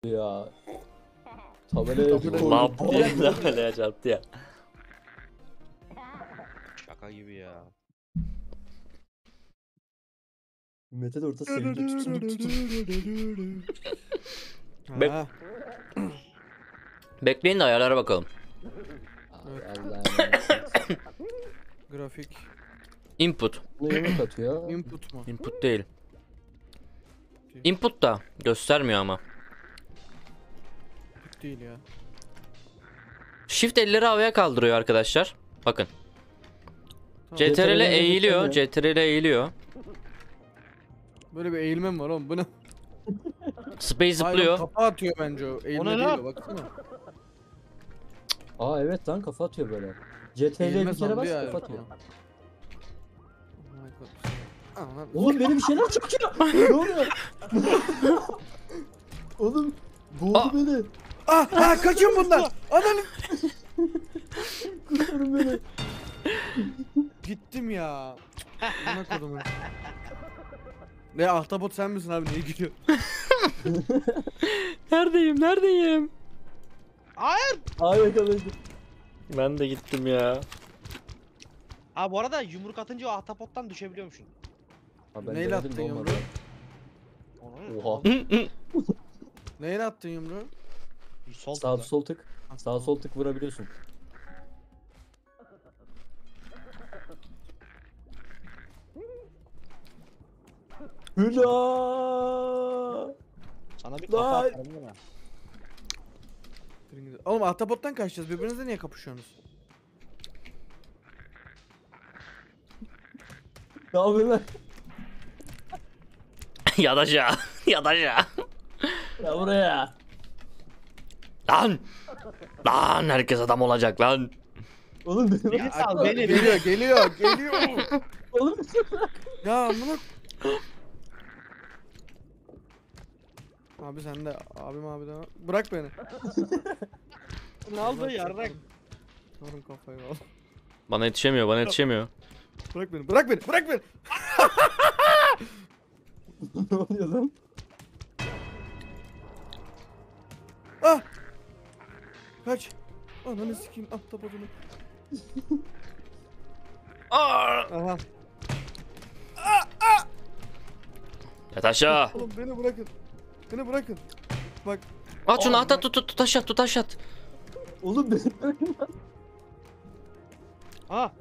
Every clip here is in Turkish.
ya. Tabelaya Lap diye tabelaya çarptı ya. Şaka gibi ya. Mete de orada sevince tutunduk. Bek- Ha, Bekleyin de ayarlara bakalım. Evet. Allah'ım emanet. grafik. Input. Bu yemek atıyor. Input mu? Input değil. Input da göstermiyor ama. Input değil ya. Shift elleri havaya kaldırıyor arkadaşlar. Bakın. Tamam. CTRL CTRL eğiliyor. beklemiyor. CTRL eğiliyor. Böyle bir eğilme mi var oğlum? Bu ne? Space Hayır, zıplıyor. kafa atıyor bence o. Eğilme O ne değil lan? o, baksana. Aa evet lan kafa atıyor böyle. CTRL'ye Eğilme bir kere sandı bas ya. kafa atıyor. Oh my God. Aman. Oğlum benim bir şeyler çekiyor. Ne oluyor? Oğlum boğdu beni. Ah kaçın bundan. Ananı. Kurtarın beni. Gittim ya. Buna kodumun. Ne ahtapot sen misin abi, niye gidiyor? Neredeyim? Neredeyim? Hayır. Aa yakaladım. Ben de gittim ya. Ha bu arada yumruk atınca o ahtapottan düşebiliyormuşsun. Ha, ben Neyle denedim attın de olmadı. yumruğu? Oha. Neyle attın yumruğu? Sol Sağ tıkla. sol tık. Sağ sol tık vurabiliyorsun. Hüla. Sana bir kafa Lan. atarım değil mi? Oğlum ahtapottan kaçacağız. Birbirinizle niye kapışıyorsunuz? Ne yapıyorsun lan? Yat aşağı. Yat aşağı. Ya buraya. Lan. Lan herkes adam olacak lan. Oğlum benim. Beni sal beni. Geliyor. Oğlum Ya amına. Abi sen de abi de bırak beni. Ne oldu yarrak? Vurun kafayı al. Bana yetişemiyor. Bana yetişemiyor. Bırak beni. ne oluyor lan? Ah! Kaç. Ananı sikeyim ahtapotunu. Aha. Yat aşağı. Oğlum beni bırakın. Beni bırakın. Bak. At şunu Aa, at at tut aşağı tut aşağı. Oğlum benim bırakın lan. Ha.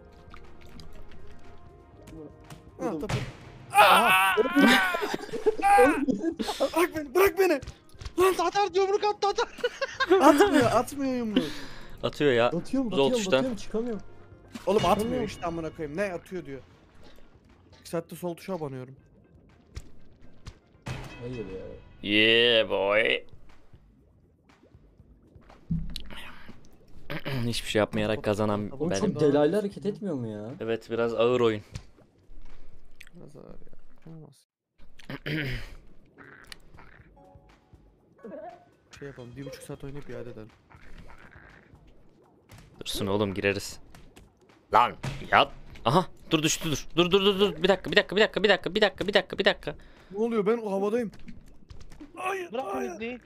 Ahtapot. Oğlum, Bırak beni. Lan atar yumruk attı atar. Atmıyor yumruğu. Atıyor ya. Batıyorum Zor tuştan. batıyorum çıkamıyorum. Oğlum atmıyor işte amına koyayım. Ne atıyor diyor. 2 saatte sol tuşa abanıyorum. Hayır ya. Yeah boy. Hiçbir şey yapmayarak kazanan Oğlum benim. çok delaylı hareket etmiyor mu ya? Evet biraz ağır oyun. Biraz ağır ya. Olmaz. Şey yapalım. 1,5 saat oynayıp iade edelim. Dursun oğlum gireriz. Lan yat. Aha dur düştü dur. Dur. Bir dakika. Ne oluyor, ben havadayım. Bırak beni.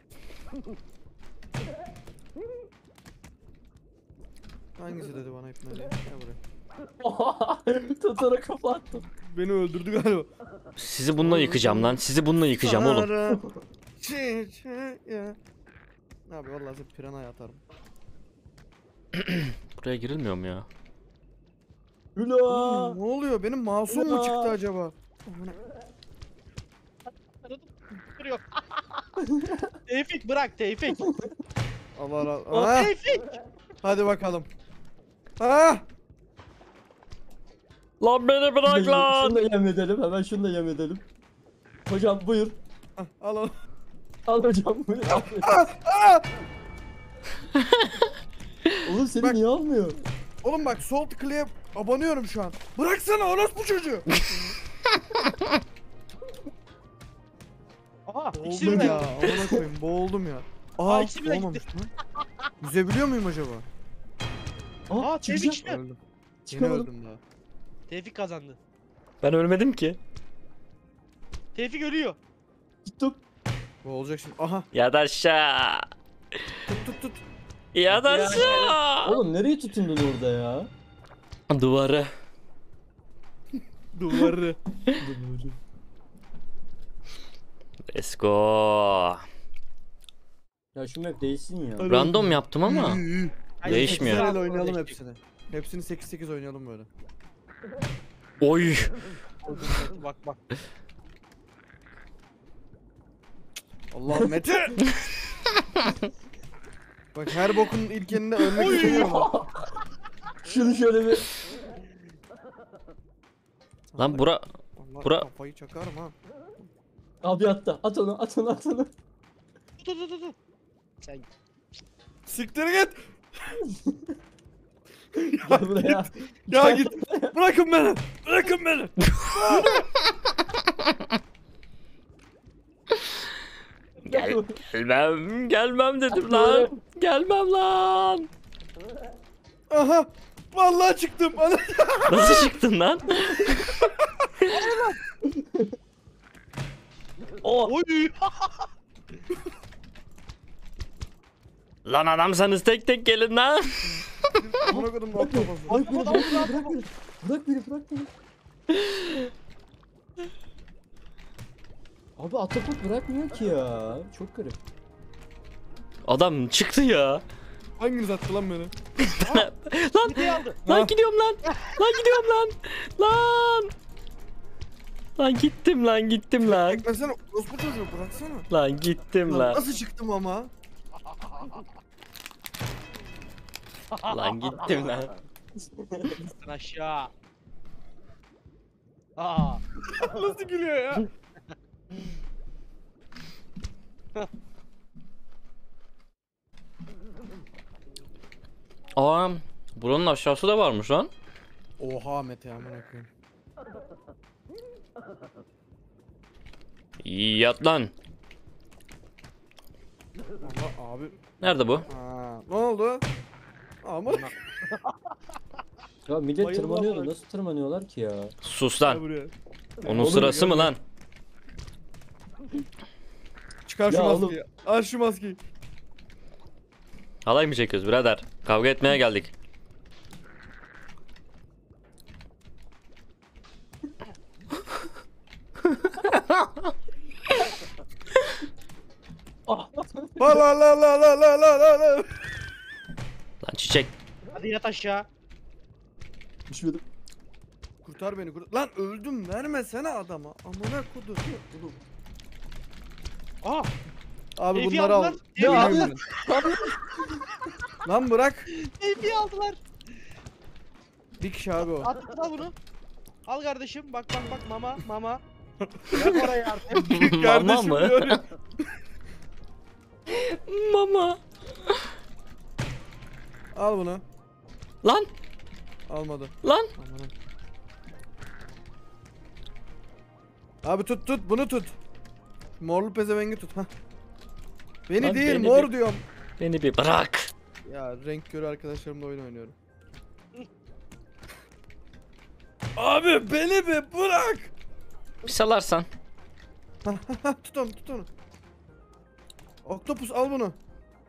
Hangisi dedi bana ipne diye? Gel buraya. Tutara kafa attım. Beni öldürdü galiba. Sizi bununla yıkacağım lan. Sizi bununla yıkacağım oğlum. Sarı çiçek ya. Abi vallahi size piranha atarım. Buraya girilmiyor mu ya? Hüla. Ne oluyor? Benim masum mu Ya. çıktı acaba? Amına- Duruyor. Tevfik bırak Tevfik. Allah razı O olsun. Tevfik. Hadi bakalım. Ah! Lan beni bırak Şunu lan. da yem edelim. Hemen şunu da yem edelim. Hocam buyur. Ah, al al. Al hocam buyur. Oğlum seni Bak. niye almıyor? Oğlum bak, sol tıklayıp abanıyorum şu an. Bıraksana orospu çocuğu. Aha ikisi Boğuldum birden. ya. Amına koyayım, boğuldum ya. Aa, Aa, ikisi birden olmamış lan. Yüzebiliyor muyum acaba? Aa, Aa Tevfik işte. Öldüm. Yine Çıkamadım. öldüm daha. Tevfik kazandı. Ben ölmedim ki. Tevfik ölüyor. Tuttum. Bu olacak şimdi. Aha. Yat aşağı. Tut. Yat aşağı. Oğlum nereye tutundun orada ya? Duvarı. Duvarı. Let's go. Ya şu map değilsin ya. Random yaptım ama. Hayır, Değişmiyor. sekiz Sırayla altı oynayalım değişecek. hepsini. Hepsini 8-8 oynayalım böyle. Oy. Bak. Allah Mete. Bak her bokun ilkeninde ölmek istemiyorum. Şunu şöyle bir... Lan bura. Allah Bura- kafayı çakarım ha. Abi attı. At onu. Dur. Sen Siktir git. Gel buraya. Ya git. Bırakın beni. Bırakın beni. Gelmem dedim lan. Gelmem lan. Aha. Vallahi çıktım. Ana. Nasıl çıktın lan? Oy. Lan adamsanız tek tek gelin lan. Amına koydum bak kafası. Bırak beni. Abi Atapot bırakmıyor ki ya. Çok garip. Adam çıktı ya. Hanginiz attı lan beni? Lan Bir de aldı. lan Ha. gidiyorum lan. Lan gidiyorum lan. Lan. Lan gittim lan. Beklesene. Orospu çocuğu bıraksana. Lan gittim Lan lan. nasıl çıktım ama? Lan gittim lan. Sen aşağı. Aa. Nasıl gülüyor ya? Aa, buranın aşağısı da varmış lan. Oha Mete amına koyayım. Yat lan. Allah abi. Nerede bu? Aa, ne oldu? Amına. Ya millet Bayılmam tırmanıyor da bak. nasıl tırmanıyorlar ki ya? Sus Gel lan. buraya. Onun Oğlum, sırası mı lan? Çıkar şu Ya oğlum. maskeyi. Al şu maskeyi. Halay mı çekiyoruz birader? Kavga etmeye geldik. La la la la la la la la la. Lan çiçek. Hadi yat aşağı. Düşmedim. Kurtar beni kurtar. Lan öldüm vermesene adama. Amına kodum. Aa. Abi Keyfi bunları al. aldılar. Keyfi Ya aldılar. Lan bırak. Keyfi aldılar. Bir kişi abi o. At bunu. Al kardeşim. Bak mama. Bırak orayı artık. Mama Kardeşim mı? diyorum. Mama. Al bunu. Lan Almadı. lan. Aman. Abi tut bunu tut. Şu morlu pezevengi tut ha. Beni Lan değil beni mor bir- diyorum. Beni bir bırak. Ya renk körü arkadaşlarımla oyun oynuyorum. Abi beni bir bırak. Bir salarsan. Tut onu. Oktopus al bunu.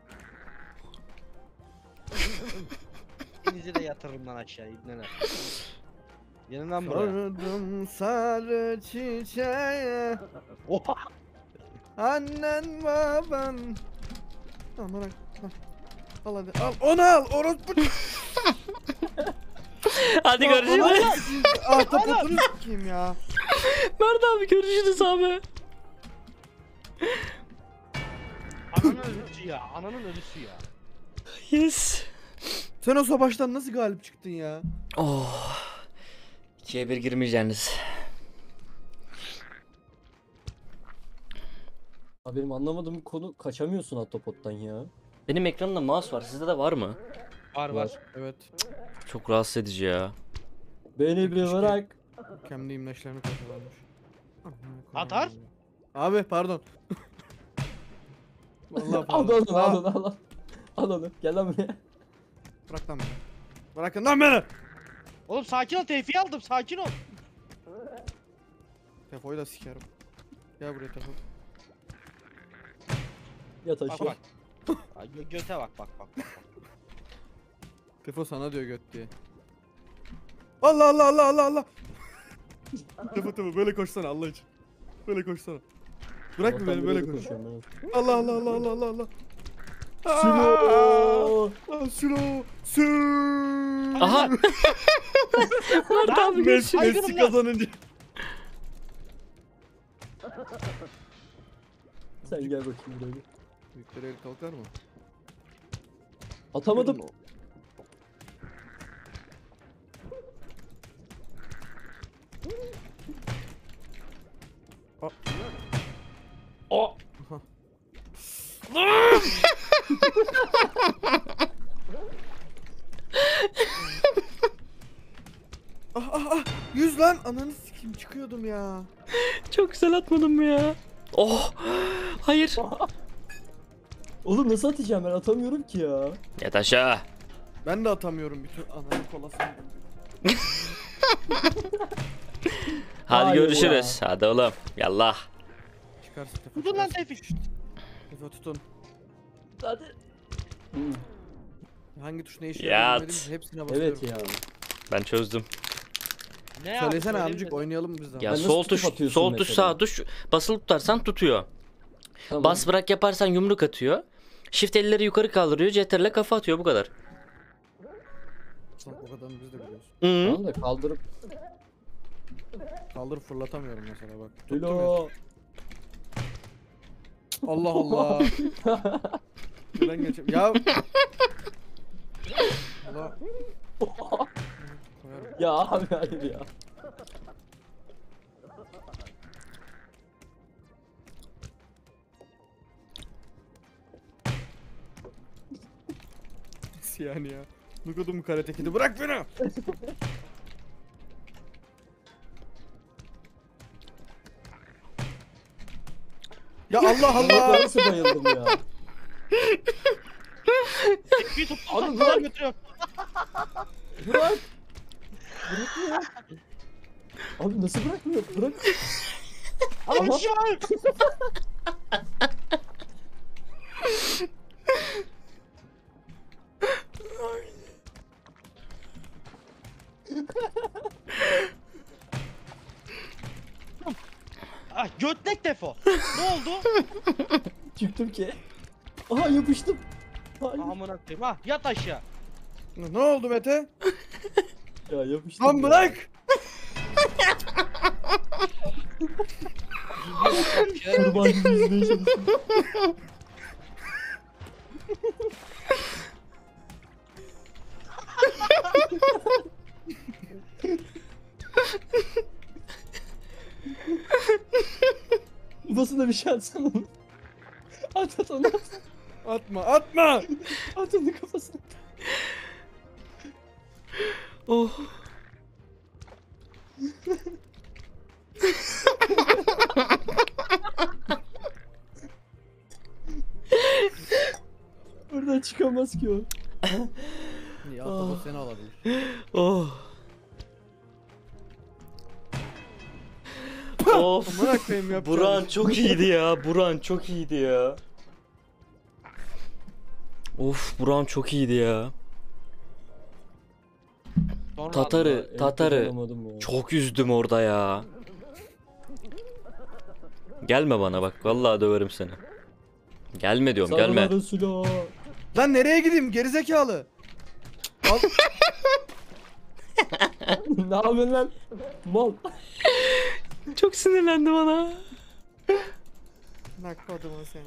İkinizi de yatırırım lan aşağı ibneler. Gelin lan buraya. Sardım sarı çiçeğe. Oha. Annen baban. Aman al hadi al onu al orospu. Hadi görüşürüz. Ahtapotunu sikeyim ya. Mert abi görüşürüz abi. Ananın ölüsü ya. Yes. Sen o savaştan nasıl galip çıktın ya? Oh. 2'ye 1 girmeyeceğiniz. Abi benim anlamadığım konu kaçamıyorsun Atapot'tan ya. Benim ekranımda mouse var. Sizde de var mı? Var. Evet. Çok rahatsız edici ya. Beni bir bırak. Kendi imleçlerini kafalarmış. Atar. Abi pardon. Vallahi Al pardon. onu al onu. Gel lan buraya. Bırak lan beni. Bırakın lan beni. Oğlum sakin ol, tevfiyi aldım, sakin ol. Tefoyu da sikerim. Gel buraya Tefo. Yat Bak aşağı. bak. Ay, göte bak bak bak. Tefo sana diyor göt diye. Allah Allah Allah Allah Allah. Tefo böyle koşsana Allah için. Böyle koşsana. Bırakma beni böyle koş. Allah Allah Allah Allah Allah Allah. Sülo. Sülo. Sülo. Aha. Mert abi Messi Saygınım Messi lan. kazanınca. Sen gel bakayım buraya. bir. Büyükler el kalkar mı? Atamadım. O. Ah ah ah. 100 lan. Ananı sikeyim çıkıyordum ya. Çok güzel atmadın mı ya? Oh. Hayır. Oğlum nasıl atacağım ben atamıyorum ki ya. Yat aşağı. Ben de atamıyorum bütün ananı kolasını. Hadi Hayır görüşürüz. Hadi oğlum. Yallah. Çıkarsın Tefo. Tutun lan çıkarsın. Tevfik. Tefo tutun. Hadi. Hangi tuş ne işe Yat. yaradığını bilmediğim hepsine basıyorum. Evet ya. Ben çözdüm. Ne yaptın? Söylesene Öyle amcık mi? oynayalım biz de. Ya Ben nasıl sol tutup tuş, atıyorsun sol tuş, mesela? sağ tuş basılı tutarsan tutuyor. Tamam. Bas bırak yaparsan yumruk atıyor. Shift elleri yukarı kaldırıyor. CTRL kafa atıyor bu kadar. Bak o kadarını biz de biliyoruz. Hı. Tamam da kaldırıp. Kaldırıp fırlatamıyorum mesela bak. Tuttum ya. Sülo. Allah Allah. Gelen geçim. Ya. Allah. Koyarım. Ya abi hayır ya. Nasıl yani ya? Nukodum mu karate kidi? Bırak beni. Ya Allah Allah Allah. nasıl bayıldım ya. Tevfik'i tut. Adam kadar götürüyor. Bırak. Bırakmıyor. Abi nasıl bırakmıyor? Bırak. Adam Aha. işi var. Ah götlek defo. Ne oldu? Çıktım ki. Aha yapıştım. Hayır. Amına koyayım. Ha yat aşağı. Ne oldu Mete? Ya yapıştım. Lan ya. bırak. Kurban gibi yüzmeye çalıştım. Basına bir şey atsana onu. At onu at. Atma atma. At onu kafasına. Oh. Oradan çıkamaz ki o. Ya atabot seni alabilir. Oh. Of. Amına koyayım yapacağım. Buran çok iyiydi ya. Buran çok iyiydi ya. Of, Buran çok iyiydi ya. Sonra Tatarı, Tatarı. Yapamadım ya. Çok üzdüm orada ya. Gelme bana bak. Vallahi döverim seni. Gelme diyorum, gelme. Sarıları Sülo. Lan nereye gideyim gerizekalı? Al. Ne yapıyorsun lan? Mal. Çok sinirlendi bana. Bak kodumu seni.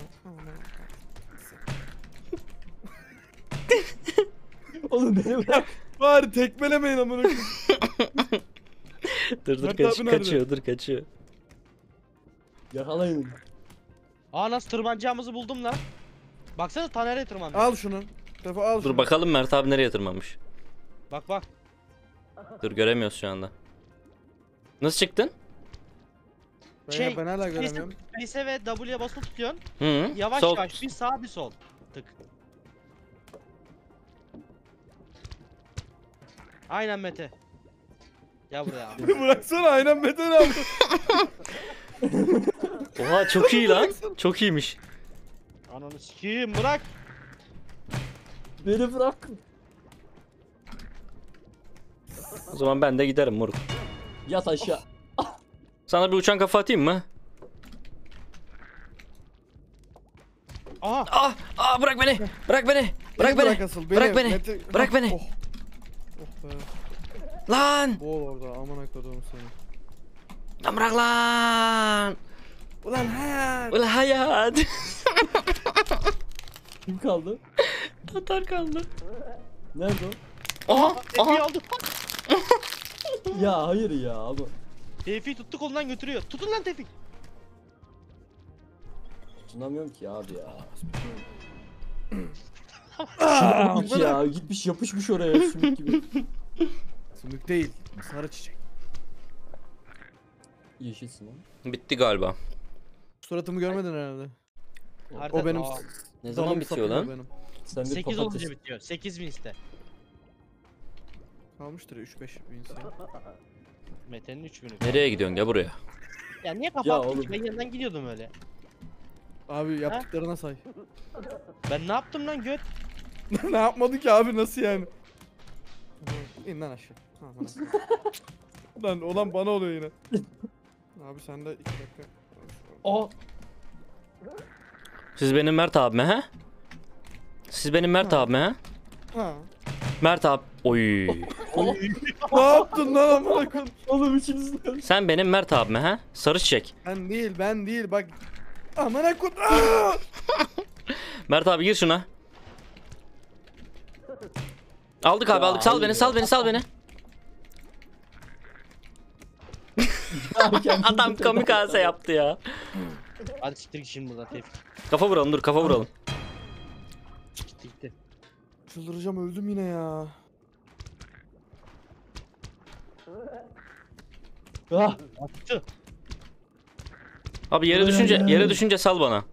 Oğlum beni bırak. Bari tekmelemeyin amına koyayım. Dur Mert abi nerede? kaçıyor, dur kaçıyor. Yakalayın. Aa nasıl tırmanacağımızı buldum lan. Baksana Taner'e tırmandı. Al şunu. Tefo al şunu. Dur bakalım Mert abi nereye tırmanmış. Bak bak. Dur göremiyoruz şu anda. Nasıl çıktın? Ben hala göremiyorum. Space'e ve W'ye basılı tutuyorsun. Hı. Yavaş Sol. yavaş bir sağ bir sol. Tık. Aynen Mete. Gel buraya abi. Bıraksana aynen Mete abi. Oha çok iyi lan. Çok iyiymiş. Ananı sikeyim bırak. Beni bırak. O zaman ben de giderim moruk. Yat aşağı. Sana bir uçan kafa atayım mı? Aha. Bırak beni. Bırak beni. Bırak beni. asıl, Bırak beni. Mete- Bırak beni. Oh. Oh be. Lan. Boğul orada amına koduğum seni. Lan bırak lan. Ulan hayat. Ulan hayat. Kim kaldı? Tatar kaldı. Nerede o? Aha. Tevfik'i aldı. Ya hayır ya abi. Tevfik'i tuttu kolundan götürüyor. Tutun lan Tevfik. Tutunamıyorum ki abi ya. Aa, Hiç ya gitmiş yapışmış oraya sümük gibi. Sümük değil. Sarı çiçek. Yeşilsin ha. Bitti galiba. Suratımı görmedin herhalde. Harita- O benim. Aa, Ne zaman dalım bitiyor sapıyor lan? Benim. Sen bir 8 papatya. olunca bitiyor. 8000 iste. Kalmıştır 3-5 bin insan. Mete'nin 3000'ü. Nereye gidiyorsun? Gel buraya. Ya niye kafa Ya attın oğlum. ki? Ben yanından gidiyordum öyle. Abi yaptıklarına say. Ben ne yaptım lan göt? Ne yapmadı ki abi nasıl yani? İn lan aşağı. Aman Allah'ım. Lan olan bana oluyor yine. Abi sen de 2 dakika. Aa. Siz benim Mert abime he? Siz benim Mert abime he? Ha. Mert abi. Oy. Ne yaptın lan amına koyayım? Oğlum içiniz de. Sen benim Mert abime he? Sarı çiçek. Ben değil bak. Amına koyayım. Aa! Mert abi gir şuna. Aldık abi Ya, aldık. Sal hayır beni ya. sal beni sal beni. Adam kamikaze yaptı ya. Hadi siktir git şimdi buradan Tevfik. Kafa vuralım dur kafa vuralım. Gitti gitti. Çıldıracağım öldüm yine ya. Ah. Attı. Abi yere düşünce sal bana.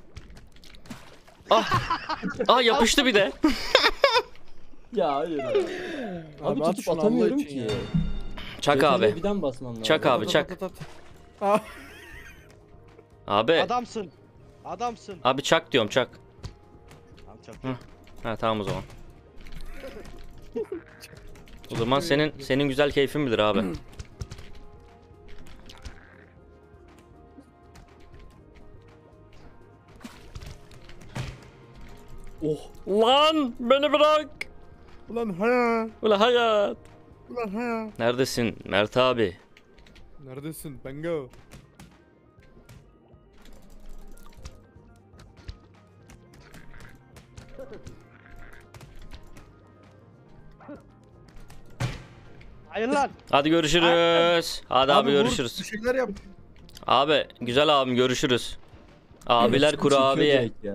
Yapıştı bir de. Ya hayır ya. Abi at tutup şunu atamıyorum Allah için ki. ya. Çak CTRL'e abi. birden basmam lazım. Çak abi çak. Aa, Abi. Adamsın. Adamsın. Abi çak diyorum çak. Tamam çok Hı. Ha tamam o zaman. O zaman senin güzel keyfin bilir abi. Oh. Lan beni bırak. ulan hayat. Ulan hayat. Ulan hayat. Neredesin Mert abi? Neredesin Bengo? Hayır lan. Hadi görüşürüz. Hadi abi vur, görüşürüz. Bir şeyler yap. Abi güzel abim görüşürüz. Abiler kurabiye. Ya.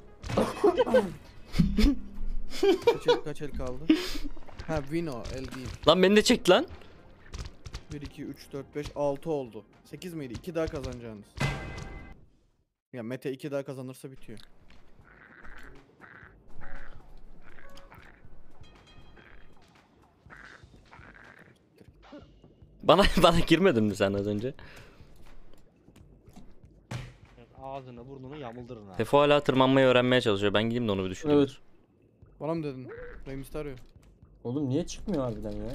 Kaç el kaldı? Ha Vino el değil. Lan beni de çekti lan. 1 2 3 4 5 6 oldu. 8 miydi? 2 daha kazanacağınız. Ya Mete 2 daha kazanırsa bitiyor. Bana girmedin mi sen az önce? Ağzını burnunu yamuldurun ha. Tefo hala tırmanmayı öğrenmeye çalışıyor. Ben gideyim de onu bir düşüneyim. Evet. Bana mı dedin? Rey arıyor. Oğlum niye çıkmıyor harbiden ya?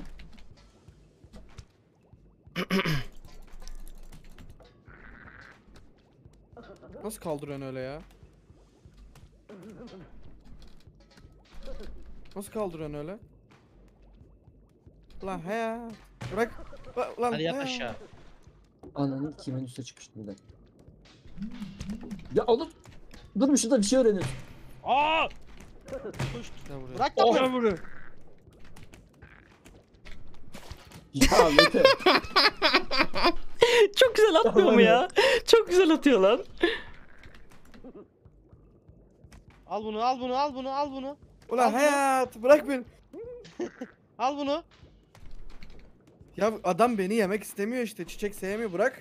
Nasıl kaldırıyorsun öyle ya? Nasıl kaldırıyorsun öyle? Ulan he. Bırak. Ulan Hadi yat he. aşağı. Ananın kimin üstüne çıkmıştım bir de. Ya oğlum. Dur şurada bir şey öğreniyorum. Aa! Gel buraya. Bırak Oh. da Gel buraya. Ya Mete. Çok güzel atmıyor mu ya? Çok güzel atıyor lan. Al bunu al bunu al bunu al bunu. Ulan hayat. Bırak beni. Al bunu. Ya adam beni yemek istemiyor işte. Çiçek sevmiyor. Bırak.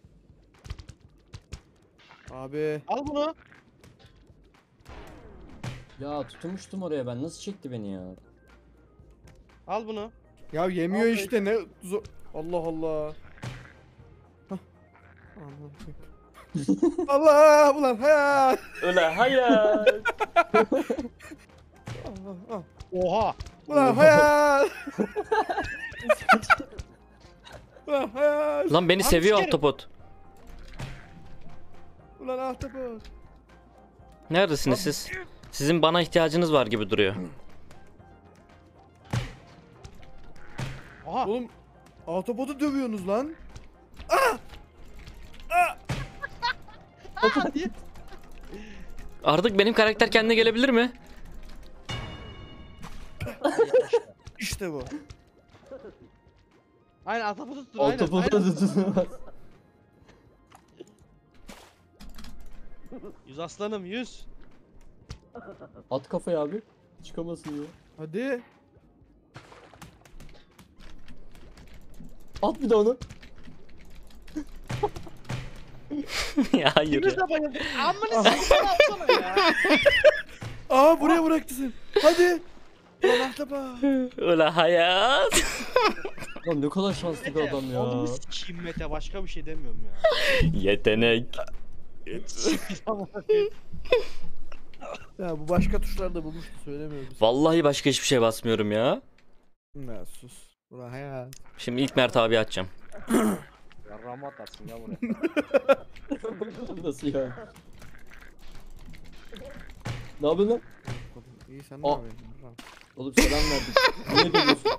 Abi. Al bunu. Ya tutunmuştum oraya ben. Nasıl çekti beni ya? Al bunu. Ya yemiyor Abi. işte ne Allah Allah. Hah. Aman. Allah ulan hayat. Ulan hayat. Allah. Oha. Ulan hayat. Ulan hayat. Lan beni Abi seviyor sikerim. Ahtapot. Ulan ahtapot. Neredesiniz siz? Sizin bana ihtiyacınız var gibi duruyor. Aha. Oğlum ahtapotu dövüyorsunuz lan. Hadi. Artık benim karakter kendine gelebilir mi? İşte bu. Aynen atapotu tutun aynen. Autopota aynen. tutulmaz. Yüz aslanım yüz. At kafaya abi. Çıkamasın ya. Hadi. At bir de onu. Ya hayır Yüz ya. de bayıldı. Amına sikeyim alsana ya. Aa buraya bıraktı sen. Hadi. Ulan ahtapot. Ulan hayat. Lan ne kadar şanslı bir adam ya. Oğlum sikeyim Mete başka bir şey demiyorum ya. Yetenek. Ya bu başka tuşlarda bulmuştu söylemiyorum. Vallahi başka hiçbir şey basmıyorum ya. Ne sus. Ulan hayat. Şimdi ilk Mert abi açacağım. Yarrağımı atarsın ya buraya. Nasıl yani? Ne yapıyorsun lan? İyi sen ne Aa. yapıyorsun? Oğlum selam verdik. Niye geliyorsun?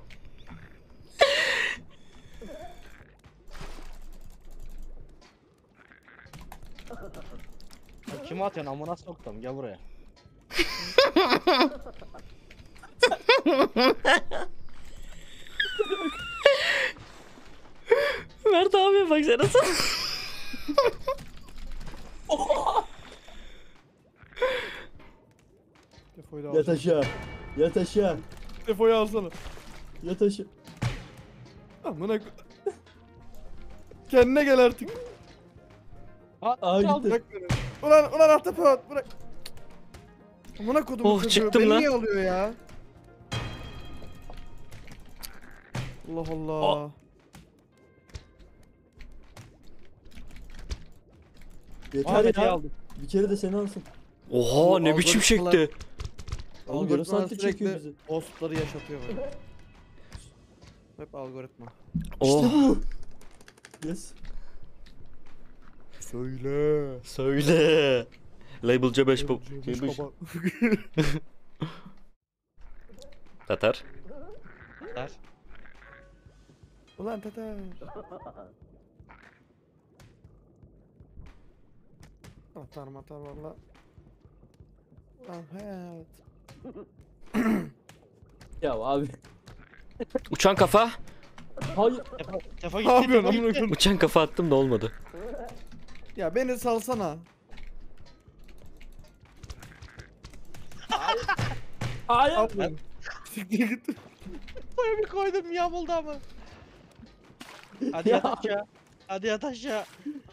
Ya kime atıyorsun amına soktum gel buraya. Mert abi baksana sen. Defoyu da Yat alsana. aşağı. Yat aşağı. Defoyu alsana. Yat aşağı. Amına kendine gel artık. Aa, gitti. Bırak beni. Ulan ahtapot bırak. Amına kodum Oh, çıktım beni lan. niye alıyor ya? Allah Allah. Yeter Ahmet ya. aldım. Bir kere de seni alsın. Oha ne biçim algoritmalar- çekti. Oğlum yarım Algoritmalar saattir çekiyor sürekli bizi. postları yaşatıyor böyle. Hep algoritma. Oh. İşte bu. Yes. Söyle. Söyle. Label C5 bu. Tatar. Der. Ulan Tatar. Atar valla. Ulan hayat. Ya abi. Uçan kafa. Hayır. Tefa Ne gitti. yapıyorsun Tefa amına gitti. koyayım? Uçan kafa attım da olmadı. Ya beni salsana. Hayır. Aferin. Siktir git. Buraya bir koydum yamuldu ama. Hadi yat aşağı. Hadi yat aşağı.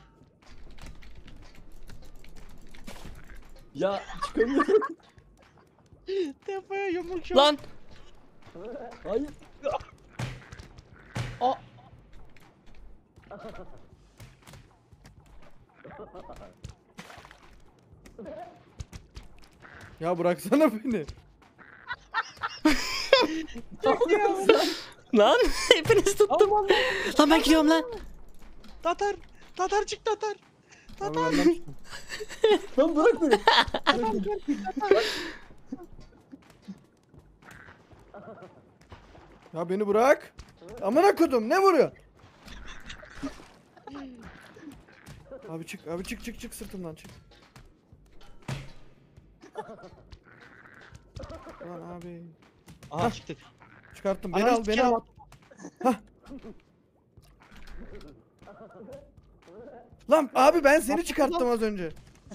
Ya çıkamıyorum. Tefaya yumruk şu. Lan. Hayır. Aa. Ya bıraksana beni. Lan. Hepiniz tuttum. Allah Lan ben gidiyorum lan. Tatar. Tatar çık Tatar. Abi benden çıktım. Lan bırak beni. Bırak beni. Ya beni bırak. Amına kodum ne vuruyor? Abi çık sırtımdan çık. Lan abi. Aha çıktık. Çıkarttım beni Ananı al beni sikerim. al. Lan abi ben seni çıkarttım az önce.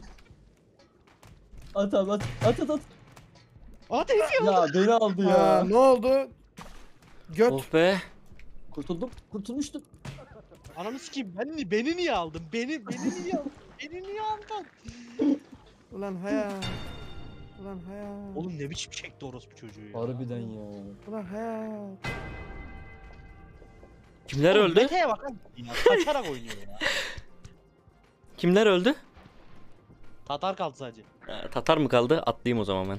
At abi at. At at at. Aa teyze Ya beni aldı Ya ya. ne oldu? Göt. Oh be. Kurtuldum. Kurtulmuştum. Ananı sikeyim beni niye aldın? Beni niye aldın? Beni niye aldın? Ulan hayat. Ulan hayat. Oğlum ne biçim çekti orospu çocuğu ya. Harbiden ya. Ulan hayat. Kimler Oğlum öldü? Mete'ye bak lan. Ya, kaçarak oynuyor ya. Kimler öldü? Tatar kaldı sadece. Tatar mı kaldı? Atlayayım o zaman ben.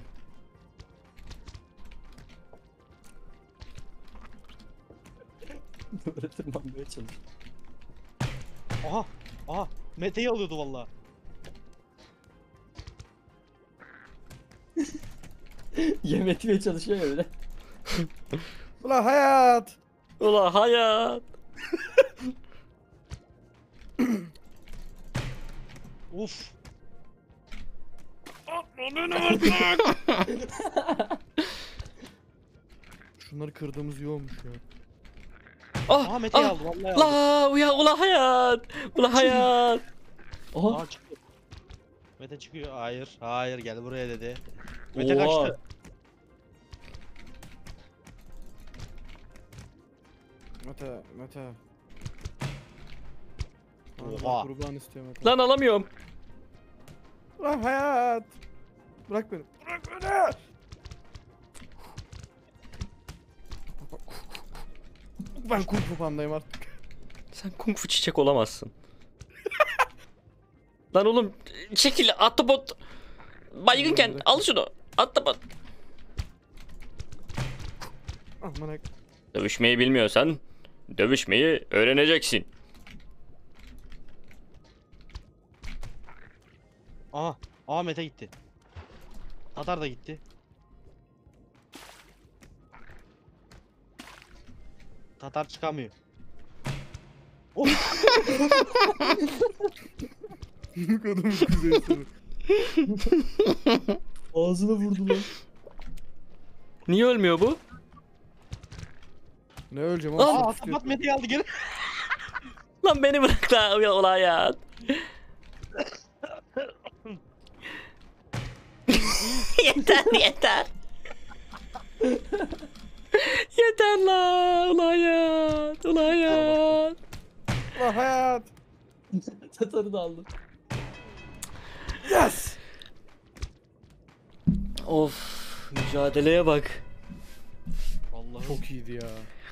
Duvara tırmanmaya çalış. Aha. Aha. Mete'yi alıyordu valla. Yem etmeye çalışıyor ya öyle. Ulan hayat. Ula hayat. Uf. Şunları kırdığımız iyi olmuş ya. Aha Ah, Mete'yi ah. aldı vallahi aldı. La uya ula hayat. Ula hayat. Aha. Aha çıktı. Mete çıkıyor. Hayır. Hayır gel buraya dedi. Mete Oha. kaçtı. Mete. Oha. Kurban istiyor Mete. Lan alamıyorum. Ulan hayat. Bırak beni. Bırak beni. Ben Kung Fu Panda'yım artık. Sen kung fu çiçek olamazsın. Lan oğlum çekil Ahtapot. Baygınken al şunu. Ahtapot. Aman Dövüşmeyi bilmiyorsan dövüşmeyi öğreneceksin. Aha. Aha Mete gitti. Tatar da gitti. Tatar çıkamıyor. Kadın güzel seni. Ağzına vurdu lan. Niye ölmüyor bu? Ne öleceğim Aa, oğlum? Aa Ahtapot Mete'yi aldı geri. Lan beni bırak la uya ula hayat. Yeter yeter. Yeter la ula hayat. Ula hayat. Ulan hayat. Tatarı da aldım. Yes. Of mücadeleye bak. Vallahi. Çok iyiydi ya.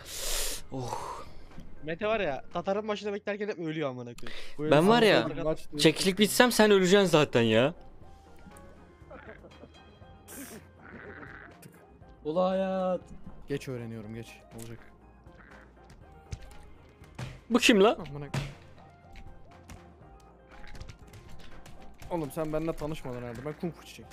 Mete var ya Tatar'ın başında beklerken hep ölüyor amına koyayım. Bu Ben herif var ya, sadece maç değil. Çekilip bitsem sen öleceksin zaten ya. Ula hayat. Geç öğreniyorum geç. Olacak. Bu kim la? Aman Oğlum sen benimle tanışmadın herhalde. Ben Kung Fu çiçek.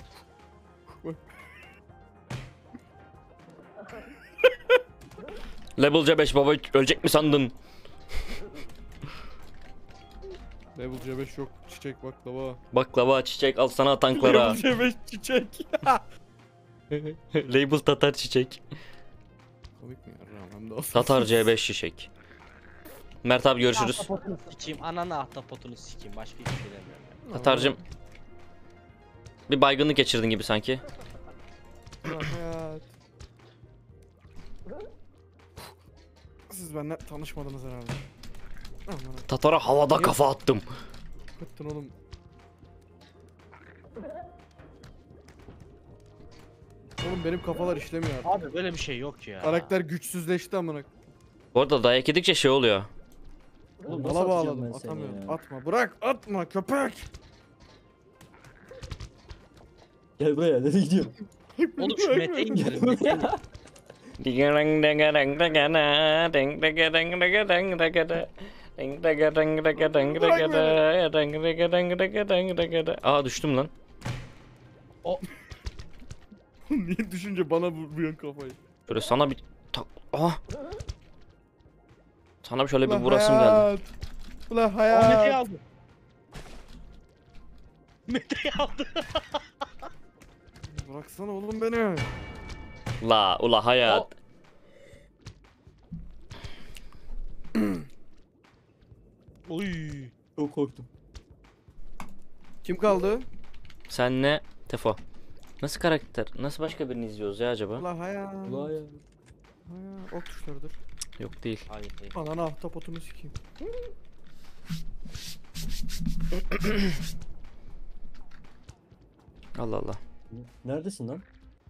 Level C5 baba ölecek mi sandın? Level C5 yok. Çiçek baklava. Baklava çiçek al sana tanklara. Level C5 çiçek. Label Tatar çiçek. Komik mi ya? Hem de olsun. Tatar C5 çiçek. Mert abi görüşürüz. Ahtapotunu sikeyim. Ananı ahtapotunu sikeyim. Başka hiçbir şey demiyorum. Tatarcım. Bir baygınlık geçirdin gibi sanki. Ulan hayat. Siz benimle tanışmadınız herhalde. Aman Tatar'a havada kafa attım. Kıttın oğlum. Oğlum benim kafalar işlemiyor artık. Abi böyle bir şey yok ya. Karakter güçsüzleşti amına. Bu arada dayak yedikçe şey oluyor. Oğlum Mala nasıl atacağım bağladım. ben seni Atamıyorum. ya? Atma. Bırak. Atma köpek. Gel buraya nereye gidiyorsun? Oğlum şu Mete'yi indirin. Mete'yi indirin. Aa düştüm lan. Niye düşünce bana vuruyorsun kafayı? Böyle sana bir Aha. Sana şöyle bir Ulan vurasım geldi. hayat. Ulan Aa Mete'yi hayat. aldı. Mete'yi aldı. Bıraksana oğlum beni. La ula hayat. Oy. Çok korktum. Kim kaldı? Sen ne? Tefo. Nasıl karakter? Nasıl başka birini izliyoruz ya acaba? Ulan hayat. Ula hayat. Hayat. Ok tuşlarıdır. Yok değil. Hayır hayır. Ananı ahtapotunu sikeyim. Allah Allah. Neredesin lan?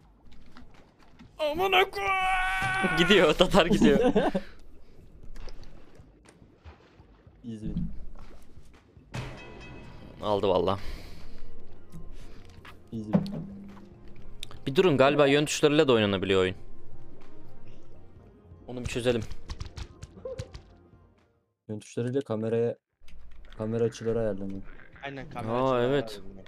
Aman akı. Gidiyor. Tatar gidiyor. İzle. Aldı valla. Easy. Bir durun, galiba yön tuşlarıyla da oynanabiliyor oyun. Onu bir çözelim. Yön tuşlarıyla kamera açıları ayarlanıyor. Aynen kamera Aa, açıları evet. var.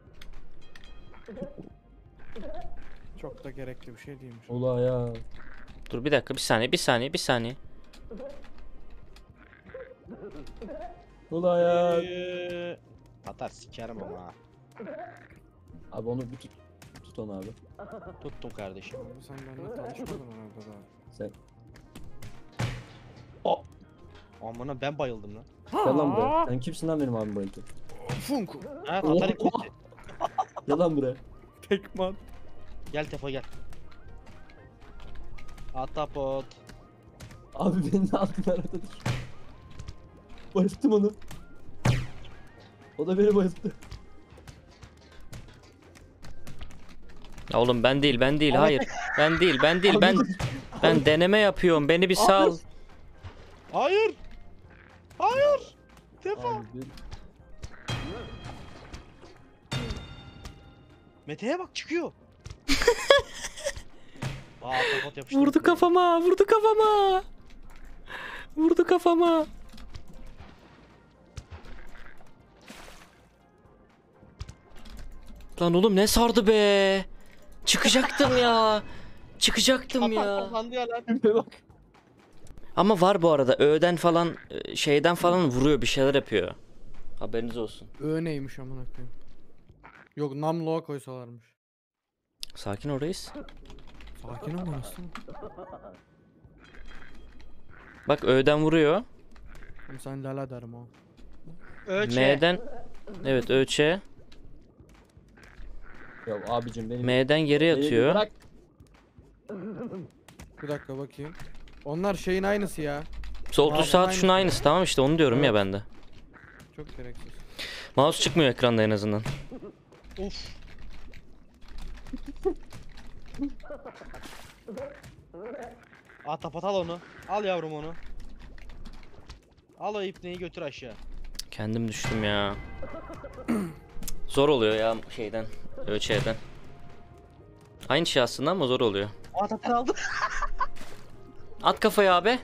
Çok da gerekli bir şey değilmiş. Ula ya. Dur bir dakika, bir saniye. Ula ya. Tatar sikerim ama ha. Abi onu bir tut. Tut onu abi. Tuttum kardeşim. Abi sen benimle tanışmadın herhalde daha. Sen. Amına ben bayıldım lan. Gel lan buraya. Sen kimsin lan benim abim bayıldı? Funku. Ha Tatar ipnesi. Gel lan buraya. Tekman. Gel Tefo gel. Atapot. Abi beni de aldın arada dur. Bayılttım onu. O da beni bayılttı. Ya oğlum ben değil, hayır. Ben değil, Abi ben dur. ben deneme yapıyorum. Beni bir sal. Hayır. Hayır. Tefo. Abi ben- Mete'ye bak çıkıyor. Aa Atapot yapıştı. Vurdu kafama. Lan oğlum ne sardı be? Çıkacaktım ya. Tatar ya. kazandı ya lan. Tipe bak. Ama var bu arada, öğeden falan şeyden falan vuruyor, bir şeyler yapıyor. Haberiniz olsun. Neymiş amına koyayım. Yok namluğa koysalarmış. Sakin ol reis. Sakin ol aslanım. Bak öğeden vuruyor. Oğlum sen lala derim o. Öçe. M'den evet ÖÇ. Ya abicim benim. M'den geri beni bir atıyor. bırak. Bir dakika bakayım. Onlar şeyin aynısı ya. Sol tuş Aa, sağ aynı tuşun şey. aynısı, tamam işte onu diyorum ya Evet. ben de. Çok gereksiz. Mouse çıkmıyor ekranda en azından. Uf. Atapot al onu. Al yavrum onu. Al o ipneyi götür aşağı. Kendim düştüm ya. Zor oluyor ya şeyden, ÖÇ'den. Aynı şey aslında ama zor oluyor. Atapot aldı. At kafayı abi.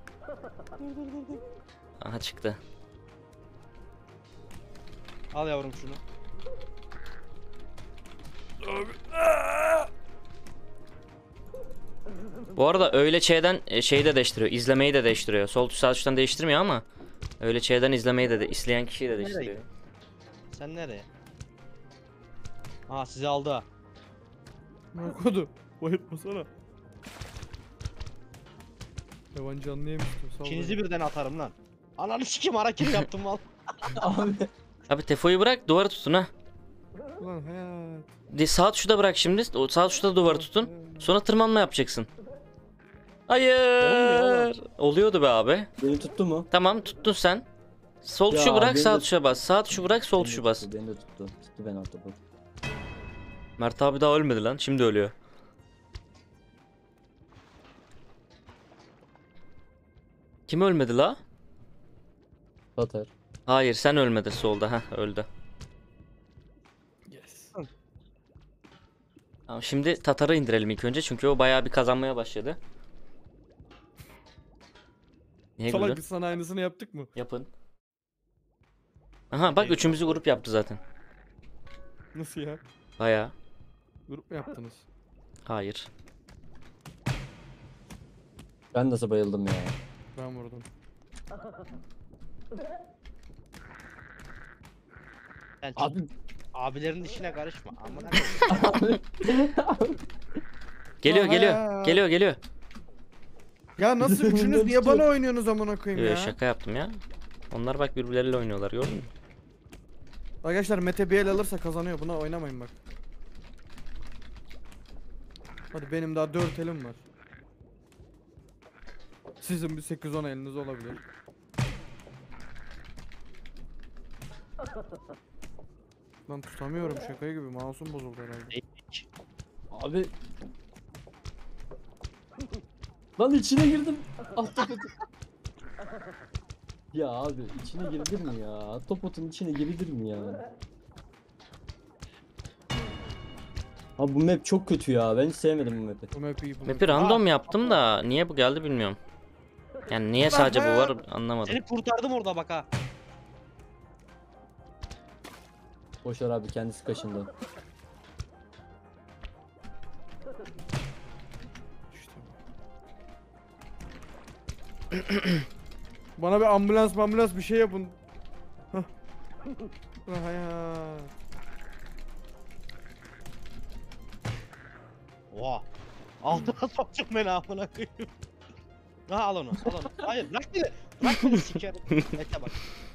Aha çıktı. Al yavrum şunu. Bu arada öyle şeyden şeyi de değiştiriyor. İzlemeyi de değiştiriyor. Sol tuş sağ tuştan değiştirmiyor ama öyle şeyden izlemeyi de izleyen kişiyi de değiştiriyor. Sen nereye? Aha sizi aldı ha. Ne kodu? Bayıltmasana. Yabancı anlayamıyorsun. Sağ ol. İkinizi birden atarım lan. Ananı sikim hareketi yaptım val. Abi. Abi Tefo'yu bırak, duvara tutun ha. Ulan hayat. Sağ tuşu da bırak şimdi. O sağ tuşta da duvarı tutun. Sonra tırmanma yapacaksın. Hayır. Oluyordu be abi. Beni tuttu mu? Tamam tuttun sen. Sol Ya, tuşu bırak, beni sağ de- tuşa bas. Sağ tuşu bırak, sol Beni de tuşu bas. tuttu, beni de tuttu. Tuttu beni Ahtapot. Mert abi daha ölmedi lan. Şimdi ölüyor. Kim ölmedi la? Tatar. Hayır sen ölmedin solda. Heh öldü. Yes. Tamam şimdi Tatar'ı indirelim ilk önce çünkü o bayağı bir kazanmaya başladı. Niye Salak güldün? biz sana aynısını yaptık mı? Yapın. Aha bak üçümüzü grup yaptı zaten. Nasıl ya? Bayağı. Grup mu yaptınız? Hayır. Ben nasıl bayıldım ya. Ben vurdum. Sen Abi. abilerin işine karışma. Amına Geliyor Aha geliyor. ya. Geliyor. Ya nasıl üçünüz niye bana oynuyorsunuz amına koyayım ya? Şaka yaptım ya. Onlar bak birbirleriyle oynuyorlar gördün mü? Arkadaşlar Mete bir el alırsa kazanıyor. Buna oynamayın bak. Hadi benim daha 4 elim var. Sizin bir 8-10 eliniz olabilir. Lan tutamıyorum şaka gibi. Mouse'um bozuldu herhalde. Abi. Lan içine girdim. Ahtapot. Ya abi içine girilir mi ya? Topotun içine girilir mi ya? Abi bu map çok kötü ya. Ben hiç sevmedim bu map'i. Bu map iyi bu Map'i random yaptım da niye bu geldi bilmiyorum. Yani niye sadece bu var anlamadım. Seni kurtardım orada bak ha. Boşver abi kendisi kaşındı. İşte bu. Bana bir ambulans bir şey yapın. Hah. Ulan hayat. Oha. Altına sokacak beni amına koyayım. Ha al onu al onu. Hayır bırak beni. Bırak beni sikerim. Mete bak.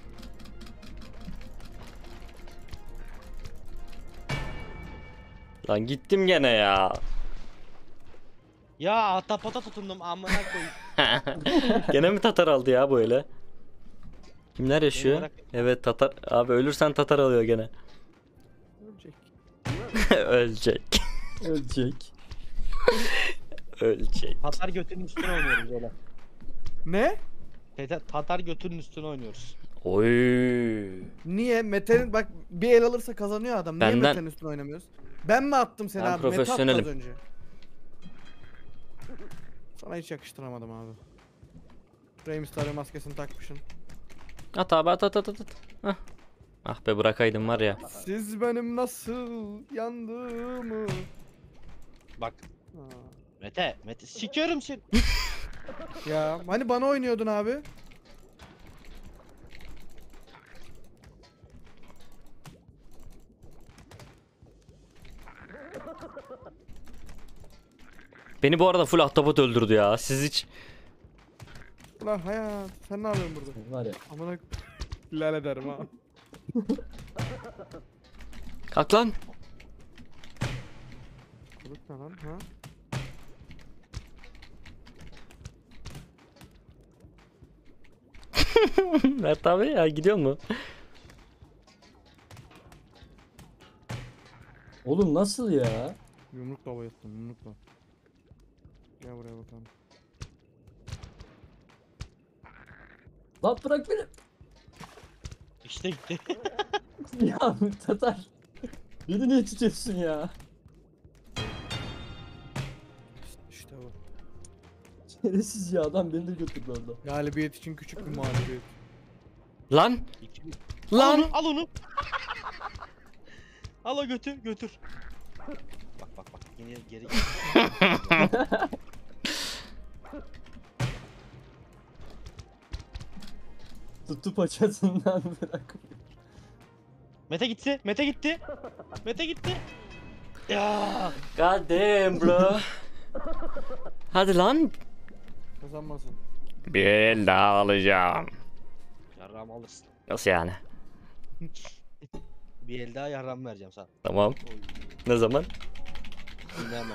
Lan gittim gene ya. Ya ahtapota tutundum amına koyayım. Gene mi Tatar aldı ya böyle? Kimler yaşıyor? merak Evet Tatar. Abi ölürsen Tatar alıyor gene. Ölecek. Ölecek. Ölecek. Ölecek. Tatar götünün üstüne oynuyoruz öyle. Ne? Tatar götünün üstüne oynuyoruz. Oy. Niye? Mete'nin bak bir el alırsa kazanıyor adam. Niye Benden- Mete'nin üstüne oynamıyoruz? Ben mi attım seni Ben abi? Mete attı az profesyonelim. önce. Sana hiç yakıştıramadım abi. Rey Mysterio maskesini takmışsın. At abi at at at at. Hah. Ah be bırakaydım var ya. Siz benim nasıl yandığımı. Bak Ha. Mete sikiyorum seni. Ya hani bana oynuyordun abi? Beni bu arada full ahtapot öldürdü ya. Siz hiç... Ulan hayat sen ne yapıyorsun burada? Var ya. Amına lal ederim ha. Kalk lan. Kılık ne lan ha? Mert abi ya gidiyor mu? Oğlum nasıl ya? Yumrukla bayılttım yumrukla. Gel buraya bakalım. Lan bırak beni. İşte gitti. Ya Tatar. Beni niye tutuyorsun ya? İşte bu. Şerefsiz ya adam beni de götürdü orada. Galibiyet için küçük bir mağlubiyet. Lan. Al Lan. onu al onu. Al o götür. Bak yine geri. Tuttu paçasından bırak. Mete gitti. Ya. God damn bro. Hadi lan. Kazanmasın. Bir el daha alacağım. Yarram alırsın. Nasıl yani? Bir el daha yarram vereceğim sana. Tamam. Ne zaman? Dinleme.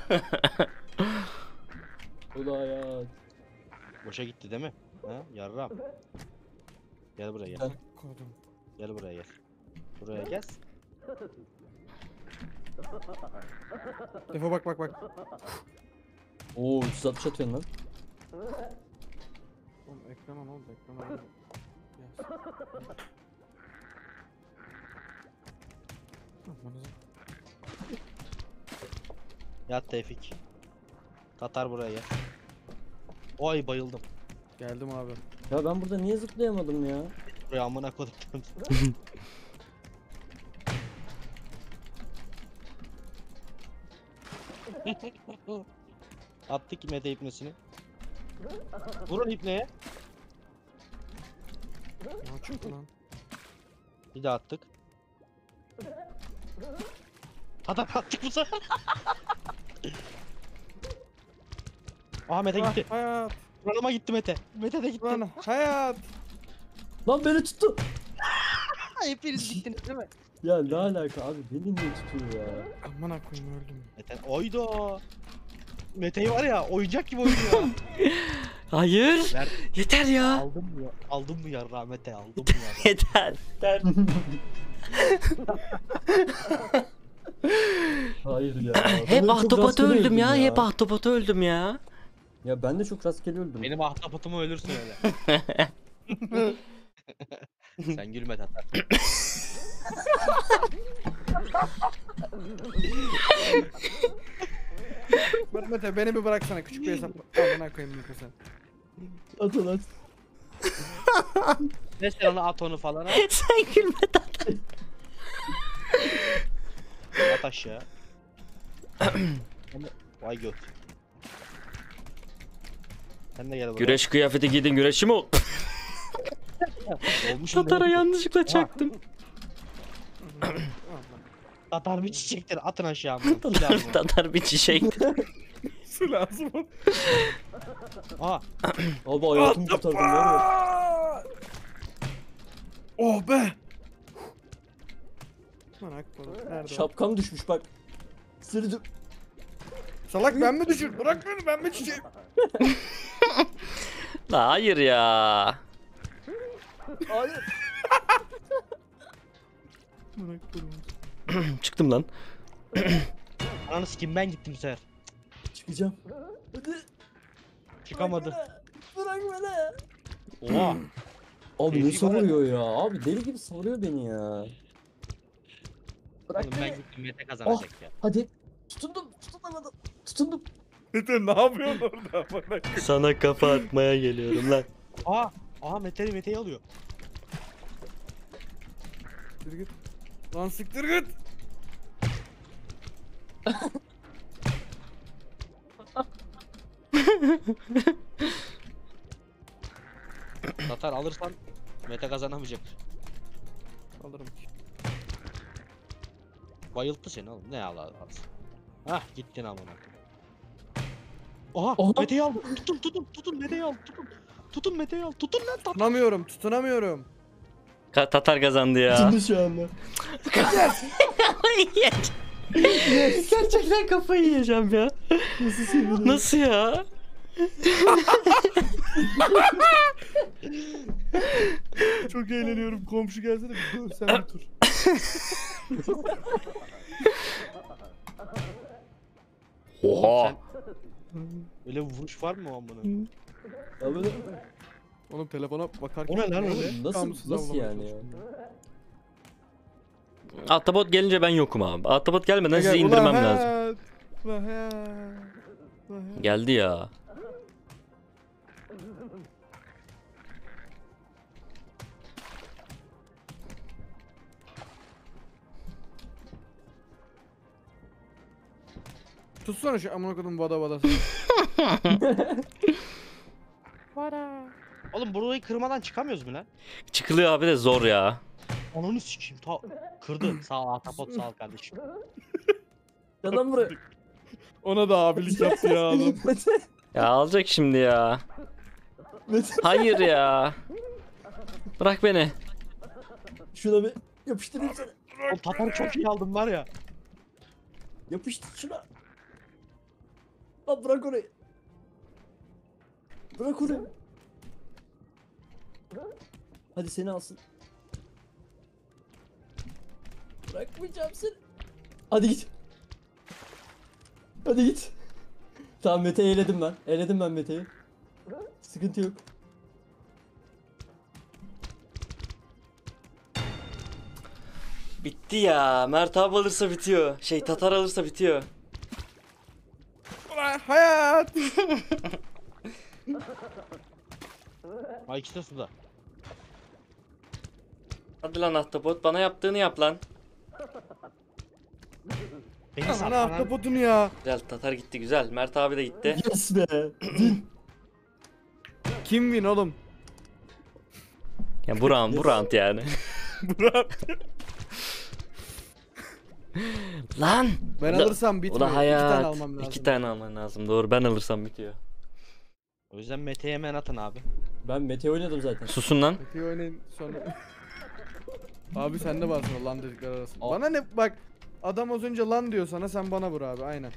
O da hayat. Boşa gitti değil mi? Ha? Yarram. Gel buraya gel. Ben- Kodum. Gel buraya gel. Buraya gel. Defo bak. Oo 360 atıyorsun lan. Oğlum ekrana ne oldu ekrana ne oldu? Yes. Amanıza. Yat Tevfik. Tatar buraya gel. Oy bayıldım. Geldim abi. Ya ben burada niye zıplayamadım ya? Buraya amına koydum. Attık Mete ipnesini. Vurun ipneye. Ne çıktı lan? Bir daha attık. Tatar attık bu sefer. Aha Mete gitti. Hayat. Buranıma gitti Mete. Mete de gitti. Lan hayat. Lan beni tuttu. Hepiniz gittiniz değil mi? Ya ne alaka abi beni niye tutuyor ya? Aman akıyım öldüm. Mete oydu. Mete'yi var ya oyuncak gibi oynuyor. Hayır. Ver. Yeter ya. Aldın mı ya Mete aldın mı ya? Yeter. Yeter. Hayır ya. Hep Ben çok ahtapota rastgele öldüm ya. öldüm Hep ahtapota öldüm ya. Ya ben de çok rastgele öldüm. Benim ahtapotumu ölürsün öyle. Sen gülme Tatar. Mete beni bir bıraksana küçük bir hesap. Amına koyayım Mete sen. Atın at. Ne sen onu at onu falan at. Sen gülme Tatar. At aşağı. Vay göt. Sen de gel buraya. Güreş kıyafeti giydin, güreşçi mi ol? Olmuş Tatar'a yanlışlıkla çaktım. Tatar bir çiçektir atın aşağı. Amına. Tatar bir çiçek. Su lazım. Aa Abi hayatımı kurtardım var ya. Oh be. Lan akbalı. Nerede o? Şapkam düşmüş bak. Sırdım. Salak ben mi düşür? Bırak beni ben mi çiçeğim? La hayır ya. Hayır. Bırak beni. Çıktım lan. ananı sikim ben gittim bu sefer. Çıkacağım. Hadi. Çıkamadı. Bırak beni. Oha. Abi ne Keyfi var. savuruyor ya? Abi deli gibi savuruyor beni ya. Bırak Oğlum ben beni. gittim Mete kazanacak ya. Hadi. Tutundum. Tutunamadım. Tutundum. Mete ne yapıyorsun orada? Amına koyayım. Sana kafa atmaya geliyorum lan. Aa Mete'yi alıyor. Siktir git. Lan siktir git. Tatar alırsan Mete kazanamayacak. Alırım. Bayılttı seni oğlum. Ne alsın. Hah gittin amına. Oha, Oha. Mete'yi aldı. Tutun Mete'yi al. Tutun Mete'yi al. Tutun lan Tatar. Tutunamıyorum. Tatar kazandı ya. Tutundu şu anda. Gerçekten kafayı yiyeceğim ya. Nasıl seviyorum? Nasıl ya? Çok eğleniyorum. Komşu gelsene bir dövsen bir tur. Oha. Öyle vuruş var mı amına? Ya böyle... Oğlum telefona bakarken. O ne lan öyle? Nasıl, Kamusuz nasıl avlamaya yani ya? çalışıyorum. Ahtapot gelince ben yokum abi. Ahtapot gelmeden Gel, sizi ulan indirmem hayat, lazım. ulan hayat, ulan hayat. Geldi ya. Tutsana şu amına kodum vada vadası. Oğlum burayı kırmadan çıkamıyoruz mu lan? Çıkılıyor abi de zor ya. Ananı sikeyim. Kırdı. Sağ ol Ahtapot sağ ol kardeşim. Ya lan buraya. Ona da abilik yaptı ya adam. Mete. Ya alacak şimdi ya. Mete. Hayır ya. Bırak beni. Şuna bir yapıştırayım sana. Oğlum Tatar'ı çok iyi aldım var ya. Yapıştır şuna. Lan bırak orayı. Bırak orayı. Hadi seni alsın. Bırakmayacağım seni. Hadi git. Hadi git. Tamam Mete'yi eledim ben. Eledim ben Mete'yi. Sıkıntı yok. Bitti ya. Mert abi alırsa bitiyor. Tatar alırsa bitiyor. Ulan hayat. Ay ikisi de suda. Hadi lan Ahtapot, bana yaptığını yap lan. Beni sal. Ana ahtapotun ya. Güzel, Tatar gitti güzel. Mert abi de gitti. Yes be. Win. Kim win oğlum? Ya bu round yani. Burak. Lan! Ben Ulan- alırsam bitmiyor. Ulan 2 hayat. tane almam lazım. 2 tane alman lazım. Doğru, ben alırsam bitiyor. O yüzden Mete'ye hemen atın abi. Ben Mete oynadım zaten. Susun lan. Peki oynayın sonra. Abi sende var sonra lan dedikler arasında. Al. Bana ne bak adam az önce lan diyor sana sen bana vur abi aynen.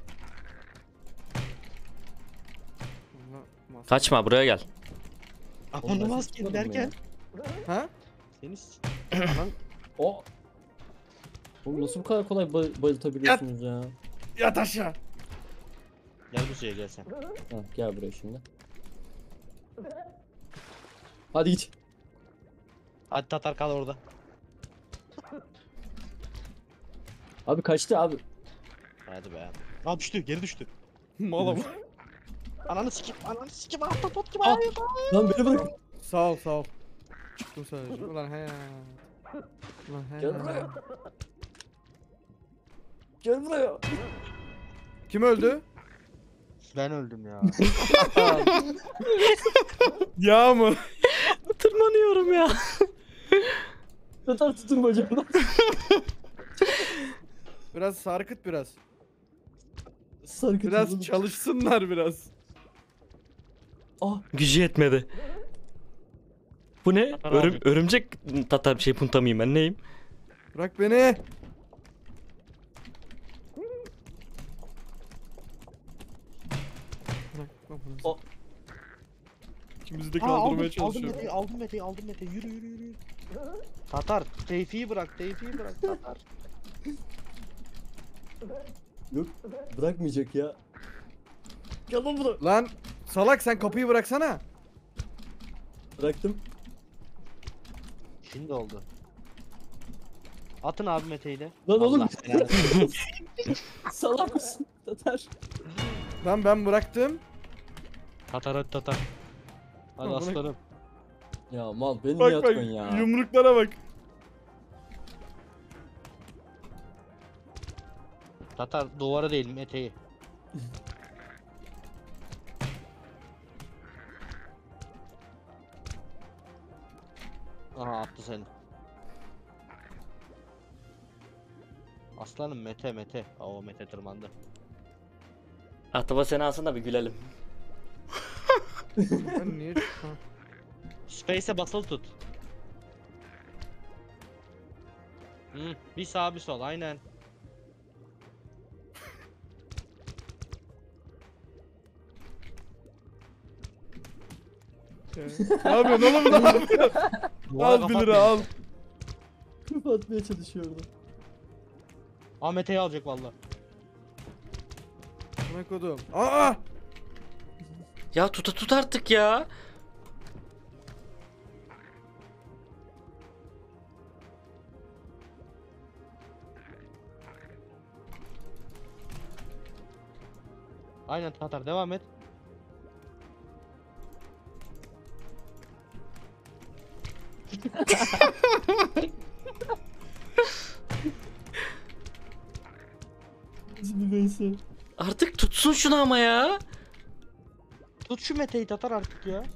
Kaçma, buraya gel. Oğlum ben Ananı siz masken tutmadın mı derken. Ha? Seni Lan. O. Oğlum nasıl bu kadar kolay bayıltabiliyorsunuz ya? Yat aşağı. Gel bu suya gel sen. Ha, gel buraya şimdi. Hadi git. Hadi Tatar kal orada. Abi kaçtı abi. Hadi be. Aa düştü, geri düştü. Mal ama. Ananı sikim, ahtapot gibi Ah. hayır. Lan beni bırak. Sağ ol sağ ol. Çıktım sadece. Ulan he. Ulan he. Gel buraya. Gel buraya. Kim öldü? Ben öldüm ya. Ya mı? Tırmanıyorum ya. Tatar tutun bacağımdan. Biraz sarkıt biraz. Sarkıt. Biraz çalışsınlar biraz. Ah. Gücü yetmedi. Bu ne? Tatar abi. Örümcek tatar bir şey punta mıyım ben neyim? Bırak beni. Bırak, bak bunu. O- İkimizi de Aa, kaldırmaya aldım çalışıyor. Mete'yi, aldım Mete'yi. Yürü. Tatar, Tevfik'i bırak Tatar. Yok bırakmayacak ya. Gel lan buraya. Lan salak sen kapıyı bıraksana. Bıraktım. Şimdi oldu. Atın abi Mete'yi de. Lan oğlum. Allah belanı. Salak mısın Tatar? Lan ben bıraktım. Tatar hadi Tatar. Hadi Bırak. aslanım. Ya mal beni niye Bak bak atıyorsun ya? yumruklara bak. Tatar duvara değil Mete'yi. Aha attı seni. Aslanım Mete. Oo Mete tırmandı. Ahtapot seni alsın da bir gülelim. Ben niye? Ha. Space'e basılı tut. Bir sağ bir sol aynen. Ne yapıyorsun oğlum ne yapıyorsun? Al 1 lira al. Kafa atmaya çalışıyordu. Mete'yi alacak valla. Ne kodum? Aa! Ya tut artık ya. Aynen Tatar devam et. Bizim bir beysi. Artık tutsun şunu ama ya. Tut şu Mete'yi Tatar artık ya.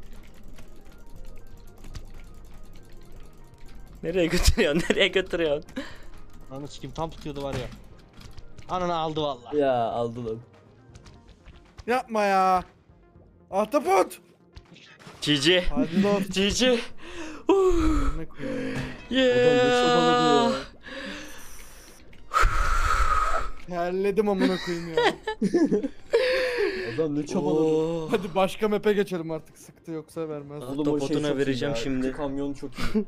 Nereye götürüyorsun? Anı sikim tam tutuyordu var ya. Ananı aldı valla. Ya aldı lan. Yapma ya. Ahtapot. Cici. Hadi lan. Cici. Ne koyayım? Adam ne çabaladı ya. Terledim amına koyayım ya. Adam ne çabaladı. Oo. Hadi başka map'e geçelim artık. Sıktı yoksa vermez. Oğlum o Ahtapotuna çok iyi vereceğim ya. şimdi. Şu kamyon çok iyi.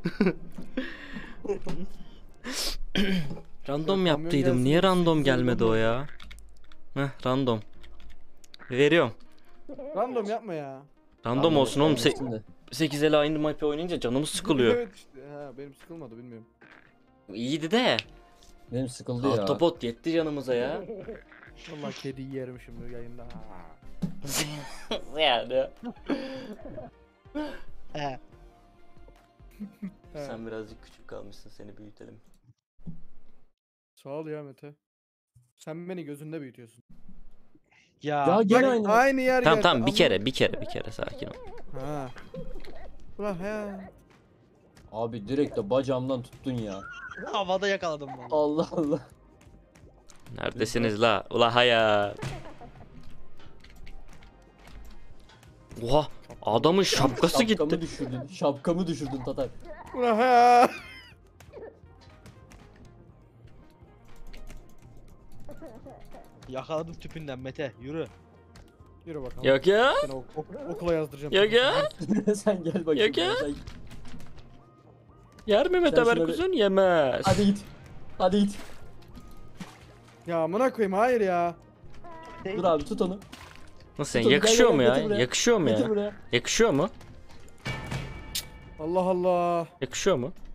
Random Kamyon yaptıydım. gelsin, Niye random sekiz gelmedi o oldu. ya? Heh random. Veriyorum. Random yapma ya. Random olsun oğlum. Vermiştim de. 8 ele aynı map'i oynayınca canımız sıkılıyor. Evet işte. Ha, benim sıkılmadı bilmiyorum. İyiydi de. Benim sıkıldı ya. Ahtapot yetti canımıza ya. Vallahi kediyi yerim şimdi yayında. Yani. He. Sen birazcık küçük kalmışsın, seni büyütelim. Sağ ol ya Mete. Sen beni gözünde büyütüyorsun. Ya. Ya gene Bak, aynı. aynı yer Tamam geldi. tamam bir Ama- kere sakin ol. Ha. Ulan he. Abi direkt de bacağımdan tuttun ya. Havada yakaladım valla. Allah Allah. Neredesiniz la? Ula hayat. Oha adamın şapkası Şapkamı gitti. düşürdün. Şapkamı düşürdün Tatar. Ulan he. Yakaladım tüpünden Mete yürü. Yürü bakalım. Yok ya. Seni okula yazdıracağım. Yok ya. Sen gel bakayım. Yok ya. Sen- Yer mi Mete Sen şuna Berkuzun? Yemez. Hadi git. Hadi git. Ya amına koyayım hayır ya. Dur abi tut onu. Nasıl sen Dur, gel, yakışıyor gel, mu getir ya? buraya. Yakışıyor mu Getir ya? buraya. Yakışıyor mu? Allah Allah. Yakışıyor mu?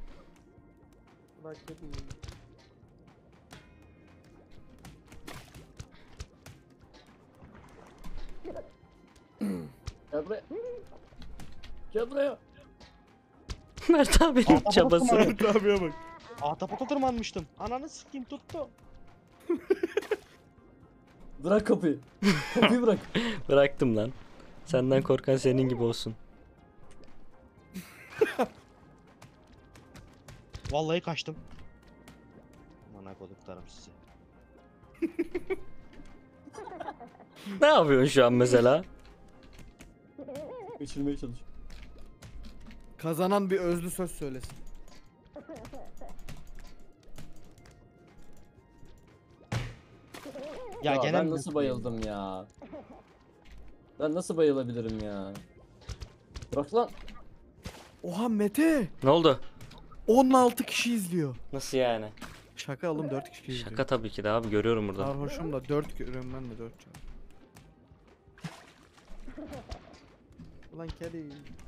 Gel buraya. Gel buraya. Mert abinin çabası. Ahmet abiye bak. Ahtapota tırmanmıştım. Ananı sikeyim tuttu. Bırak kapıyı. Kapıyı bırak. Bıraktım lan. Senden korkan senin gibi olsun. Vallahi kaçtım. Aman koduklarım size. Ne yapıyorsun şu an mesela? Geçirmeye çalış. Kazanan bir özlü söz söylesin. Ya, Ya gene ben mi nasıl bakayım? bayıldım ya? Ben nasıl bayılabilirim ya? Bırak lan. Oha Mete. Ne oldu? 16 kişi izliyor. Nasıl yani? Şaka oğlum 4 kişi izliyor. Şaka tabii ki de abi, görüyorum burada. Sarhoşum da 4 görüyorum ben de 4 can. Ulan kedi.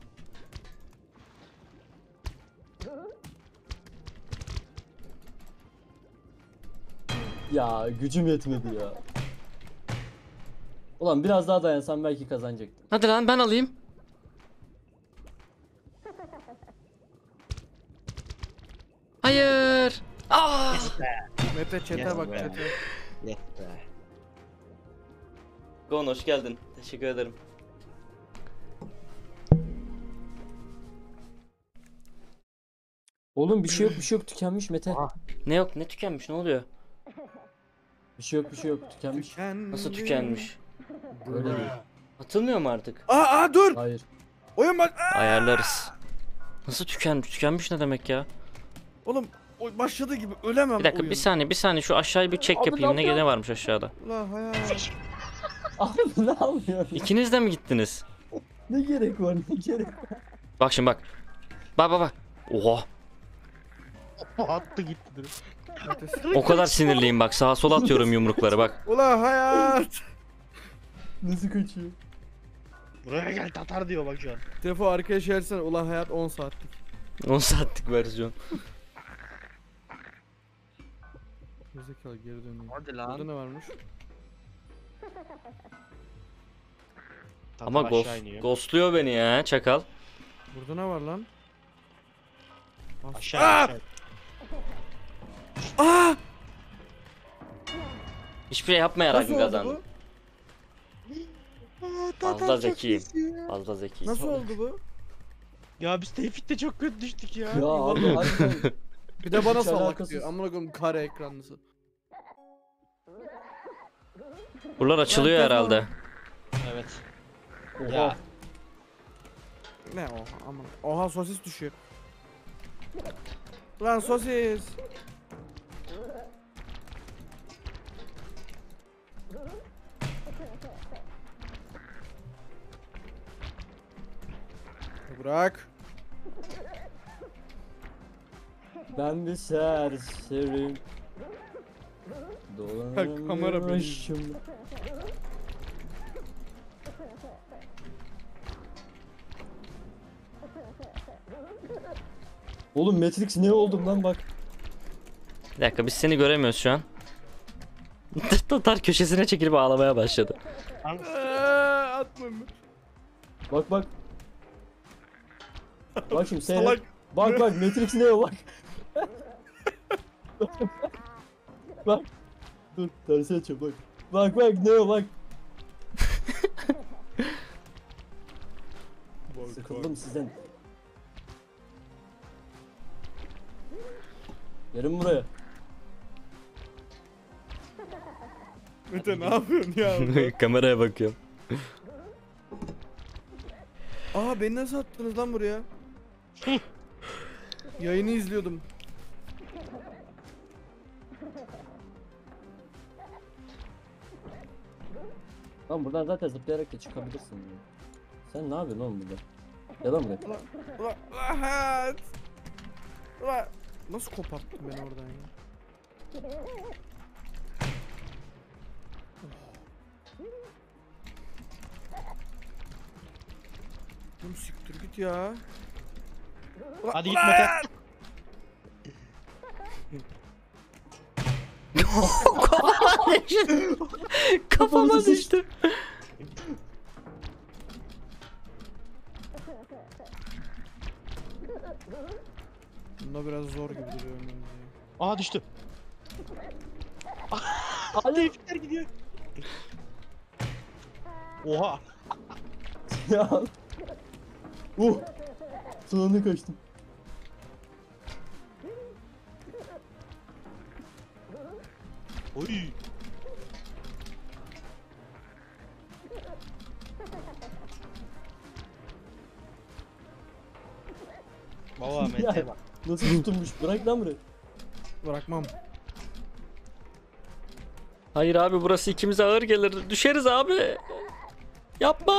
Ya gücüm yetmedi ya. Ulan biraz daha dayansam belki kazanacaktım. Hadi lan ben alayım. Hayır. Aa! Mete çete Yes bak be. çete. Yes be. Gon hoş geldin. Teşekkür ederim. Oğlum bir şey yok, bir şey yok, tükenmiş Mete. Aha. Ne yok, ne tükenmiş, ne oluyor? Bir şey yok, bir şey yok, tükenmiş. Nasıl tükenmiş? Öyle değil. Atılmıyor mu artık? Aa dur. Hayır. Oyun bak. Ayarlarız. Nasıl tükenmiş? Tükenmiş ne demek ya? Oğlum başladığı gibi ölemem Bir dakika, oyun. bir saniye şu aşağıya bir çek Abi, yapayım. ne Ne yapıyorsun? varmış aşağıda? Ulan hayat. Abi ne yapıyorsun? İkiniz de mi gittiniz? Ne gerek var, ne gerek var? Bak şimdi bak. Bak. Oha. Attı gitti direkt. O kadar sinirliyim bak. Sağa sola atıyorum yumrukları bak. Ulan hayat. Nasıl kaçıyor? Buraya gel Tatar diyor bak şu an. Defo arkaya şey etsene. Ulan hayat 10 saatlik. 10 saatlik versiyon. Gerizekalı geri dönüyor. Hadi Burada ne varmış? Tatar Ama aşağı iniyor. ghostluyor beni ya çakal. Burada ne var lan? Aşağı Aa! aşağı. Aa! Hiçbir şey yapmayarak Nasıl mı oldu kazandım? bu? Fazla zekiyim. Fazla zekiyim. Nasıl oldu bu? Ya biz Tevfik'te çok kötü düştük ya. Ya abi harbiden. Bir de bana Hiç salak alakasız. diyor. Amına koyayım kare ekranlısı. Buralar açılıyor Ben herhalde. Evet. Oha. Ya. Ne oha aman. Oha sosis düşüyor. Lan sosis. Bırak. Ben bir serserim. Bak, kamera beni Dolanırım. Oğlum Matrix ne oldum lan bak. Bir dakika, biz seni göremiyoruz şu an. Tatar köşesine çekilip ağlamaya başladı. Atma mı? Bak bak. Bak şimdi seyret. Salak. Bak bak Matrix ne o bak. Bak. Dur tersi açıyor bak. Bak bak ne o bak. Sıkıldım sizden. Gelin buraya. Mete ne yapıyorsun ya? Kameraya bakıyorum. Aa beni nasıl attınız lan buraya? Yayını izliyordum. Lan buradan zaten zıplayarak da çıkabilirsin. Ya. Sen ne yapıyorsun oğlum burada? Gel lan buraya. Ulan ulan ulan nasıl koparttın beni oradan ya? Oğlum siktir git ya. Ulan, Hadi git ulan! Mete. Kafama düştü. Kafama düştü. Bunda biraz zor gibi duruyor önümüzde. Aa düştü. Hayır. Tevfikler gidiyor. Oha. Ya. Sonuna kaçtım. Oy. Baba Mete bak. Nasıl tutunmuş? Bırak lan burayı. Bırakmam. Hayır abi burası ikimize ağır gelir. Düşeriz abi. Yapma.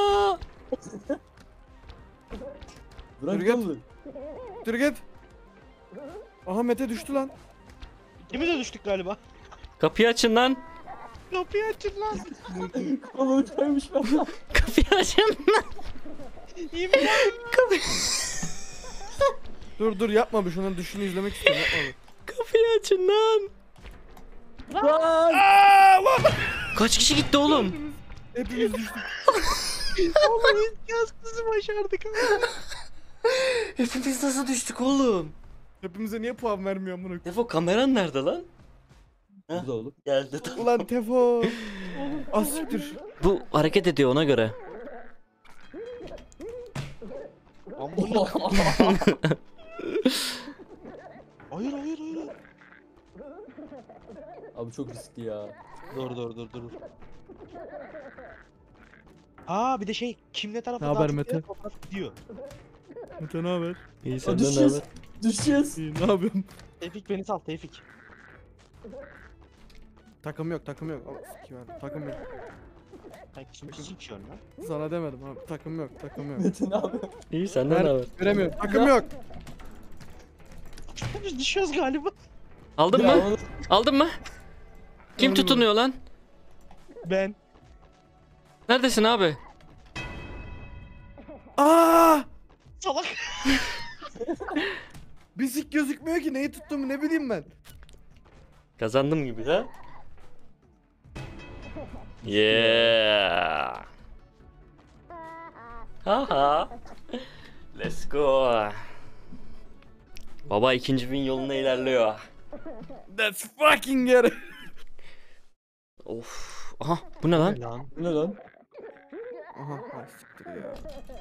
Bırak Yürü lan git. burayı. Dur git. Aha Mete düştü lan. İkimiz de düştük galiba. Kapıyı açın lan. Kapıyı açın lan. Kolu kaymış ben. Kapıyı açın lan. İyi mi? Dur yapma bir şunun düşüşünü izlemek istiyorum yapma bir. Kapıyı açın lan. Lan. Kaç kişi gitti oğlum? Hepimiz düştük. Oğlum imkansızı başardık abi. Hepimiz nasıl düştük oğlum? Hepimize niye puan vermiyor bunu? Defo kameran nerede lan? Burada oğlum. Geldi. Ulan Tefo. Az siktir. Bu hareket ediyor ona göre. Amına. Hayır hayır hayır. Abi çok riskli ya. Dur. Aa bir de şey kim ne tarafa Ne haber dağıtıyor, Mete? o taraf gidiyor. Mete ne haber? İyi Aa, senden ne düşeceğiz. haber? Düşeceğiz. İyi ne yapıyorsun? Tevfik beni sal Tevfik. Takım yok. Takım yok. Takım yok. Sen kimi sikiyorsun lan? Sana demedim abi. Takım yok. Mete ne yapıyor? İyi senden ne haber? Veremiyorum. Takım yok. Biz düşüyoruz galiba. Aldın Ya, mı? onu- Aldın mı? Kim Aldım. tutunuyor lan? Ben. Neredesin abi? Aa! Salak. Bizik gözükmüyor ki neyi tuttuğumu ne bileyim ben. Kazandım gibi ha? Yeah. Haha. Let's go. Baba ikinci win yolunda ilerliyor. That's fucking get it. Of. Aha bu ne lan? Lan. Bu ne lan? Aha ay siktir ya.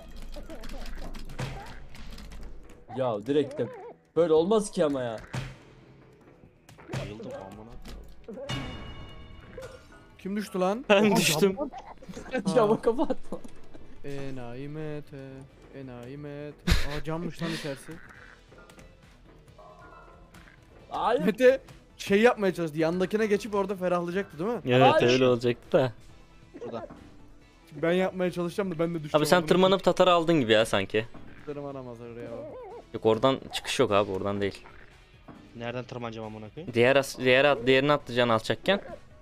Ya direkt de böyle olmaz ki ama ya. Bayıldım amına. Kim düştü lan? Ben düştüm. Cama kapatma. Enayi Mete. Enayi Mete. Aa cammış lan içerisi. Hayır. Mete şey yapmaya çalıştı. Yandakine geçip orada ferahlayacaktı değil mi? Evet Ay. öyle olacaktı da. Burada. Ben yapmaya çalışacağım da ben de düştüm. Abi sen tırmanıp Tatar'ı aldın gibi ya sanki. Tırmanamaz oraya o. Yok oradan çıkış yok abi oradan değil. Nereden tırmanacağım amına koyayım? Diğerini atlayacaksın alçakken.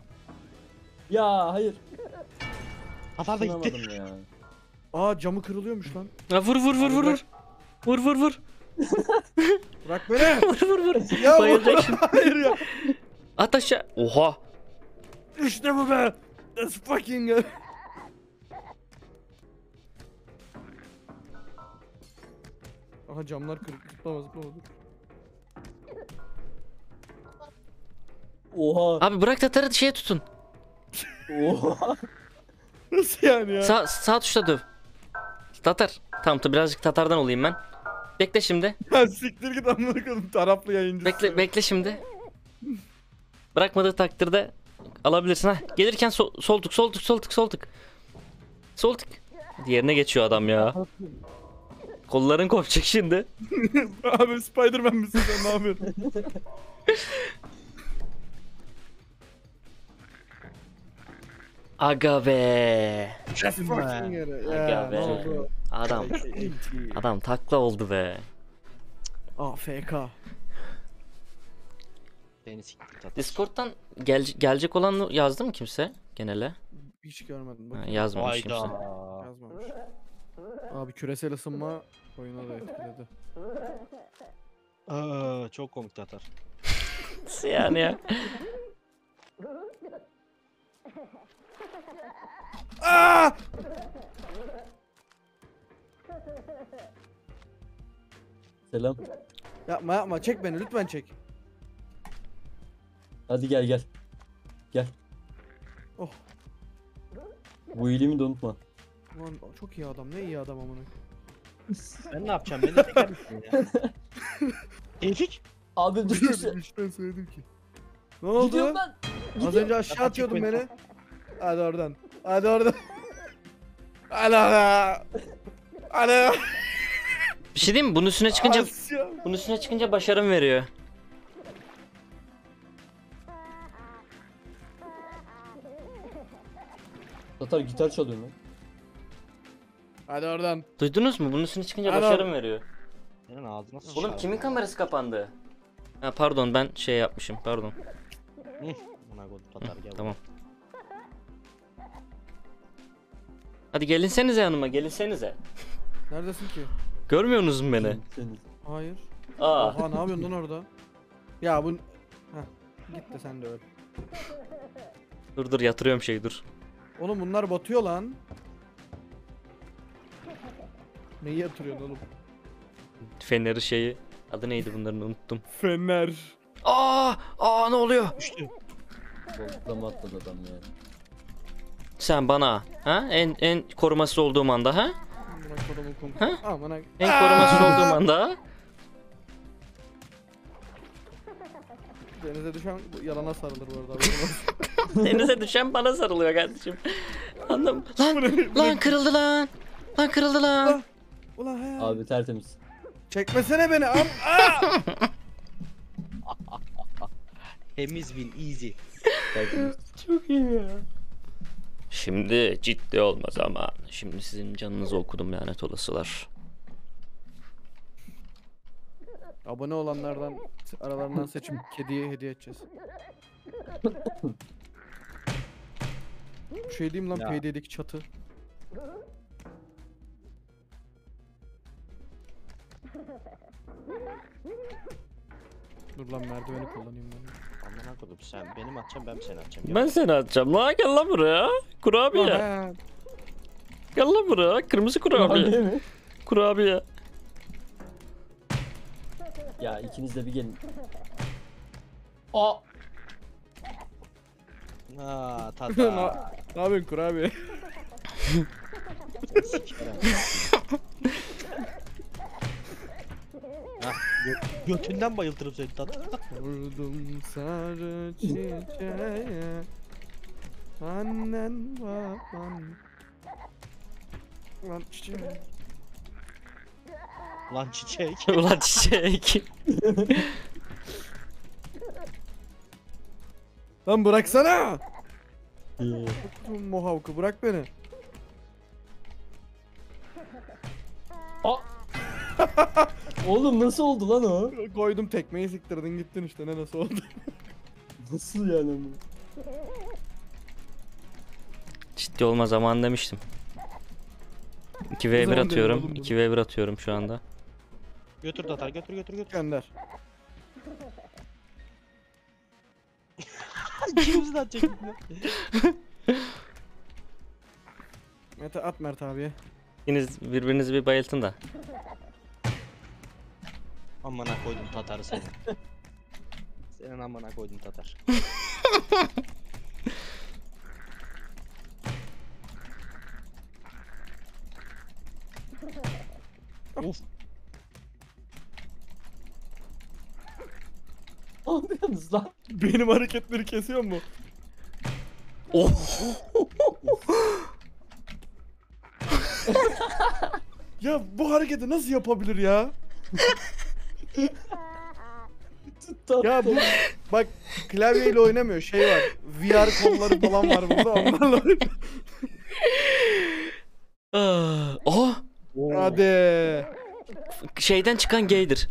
Ya hayır. Tatar da gitti. Tutunamadım ya. Aa camı kırılıyormuş lan. Ha, vur. Vur. Bırak beni. Vur. Ya Bayılacak şimdi. hayır ya. At aşağı. Oha. İşte bu be. That's fucking good. Aha camlar kırık. Zıplama. Oha. Abi bırak Tatar'ı şeye tutun. Oha. Nasıl yani ya? Sağ tuşla döv. Tatar. Tamam birazcık Tatar'dan olayım ben. Bekle şimdi. Ya siktir git amına koyayım taraflı yayıncısı. Bekle şimdi. Bırakmadığı takdirde alabilirsin ha. Gelirken sol tık. Diğerine geçiyor adam ya. Kolların kopacak şimdi. Abi Spider-Man misin sen ne yapıyorsun? Aga be. That's fucking good. Aga Ya be. ne oldu? Adam takla oldu be. AFK. Beni siktir Tatar. Discord'dan gelecek olan yazdı mı kimse genele? Hiç görmedim. Ha, Bakayım. yazmamış kimse. Hayda. Yazmamış. Abi küresel ısınma oyuna da etkiledi. Aa, çok komik Tatar. Nasıl yani ya? Aa! Selam. Yapma yapma, çek beni lütfen çek. Hadi gel gel. Gel. Oh. Bu iyiliğimi de unutma. Ulan çok iyi adam, ne iyi adam amına. Ben ne yapacağım? Beni de çeker misin ya? Tevfik. Abi düşürse. Ben söyledim ki. Ne Gidiyorum oldu? ben. Az önce aşağı atıyordun beni. Hadi oradan. Hadi oradan. Hadi oradan. Hadi. Bir şey diyeyim mi? Bunun üstüne çıkınca Asya. bunun üstüne çıkınca başarım veriyor. Tatar gitar çalıyorum lan. Hadi oradan. Duydunuz mu? Bunun üstüne çıkınca Adam. başarım veriyor. Senin ağzına sıçar. Oğlum kimin kamerası kapandı? Ha pardon ben şey yapmışım pardon. Buna koydum Tatar gel. Tamam. Hadi gelinsenize yanıma gelinsenize. Neredesin ki? Görmüyorsunuz mu beni? Seniz. Hayır. Aa. Oha, ne yapıyorsun lan orada? Ya bu... Heh. Git de sen de öl. Dur yatırıyorum şey dur. Oğlum bunlar batıyor lan. Neyi yatırıyorsun oğlum? Feneri şeyi. Adı neydi bunların unuttum. Fener. Aa ne oluyor? Düştü. Bozdama atladı adam yani. Sen bana ha en korumasız olduğum anda ha? Bırak adamı konu. Ha? Aman ha. En korumasız olduğum anda. Denize düşen bu yalana sarılır bu arada. haberin olsun. Denize düşen bana sarılıyor kardeşim. Anladım. Lan kırıldı lan. Lan kırıldı lan. Ulan he. Abi tertemiz. Çekmesene beni. Temiz win easy. Tertemiz. Çok iyi ya. Şimdi ciddi olmaz ama. Şimdi sizin canınızı okudum lanet olasılar. Abone olanlardan aralarından seçim kediye hediye edeceğiz. Şey diyeyim lan, Ya. Payday'deki çatı. Dur lan, merdiveni kullanayım ben. Amına koydum sen benim atacağım ben seni atacağım. Ben seni atacağım. Lan gel lan buraya. Kurabiye. Ulan he. Gel lan buraya. Kırmızı kurabiye. Abi mi? Kurabiye. Ya ikiniz de bir gelin. Aa. Aa Ne Tatar. ne yapıyorsun kurabiye? Sikerim. Hah, götünden bayıltırım seni Tatar. Vurdum sarı çiçeğe. Annen baban. Lan çiçeğe. Lan çiçek. Ulan çiçek. Lan bıraksana. Ee, Mohawk'ı bırak beni. Oğlum nasıl oldu lan o? Koydum tekmeyi, siktirdin gittin işte, ne nasıl oldu? Nasıl yani bu? Ciddi olma zamanı demiştim. Ne 2v1 zaman dedin atıyorum. oğlum bunu? 2v1 atıyorum şu anda. Götür Tatar götür götür götür. Gönder. İkimizi de atacak. Mete at Mert abiye. İkiniz birbirinizi bir bayıltın da. Amına koydum Tatar'ı senin. Senin amına koydum Tatar. Of. Abi yalnız lan. Benim hareketleri kesiyor mu? Oh. Ya bu hareketi nasıl yapabilir ya? Ya bu bak, klavyeyle oynamıyor, şey var. VR kolları falan var burada, onlarla oynuyor. Oh. Hadi. Şeyden çıkan gaydir.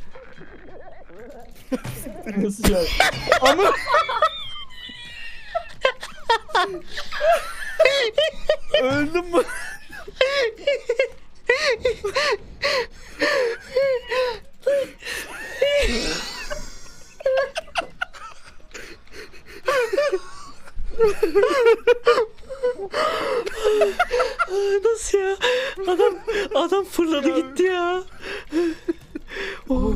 Nasıl yani? Ama öldüm mü? Nasıl ya? Adam fırladı gitti ya. Oh.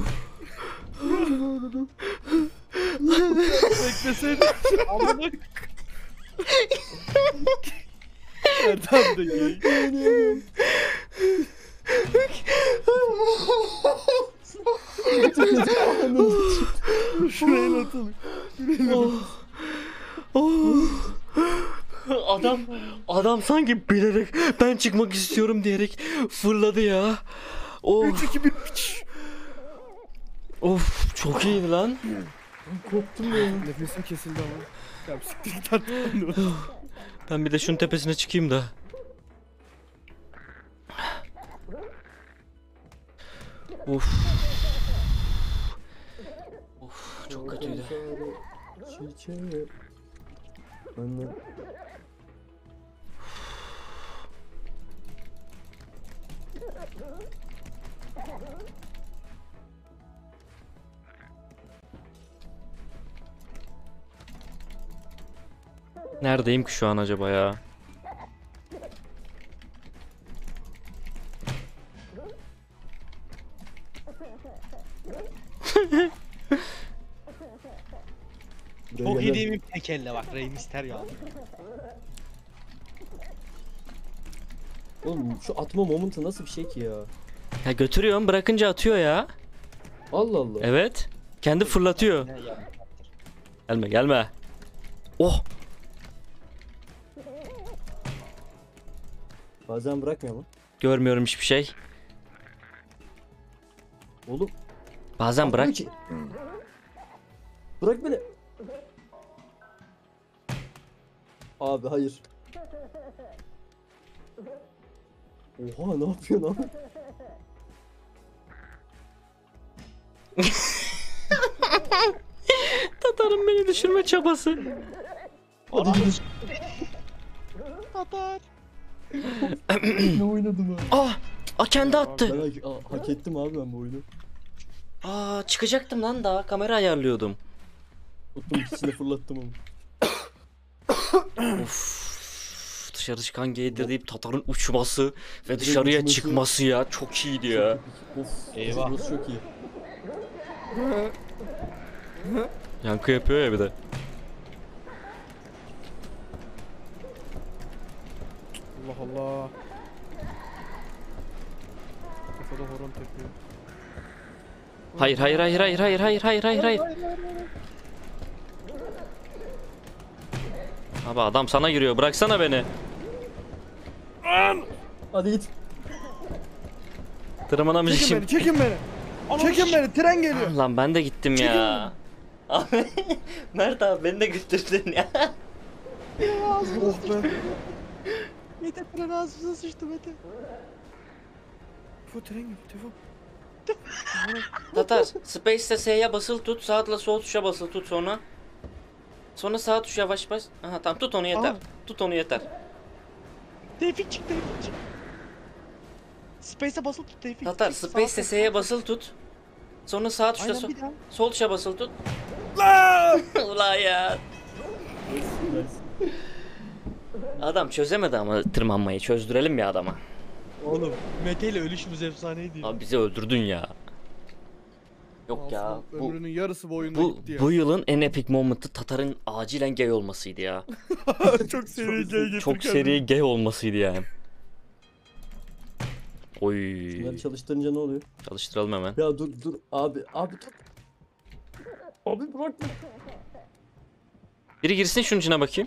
Bekleseydin. Amına Erdem de gay. Şuraya el atalım. Adam sanki bilerek ben çıkmak istiyorum diyerek fırladı ya. Oh. 3 2 1. Of çok iyiydi lan. Korktum ya. Nefesim kesildi ama. Ya siktir git artık. Ben bir de şunun tepesine çıkayım da. Of. Of çok kötüydü. Çiçeği. Anne. Neredeyim ki şu an acaba ya? Çok yediğim bir tekelle bak. Rey Mysterio ya. Oğlum şu atma momentu nasıl bir şey ki ya? Ya götürüyorum bırakınca atıyor ya. Allah Allah. Evet. Kendi fırlatıyor. Ne ya? Gelme. Oh. Bazen bırakmıyor mu? Görmüyorum hiçbir şey. Oğlum. Bazen bırak. atma ki. Bırak beni. Abi hayır. Oha ne yapıyorsun abi? Tatar'ın beni düşürme çabası. Hadi gidelim. Tatar. Ne oynadım abi? Kendi attı. Ben hak ettim abi ben bu oyunu. Çıkacaktım lan daha. Kamera ayarlıyordum. Tuttum ikisini fırlattım onu. Of. Dışarı çıkan geydir deyip Tatar'ın uçması ve Direkt dışarıya uçması. çıkması ya. Çok iyiydi ya. Of. Eyvah. Burası çok iyi. Yankı yapıyor ya bir de. Allah Allah. Kafada horon tepiyor. Hayır. Abi adam sana giriyor. Bıraksana beni. Hadi git. Tırmanamayacağım. Çekin beni. Çekin beni. Tren geliyor. Lan ben de gittim ya. Abi Mert abi beni de götürdün ya. Oh be. Mete fren ağzımıza sıçtı Mete. Tefo tren geliyor. Tefo. Tatar Space'te S'ye basılı tut. Sağla sol tuşa basılı tut sonra. Sonra sağ tuşa yavaş bas. Aha tamam tut onu yeter. Aa. Tut onu yeter. Tevfik çık. Space'e basılı tut Tevfik. Tatar Sağ Space'te sol. S'ye basılı tut. Sonra sağ tuşa Aynen bir daha. sol tuşa basılı tut. Ulan ya. Adam çözemedi ama tırmanmayı. Çözdürelim ya adama. Oğlum Mete ile ölüşümüz efsaneydi. Abi bizi öldürdün ya. Yok ya. Aslında Bu ömrünün yarısı bu oyunda bu gitti ya. bu yılın en epic moment'ı Tatar'ın acilen gay olmasıydı ya. Çok seri gay getir Çok seri gay olmasıydı yani. Oy. Bunları çalıştırınca ne oluyor? Çalıştıralım hemen. Ya dur abi dur. Abi bırak beni. Biri girsin şunun içine bakayım.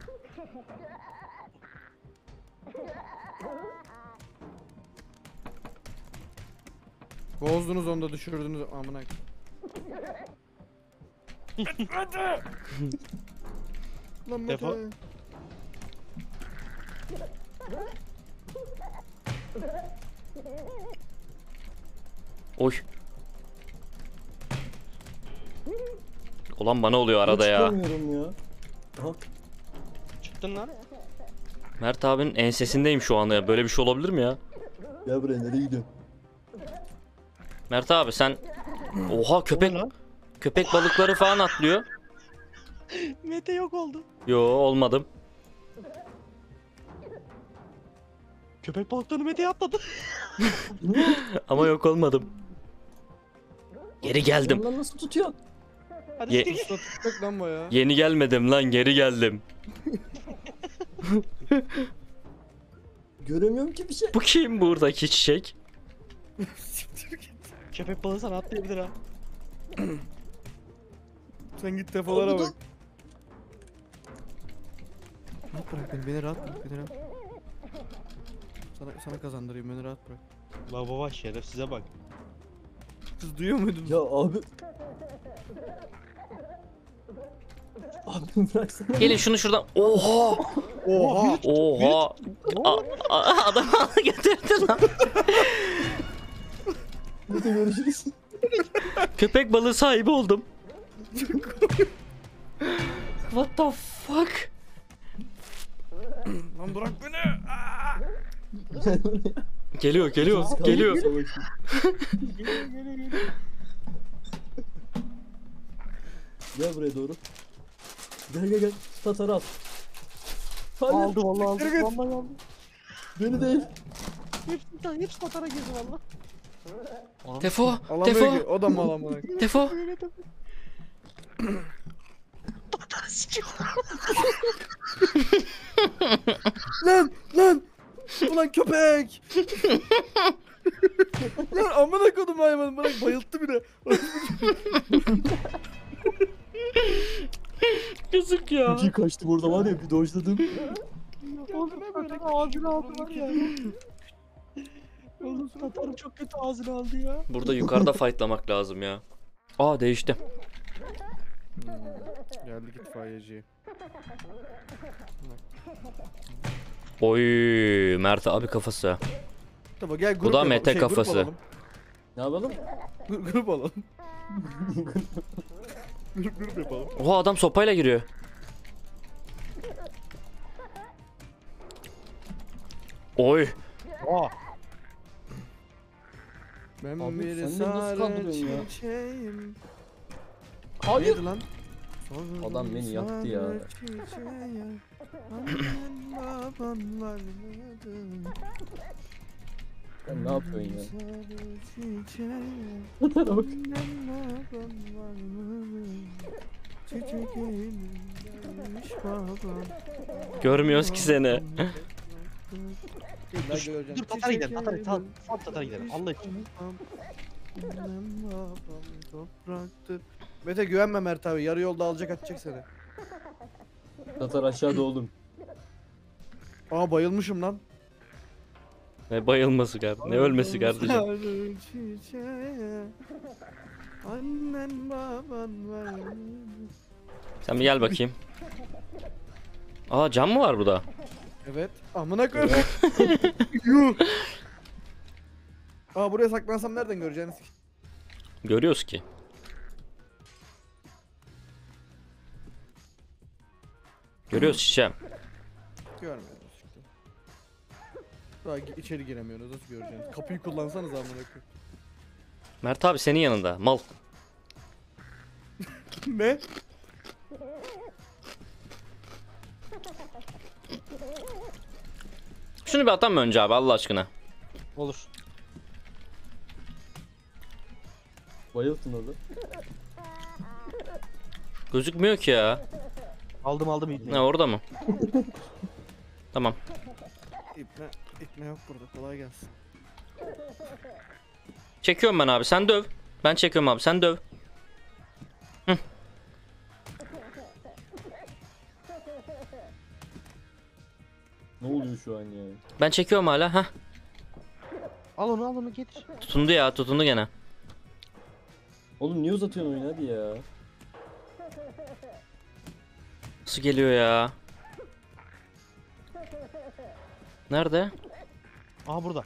Bozdunuz onu da düşürdünüz amına. Lan Mete. Defol. Oy. Olan bana oluyor arada ya. Çıkamıyorum ya. Aha. Çıktın lan. Mert abinin ensesindeyim şu anda ya. Böyle bir şey olabilir mi ya? Gel buraya nereye gidiyorsun? Mert abi sen... Oha köpek lan? köpek balıkları falan atlıyor. Mete yok oldu. Yo olmadım. Köpek balıklarını Mete'ye atladı. Ama yok olmadım. Geri geldim. Lan nasıl tutuyor? Hadi Ye- siktir git. Usta tutacak lan bayağı. Yeni gelmedim lan, geri geldim. Göremiyorum ki bir şey. Bu kim buradaki çiçek? Siktir git. Köpek balığı sana atlayabilir ha. Sen git defolara Oldu. bak. Rahat bırak beni rahat bırak, beni rahat. Sana kazandırayım, beni rahat bırak. Bak baba şerefsize bak. Siz duyuyor muydunuz? Ya abi. Abi bıraksana. Gelin şunu şuradan. Oha! Oha! Oha! Adam götürdü lan. Mete görüşürüz. Köpek balığı sahibi oldum. What the fuck? Lan bırak beni! Geliyor, geliyor, geliyor. Gel buraya doğru. Gel gel gel. Tatarı al. Hayır. Aldı vallahi aldı. Siktir git. Vallahi aldı. Beni değil. Hepsi tatara girdi valla. Defo, Alamıyor defo, ki, o da mı alamıyor? defo. Tatara sikiyor. Lan! Ulan köpek! Lan amına kodum hayvanı, bırak, bayılttı bir de. Yazık ya. Çok iyi kaçtım orada var ya bir dojladım. Oğlum böyle ağzını aldı var ya. Oğlum tatarım çok kötü ağzını aldı ya. Burada yukarıda fightlamak lazım ya. Aa, değişti. Geldik itfaiyeci. Oy, Mert abi kafası. Tamam gel grup Bu da yapalım. Mete grup kafası. alalım. Ne yapalım? Grup alalım. Grup yapalım. Oha, adam sopayla giriyor. Oy. Aa. Ben Abi bir sen beni nasıl sarı kandırıyorsun ya? çiçeğim. Hayır. Neydi lan? Adam beni yaktı ya. Sarı çiçeğim, annen baban varmadı. Sen ne yapıyorsun ya? Sarı çiçeğim, Tatara bak. annen baban varmadı. Çiçek elimdeymiş babam. Görmüyoruz ki seni. Dur tatara gidelim. Tatara gidelim. Allah için. Annem babam topraktır. Mete güvenme Mert abi, yarı yolda alacak atacak seni. Tatar aşağıda oğlum. Aa bayılmışım lan. Ne bayılması kardeşim, ne ölmesi kardeşim. Sarı çiçeğe, annen baban var. Sen bir gel bakayım. Aa, cam mı var burada? Evet. Amına koyayım. Yuh. Aa buraya saklansam nereden göreceğiniz? Görüyoruz ki. Görüyoruz çiçeğim. Görmüyoruz işte. Daha içeri giremiyoruz, nasıl göreceğiniz? Kapıyı kullansanız amına koyayım. Mert abi senin yanında. Mal. Ne? Şunu bir atam mı önce abi, Allah aşkına? Olur. Bayılttın orada. Gözükmüyor ki ya. Aldım Ne, ipneyi. orada mı? Tamam. İpne yok burada, kolay gelsin. Çekiyorum ben abi, sen döv. Ben çekiyorum abi, sen döv. Ne oluyor şu an ya? Ben çekiyorum hala. Hah. Al onu getir. Tutundu ya, tutundu gene. Oğlum niye uzatıyorsun oyunu hadi ya? Nasıl geliyor ya? Nerede? Aha burada.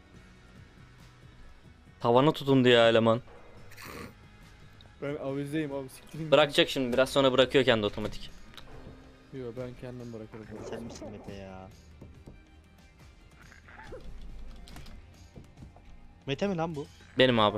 Tavana tutundu ya eleman. Ben avizeyim abi, siktirin. Bırakacak şimdi, biraz sonra bırakıyor kendi otomatik. Yok ben kendim bırakırım. Sen misin Mete ya? Mete mi lan bu? Benim abi.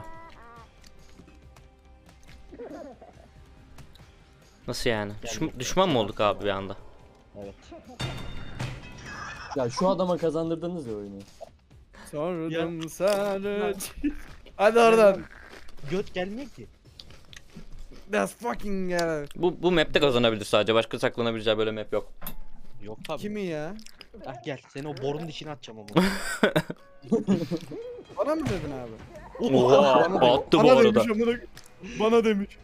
Nasıl yani? Düşman mı olduk abi bir anda? Evet. Ya şu adama kazandırdınız ya oyunu. Sordum sarı. Hadi oradan. Göt gelmiyor ki. That's fucking ya. Bu map'te kazanabilir sadece. Başka saklanabileceği böyle map yok. Yok tabii. Kimi ya? Ah gel seni o borunun içine atacağım ama. Bana mı dedin abi? Oha attı bu Bana arada. demiş amına. Bana demiş.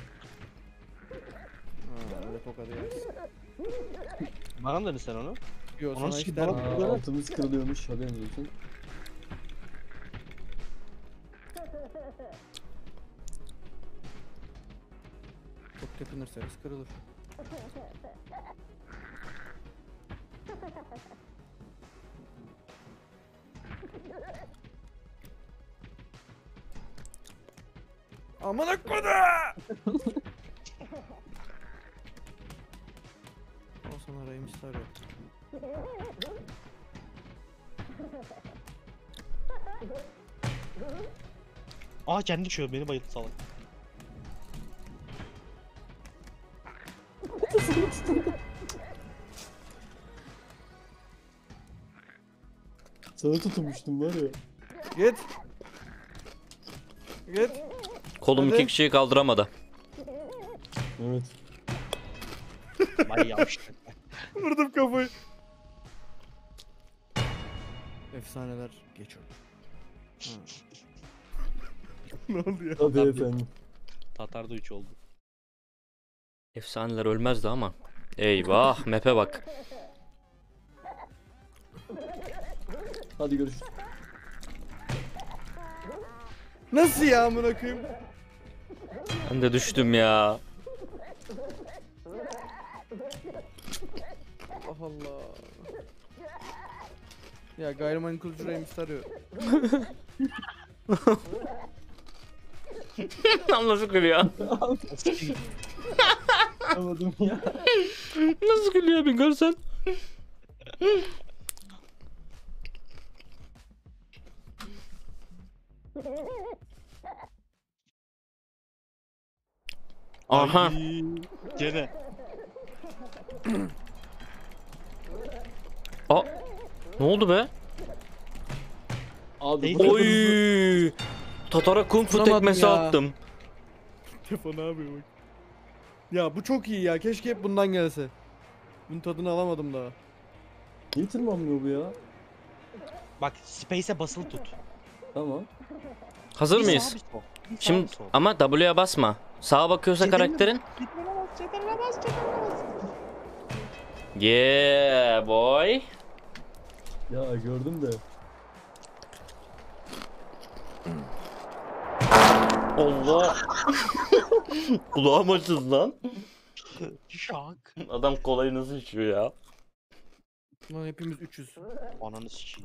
Ha, öyle tokadı yersin. Bana da mı sen onu? Yo Ona sana sikip iki tane. bana- Aa, altımız kırılıyormuş haberiniz olsun. Çok tepinirseniz kırılır. Amına koda! O sana Rey Mysterio. Aa kendi düşüyor beni bayıldı salak. Sana tutunmuştum var ya. Git. Git. Kolum Hadi. iki kişiyi kaldıramadı. Evet. Vay yavşak. Vurdum kafayı. Efsaneler geçiyor. Ne oldu ya? Tabii efendim. Tatar'da 3 oldu. Efsaneler ölmezdi ama. Eyvah map'e bak. Hadi görüşürüz. Nasıl ya amına koyayım? Ben de düştüm ya. Allah Allah. Ya gayrimenkulcü Rey Mysterio. Nasıl gülüyor? Anlamadım ya. Nasıl gülüyor bir görsen. Aha. Ay, gene. Aa. Ne oldu be? Abi Neyse. bu kafanızı- Oy. Tatara kung fu Tutamadım tekmesi ya. attım. Telefon abi bak. Ya bu çok iyi ya. Keşke hep bundan gelse. Bunun tadını alamadım daha. Niye tırmanmıyor bu ya? Bak space'e basılı tut. Tamam. Hazır Bir mıyız? sağ, bir sol. Bir sağ, Şimdi bir sol. ama W'ye basma. Sağa bakıyorsa Çevirme. karakterin. Çevirme bas, çevirme bas, çevirme bas. Yeah boy. Ya gördüm de. Allah. Kulağım açıldı lan. Şak. Adam kolayı nasıl içiyor ya? Lan hepimiz 300. Ananı sikeyim.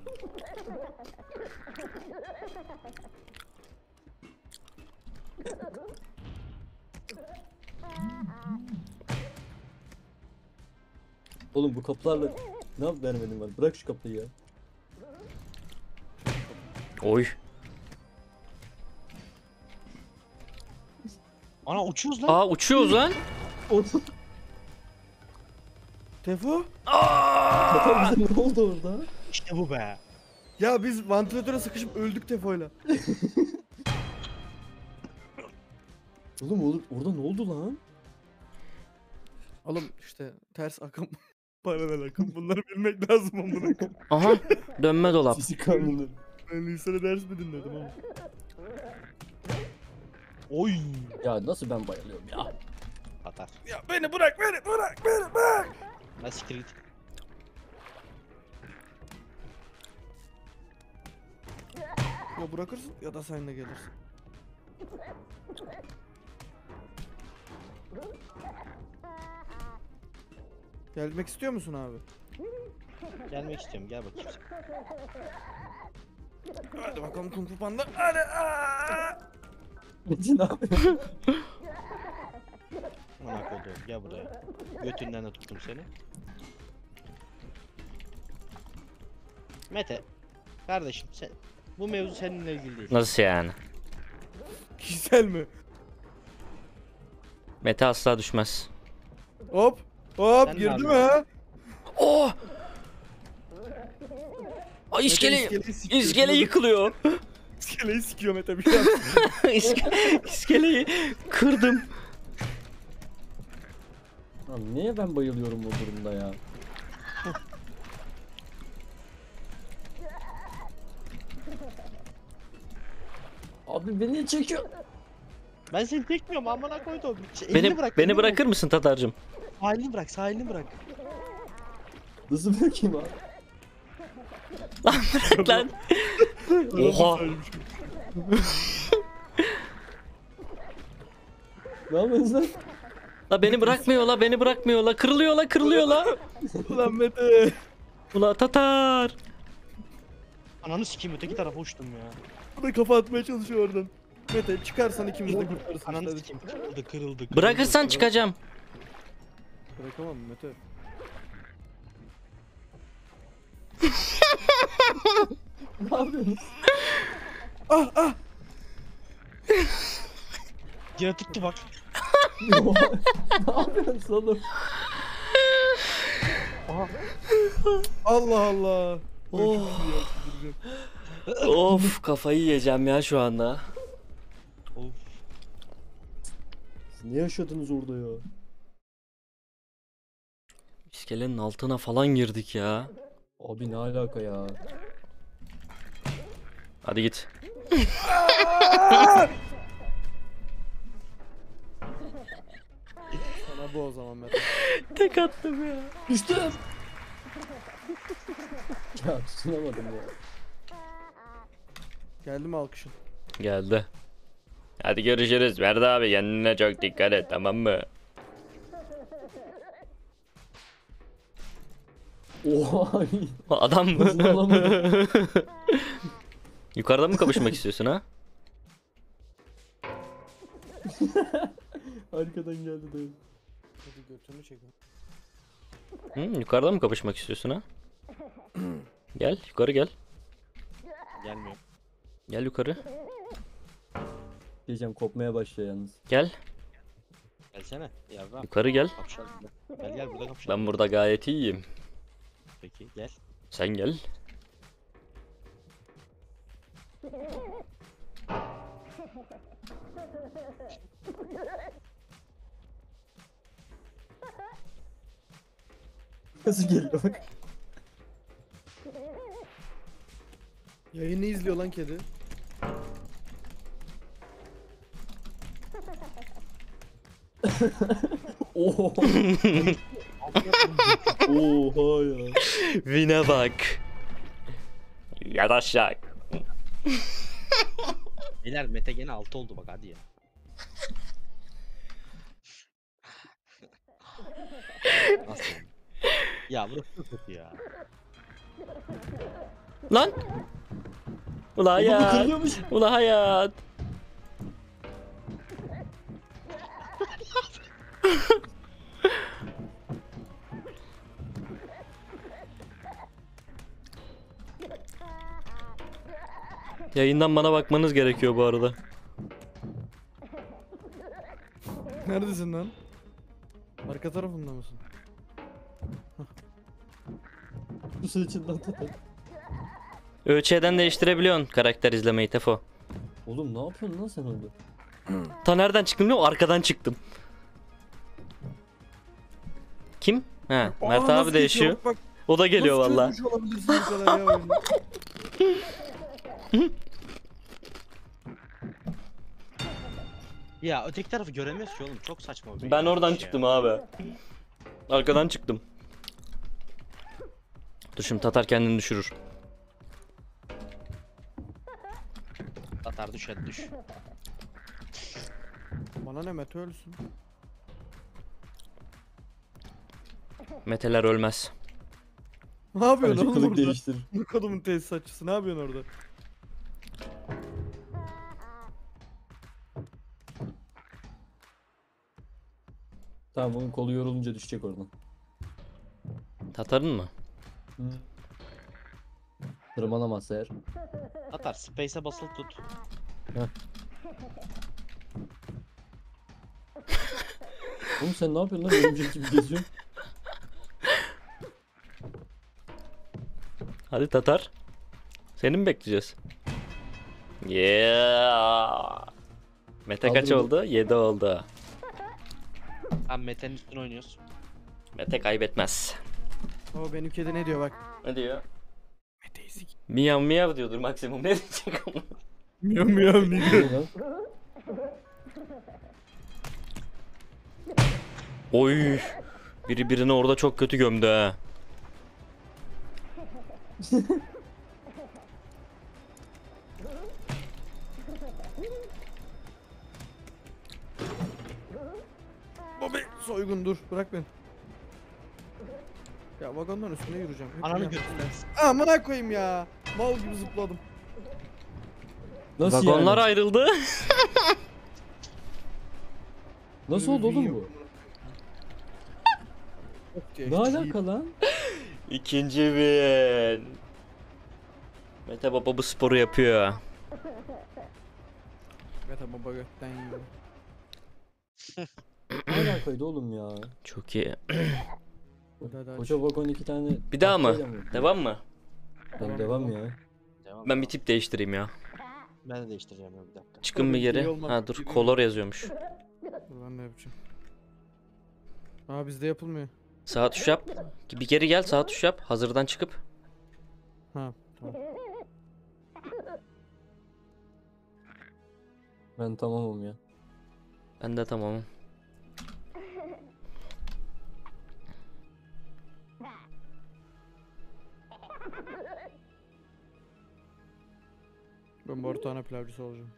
Oğlum bu kapılarla ne yap vermedim ben. Bırak şu kapıyı ya. Oy. Ana uçuyoruz lan. Aa uçuyoruz lan. Orada Tefo? kapı bize ne oldu orada? İşte bu be. Ya biz vantilatöre sıkışıp öldük Tefo'yla. Oğlum orada ne oldu lan? Oğlum işte ters akım. Paralel akım. Bunları bilmek lazım amına koyayım. Aha dönme dolap. Sisi kanunu. Ben lisede ders mi dinledim ama. Oy. Ya nasıl ben bayılıyorum ya? Tatar. Ya beni bırak bırak. Ben siktir git. Ya bırakırsın ya da sen de gelirsin. Gelmek istiyor musun abi? Gelmek istiyorum gel bakayım. Hadi bakalım Kung Fu Panda. Hadi. Metin abi. Aman koduğum gel buraya. Götünden de tuttum seni. Mete. Kardeşim sen. Bu mevzu seninle ilgili değil. Nasıl yani? Kişisel mi? Mete asla düşmez. Hop. Hop Sen ne girdi mi yapıyorsun? ha? Oh! Ay iskele, iskeleyi sikiyor. iskele yıkılıyor. İskeleyi sikiyor Mete bir şey yap. İskeleyi kırdım. Lan niye ben bayılıyorum bu durumda ya? Abi beni çekiyor. Ben seni çekmiyorum amına koydum. Elini bırak. Beni elini bırakır mısın Tatar'cığım? Sahilini bırak, sahilini bırak. Nasıl bırakayım abi? Lan. Oha. Ne yapıyorsun lan? La beni bırakmıyor la, beni bırakmıyor la. Kırılıyor la, kırılıyor la. Ulan Mete. Ula Tatar. Ananı sikeyim, öteki tarafa uçtum ya. Bu da kafa atmaya çalışıyor oradan. Mete çıkarsan ikimiz de kurtarırız. Ananı Hadi. sikeyim, kırıldı. Bırakırsan çıkacağım. Bırakamam Mete. Ne yapıyorsun? Ah ah. Yine tuttu bak. ne yapıyorsun oğlum? Allah Allah. Oh. Of kafayı yiyeceğim ya şu anda. Of. Siz ne yaşadınız orada ya? İskelenin altına falan girdik ya. Abi ne alaka ya? Hadi git. Sana bu o zaman Mete. Tek attım ya. Düştüm. ya tutunamadım ya. Geldi mi alkışın? Geldi. Hadi görüşürüz. Verdi abi, kendine çok dikkat et, tamam mı? Oha. Adam mı? Hızını alamadım. Yukarıdan mı kapışmak istiyorsun ha? Arkadan geldi dayı. Hadi götünü çekin. Hı, yukarıdan mı kapışmak istiyorsun ha? Gel yukarı gel. Gelmiyor. Gel yukarı. Diyeceğim kopmaya başlıyor yalnız. Gel. Gelsene. Yarram. Yukarı gel. Kapışalım. Gel burada kapışalım. Ben burada gayet iyiyim. Peki gel. Sen gel. Nasıl geliyor bak. Yayını izliyor lan kedi. Oha. Oha ya. Vine bak. Yadaşak. Beyler Mete gene 6 oldu bak, hadi ya. Nasıl? Ya burası çok kötü ya. Lan. Ula Bu hayat. kırılıyormuş. Ula hayat. Yayından bana bakmanız gerekiyor bu arada. Neredesin lan? Arka tarafında mısın? Bu saçından tutar. ÖÇ'den değiştirebiliyorsun karakter izlemeyi Tefo. Oğlum ne yapıyorsun lan sen orada? Ta nereden çıktım biliyor musun? Arkadan çıktım. Kim? He, Mert Aa, abi nasıl değişiyor. geçiyor? Bak, O da geliyor nasıl valla. çözmüş olabilirsin bu kadar ya oyunu? Ya öteki tarafı göremiyoruz ki oğlum, çok saçma bir Ben oradan şey çıktım ya. abi. Arkadan çıktım. Dur şimdi Tatar kendini düşürür. Tatar düş, hadi düş. Bana ne Mete ölsün. Meteler ölmez. Ne yapıyorsun Bence oğlum kılık orada? değiştir. Bu kodumun tesisatçısı ne yapıyorsun orada? Tamam onun kolu yorulunca düşecek oradan. Tatar'ın mı? Hı. Tırmanamazsa eğer. Tatar space'e basılı tut. Oğlum sen ne yapıyorsun lan? Örümcek gibi geziyorsun. Hadi Tatar. Seni mi bekleyeceğiz? Yeah. Mete kaç Aldırma. oldu? 7 oldu. Abi Mete'nin üstüne oynuyoruz. Mete kaybetmez. O benim kedi ne diyor bak. Ne diyor? Mete'yi sik. Miyav miyav diyordur maksimum. Ne diyecek ama? Miyav miyav ne diyor? Lan. Oy. Biri birini orada çok kötü gömdü ha. Bobby soygun dur bırak beni. Ya vagondan üstüne yürüyeceğim. Hep Ananı ya. götürmez. Amına koyayım ya. Mal gibi zıpladım. Nasıl Vagonlar yani? ayrıldı. Nasıl oldu oğlum bu? Ne alaka lan? İkinci win. Mete baba bu sporu yapıyor. Mete baba götten yiyor. Ne alakaydı oğlum ya? Çok iyi. Hadi hadi Koca vagon 2 tane. Bir daha mı? tahtayla Devam mı? Ben devam ya. Devam. Ben bir tip değiştireyim ya. Ben de değiştireceğim ya bir dakika. Çıkın bir Tabii, geri. iyi olmak Ha dur gibi. color yazıyormuş. Dur ben ne yapacağım? Aa bizde yapılmıyor. Sağ tuş yap. Bir geri gel sağ tuş yap. Hazırdan çıkıp. Ha tamam. Ben tamamım ya. Ben de tamamım. Ben Barutane pilavcısı olacağım.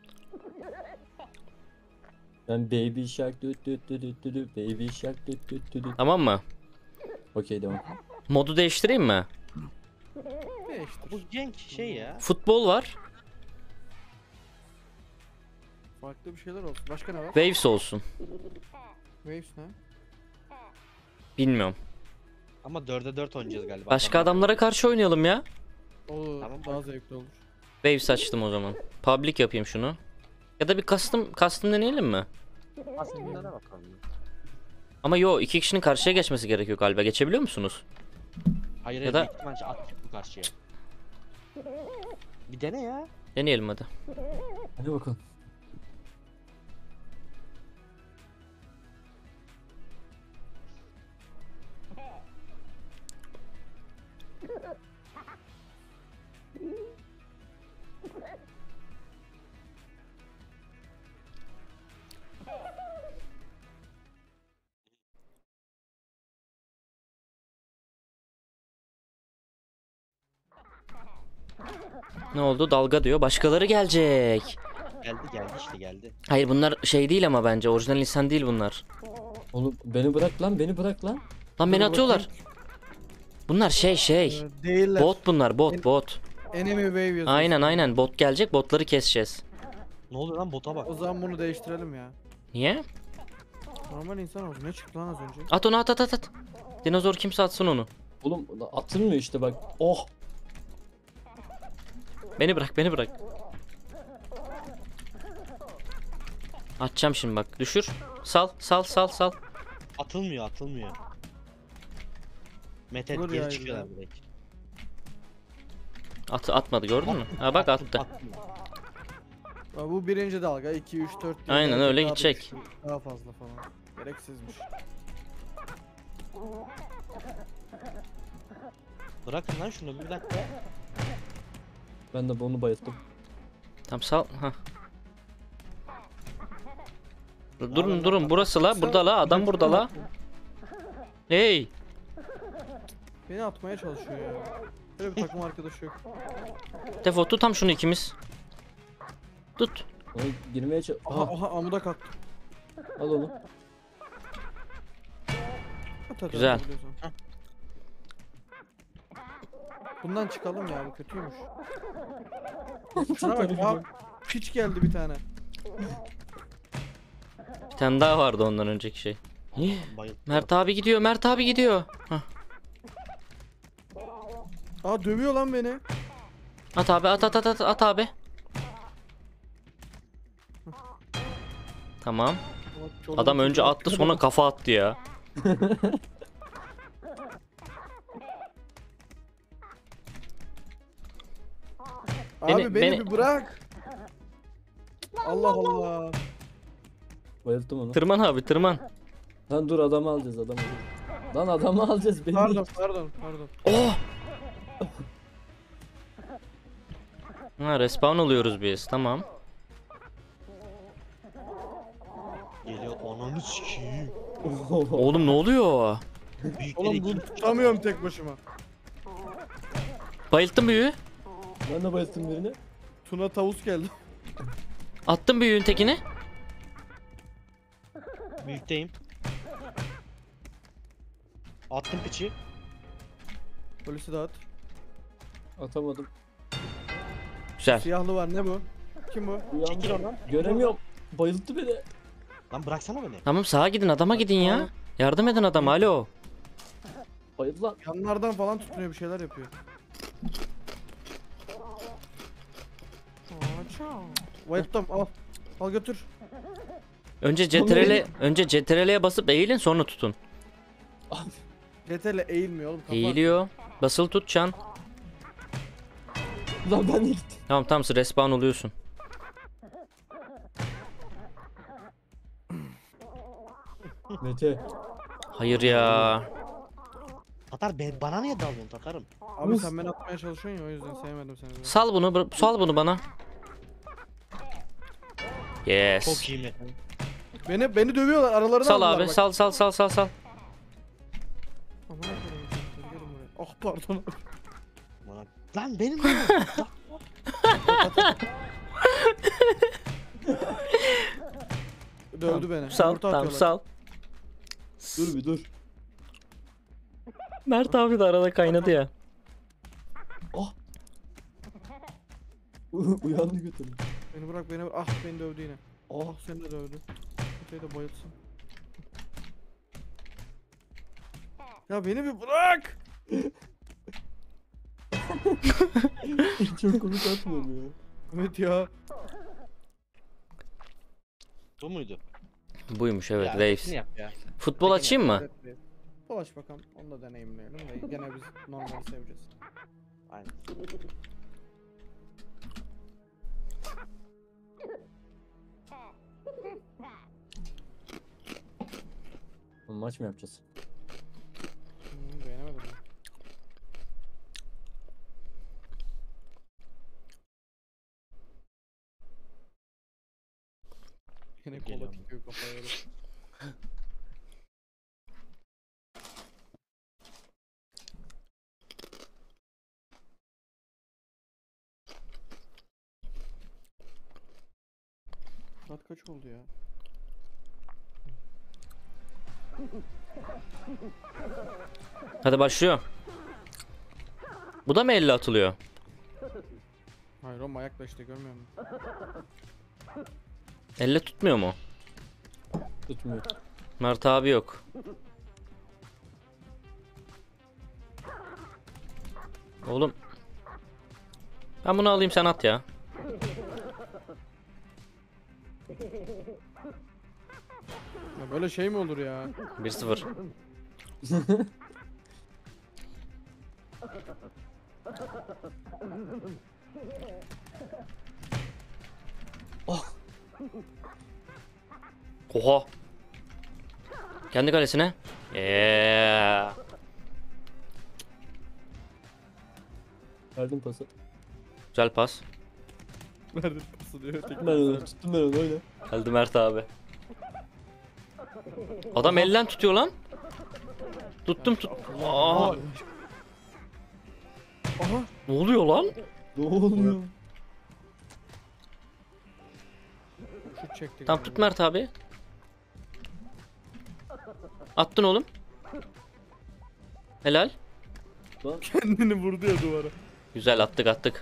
Ben baby shark düt düt düt düt düt düt, baby shark düt düt düt düt. Tamam mı? Okey devam. Modu değiştireyim mi? Değiştir. Bu Cenk şey ya. Futbol var. Farklı bir şeyler olsun. Başka ne var? Waves olsun. Waves ne? Bilmiyorum. Ama 4'e 4 oynayacağız galiba. Başka adamlara karşı oynayalım ya. Olur. Tamam, Daha bak. zevkli olur. Waves açtım o zaman. Public yapayım şunu. Ya da bir custom deneyelim mi? Aslında ne bakalım. Ama yo 2 kişinin karşıya geçmesi gerekiyor galiba. Geçebiliyor musunuz? Hayır Ya ya da- da attık bu karşıya. Bir dene ya. Deneyelim hadi. Hadi bakalım. Ne oldu? Dalga diyor. Başkaları gelecek. Geldi işte geldi. Hayır bunlar şey değil ama bence. Orijinal insan değil bunlar. Oğlum beni bırak lan, beni bırak lan. Lan beni Dur atıyorlar. bakayım. Bunlar şey. Değiller. Bot bunlar bot. Enemy wave yazıyor. Aynen bot gelecek. Botları keseceğiz. Ne oluyor lan bota bak. O zaman bunu değiştirelim ya. Niye? Normal insan olsun. Ne çıktı lan az önce? At onu at. Dinozor kimse atsın onu. Oğlum atılmıyor işte bak. Oh. Beni bırak. Atacağım şimdi bak. Düşür. Sal. Atılmıyor. Mete Olur ya, geri çıkıyorlar güzel. direkt. Atmadı gördün mü? Ha bak attı. Aa, bu birinci dalga. 2, 3, 4 diye Aynen, dalga öyle daha da gidecek. düşüyor. Daha fazla falan. Gereksizmiş. Bırakın lan şunu bir dakika. Ben de bunu bayılttım. Tamam sal. Ha. Durun. Burası la. Burada la. Adam burada la. Hey. Beni atmaya çalışıyor ya. Böyle bir takım arkadaşı yok. Defol tut tam şunu ikimiz. Tut. Ona girmeye çalış. Aha, Aha, aha amuda kalktı. al onu. At, at, Güzel. atabiliyorsan. Bundan çıkalım ya, bu kötüymüş. Şuna bak ya. Piç geldi bir tane. Bir tane daha vardı ondan önceki şey. Bayıldı. Mert abi gidiyor. Hah. Aa dövüyor lan beni. At abi at abi. Tamam. Çoluğu Adam önce çocuğu attı sonra kafa attı ya. Abi beni beni- bir bırak. Allah Allah. Bayılttım onu. Tırman abi tırman. Lan dur adamı alacağız adamı. Lan adamı alacağız beni. Pardon. Oh! Ha respawn oluyoruz biz. Tamam. Geliyor ananı sikiyim. Oğlum ne oluyor? Oğlum bunu tutamıyorum tek başıma. Bayılttım büyüğü. Ben de bayılttım birini. Tuna tavus geldi. Attım büyüğün tekini. Büyükteyim. Attım piçi. Polisi dağıt. Atamadım. Güzel. Siyahlı var ne bu? Kim bu? Çekil Uyandım. oradan. Göremiyorum. Bayılttı beni. Lan bıraksana beni. Tamam sağa gidin adama gidin ya. Yardım edin adama alo. Bayıldı lan. Yanlardan falan tutunuyor bir şeyler yapıyor. Bayılttım al. Al götür. Önce CTRL'ye basıp eğilin sonra tutun. Yeterle eğilmiyor oğlum. Kafa. Eğiliyor. Basılı tutacaksın. Lan ben de gittim. Tamam respawn oluyorsun. Mete. Hayır ya. Tatar bana niye dalıyorsun Tatarım? Abi Uf. sen beni atmaya çalışıyorsun ya o yüzden sevmedim seni. Sal bunu sal bunu bana. Yes. Çok iyi Mete. Beni dövüyorlar aralarına Sal aldılar abi bak. sal. Aman Allah'ım, gelin buraya. Ah pardon. Lan benim Dövdü beni. Sal Yumurta tamam atıyorlar. sal. Dur bir dur. Mert abi de arada kaynadı ya. Uyandı götürdüm. Beni bırak beni. Ah beni dövdü yine. Ah seni de dövdü. Öteyi de bayılsın. Ya beni bir bırak. Çok komik atmıyorum ya. Evet ya. Bu muydu? Buymuş evet Ya, Waves. ne yap ya? Futbol açayım mı? Evet, evet. Dolaş bakalım. Onu da deneyimleyelim de gene biz normal seveceğiz. Aynen. Maç mı yapacağız? Beğenemedim ben. Yine kola Geliyorum. çıkıyor kafaya öyle. Saat kaç oldu ya? Hadi başlıyor. Bu da mı 50 atılıyor? Hayır o ayakla işte görmüyor musun? 50 tutmuyor mu? Tutmuyor. Mert abi yok. Oğlum. Ben bunu alayım sen at ya. Ya böyle şey mi olur ya? 1-0. Oha. Kendi kalesine. Verdim pası. Güzel pas. Nerede pası diyor tek. Ben onu tuttum ben onu oyna. Geldi Mert abi. Adam elden tutuyor lan. Tuttum tut. Aa, Aha. ne oluyor lan? Ne oluyor? Şut çektik. Tamam tut Mert abi. Attın oğlum. Helal. Lan Kendini vurdu ya duvara. Güzel attık.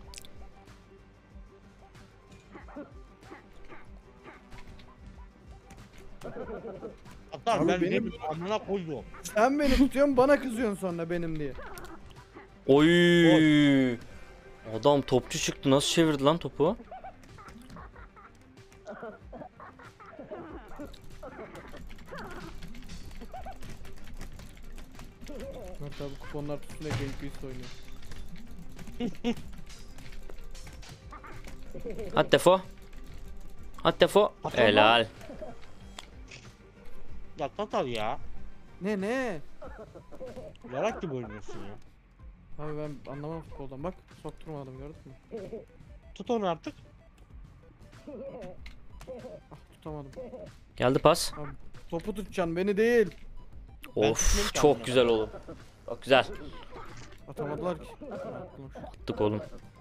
Tatar Abi ben benim- ne bileyim amına koydum. Sen beni tutuyorsun bana kızıyorsun sonra benim diye. Oy. Adam topçu çıktı. Nasıl çevirdi lan topu? Mert abi kuponlar tutsun diye Game Beast oynuyor. Hadi defo. Hadi defo. Patron Helal. Ya Tatar ya. Ne? Yarak gibi oynuyorsun ya. Abi ben anlamam futboldan, bak sokturmadım, gördün mü? Tut onu artık. Ah, tutamadım. Geldi pas. Topu tutacaksın, beni değil. tutmuyorum Of ki çok amına güzel oğlum. Çok güzel. Atamadılar ki. Atmış. Attık oğlum.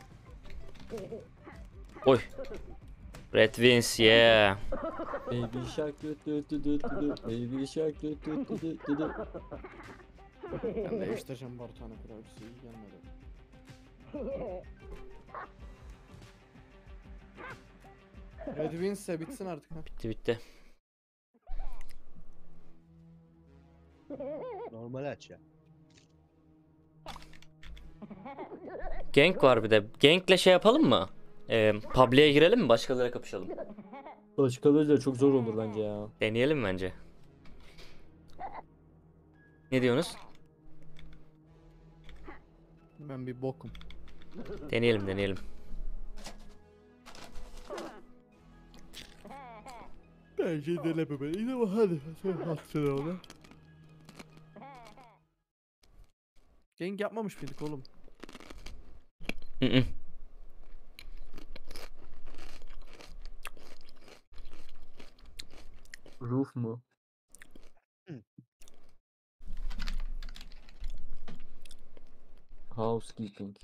Oy. Red wins yeah. Baby shark dü dü dü dü dü. Baby shark dü dü dü dü dü dü. Ben değiştireceğim Bartana Kraliçesi, iyi gelmedi. Red Wins'e bitsin artık ha. Bitti bitti. Normal aç ya. Gank var bir de. Gank'le şey yapalım mı? Publi'ye girelim mi? Başkalarıyla kapışalım. Başkalarıyla çok zor olur bence ya. Deneyelim bence. Ne diyorsunuz? Ben bir bokum. Deneyelim. Bence denememeliyim ama hadi. Atsana ona. Gank yapmamış mıydık oğlum? Hı hı. Roof mu? Housekeeping.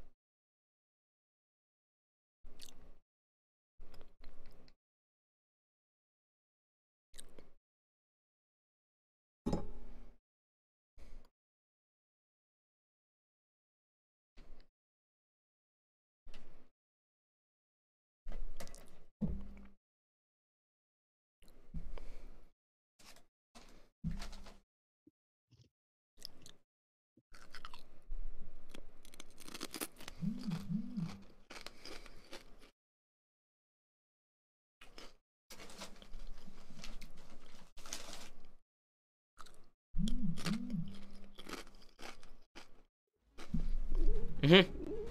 Hı hı.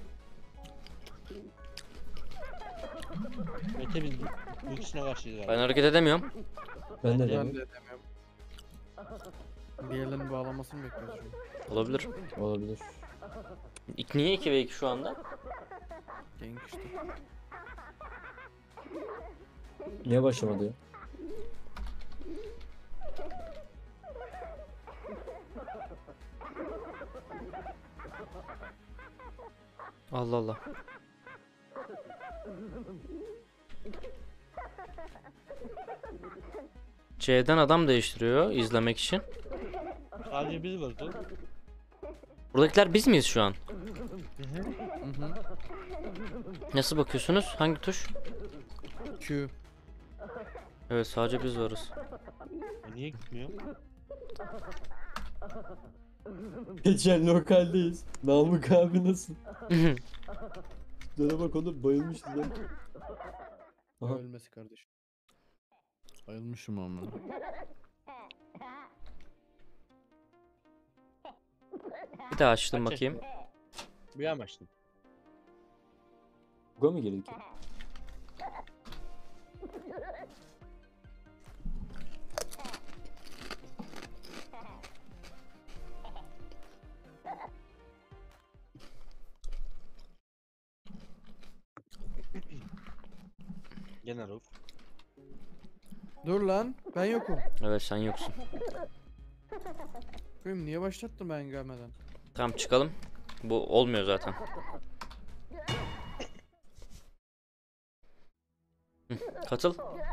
Mete biz bu ikisine karşıyız Ben galiba. hareket edemiyorum. Ben de Ben demiyorum. de edemiyorum. Diğerlerinin bağlamasını bekliyoruz şimdi. Olabilir. Olabilir. Niye 2 ve 2 şu anda? Gank işte. Niye başlamadı ya? Allah Allah. C'den adam değiştiriyor izlemek için. Sadece biz varız oğlum. Buradakiler biz miyiz şu an? Hı hı. Hı hı. Nasıl bakıyorsunuz? Hangi tuş? Q. Evet sadece biz varız. Niye gitmiyor? Geçen lokaldeyiz. Namık abi nasıl? Döne bak oğlum bayılmıştı lan. Aha. Ölmesi kardeşim. Bayılmışım ama. Bir daha açtım Kaç bakayım. Bir an açtım. Buga mı girdik? Gene Rauf. Dur lan, ben yokum. Evet sen yoksun. Koyayım, niye başlattın ben gelmeden? Tamam çıkalım. Bu olmuyor zaten. Hı, katıl.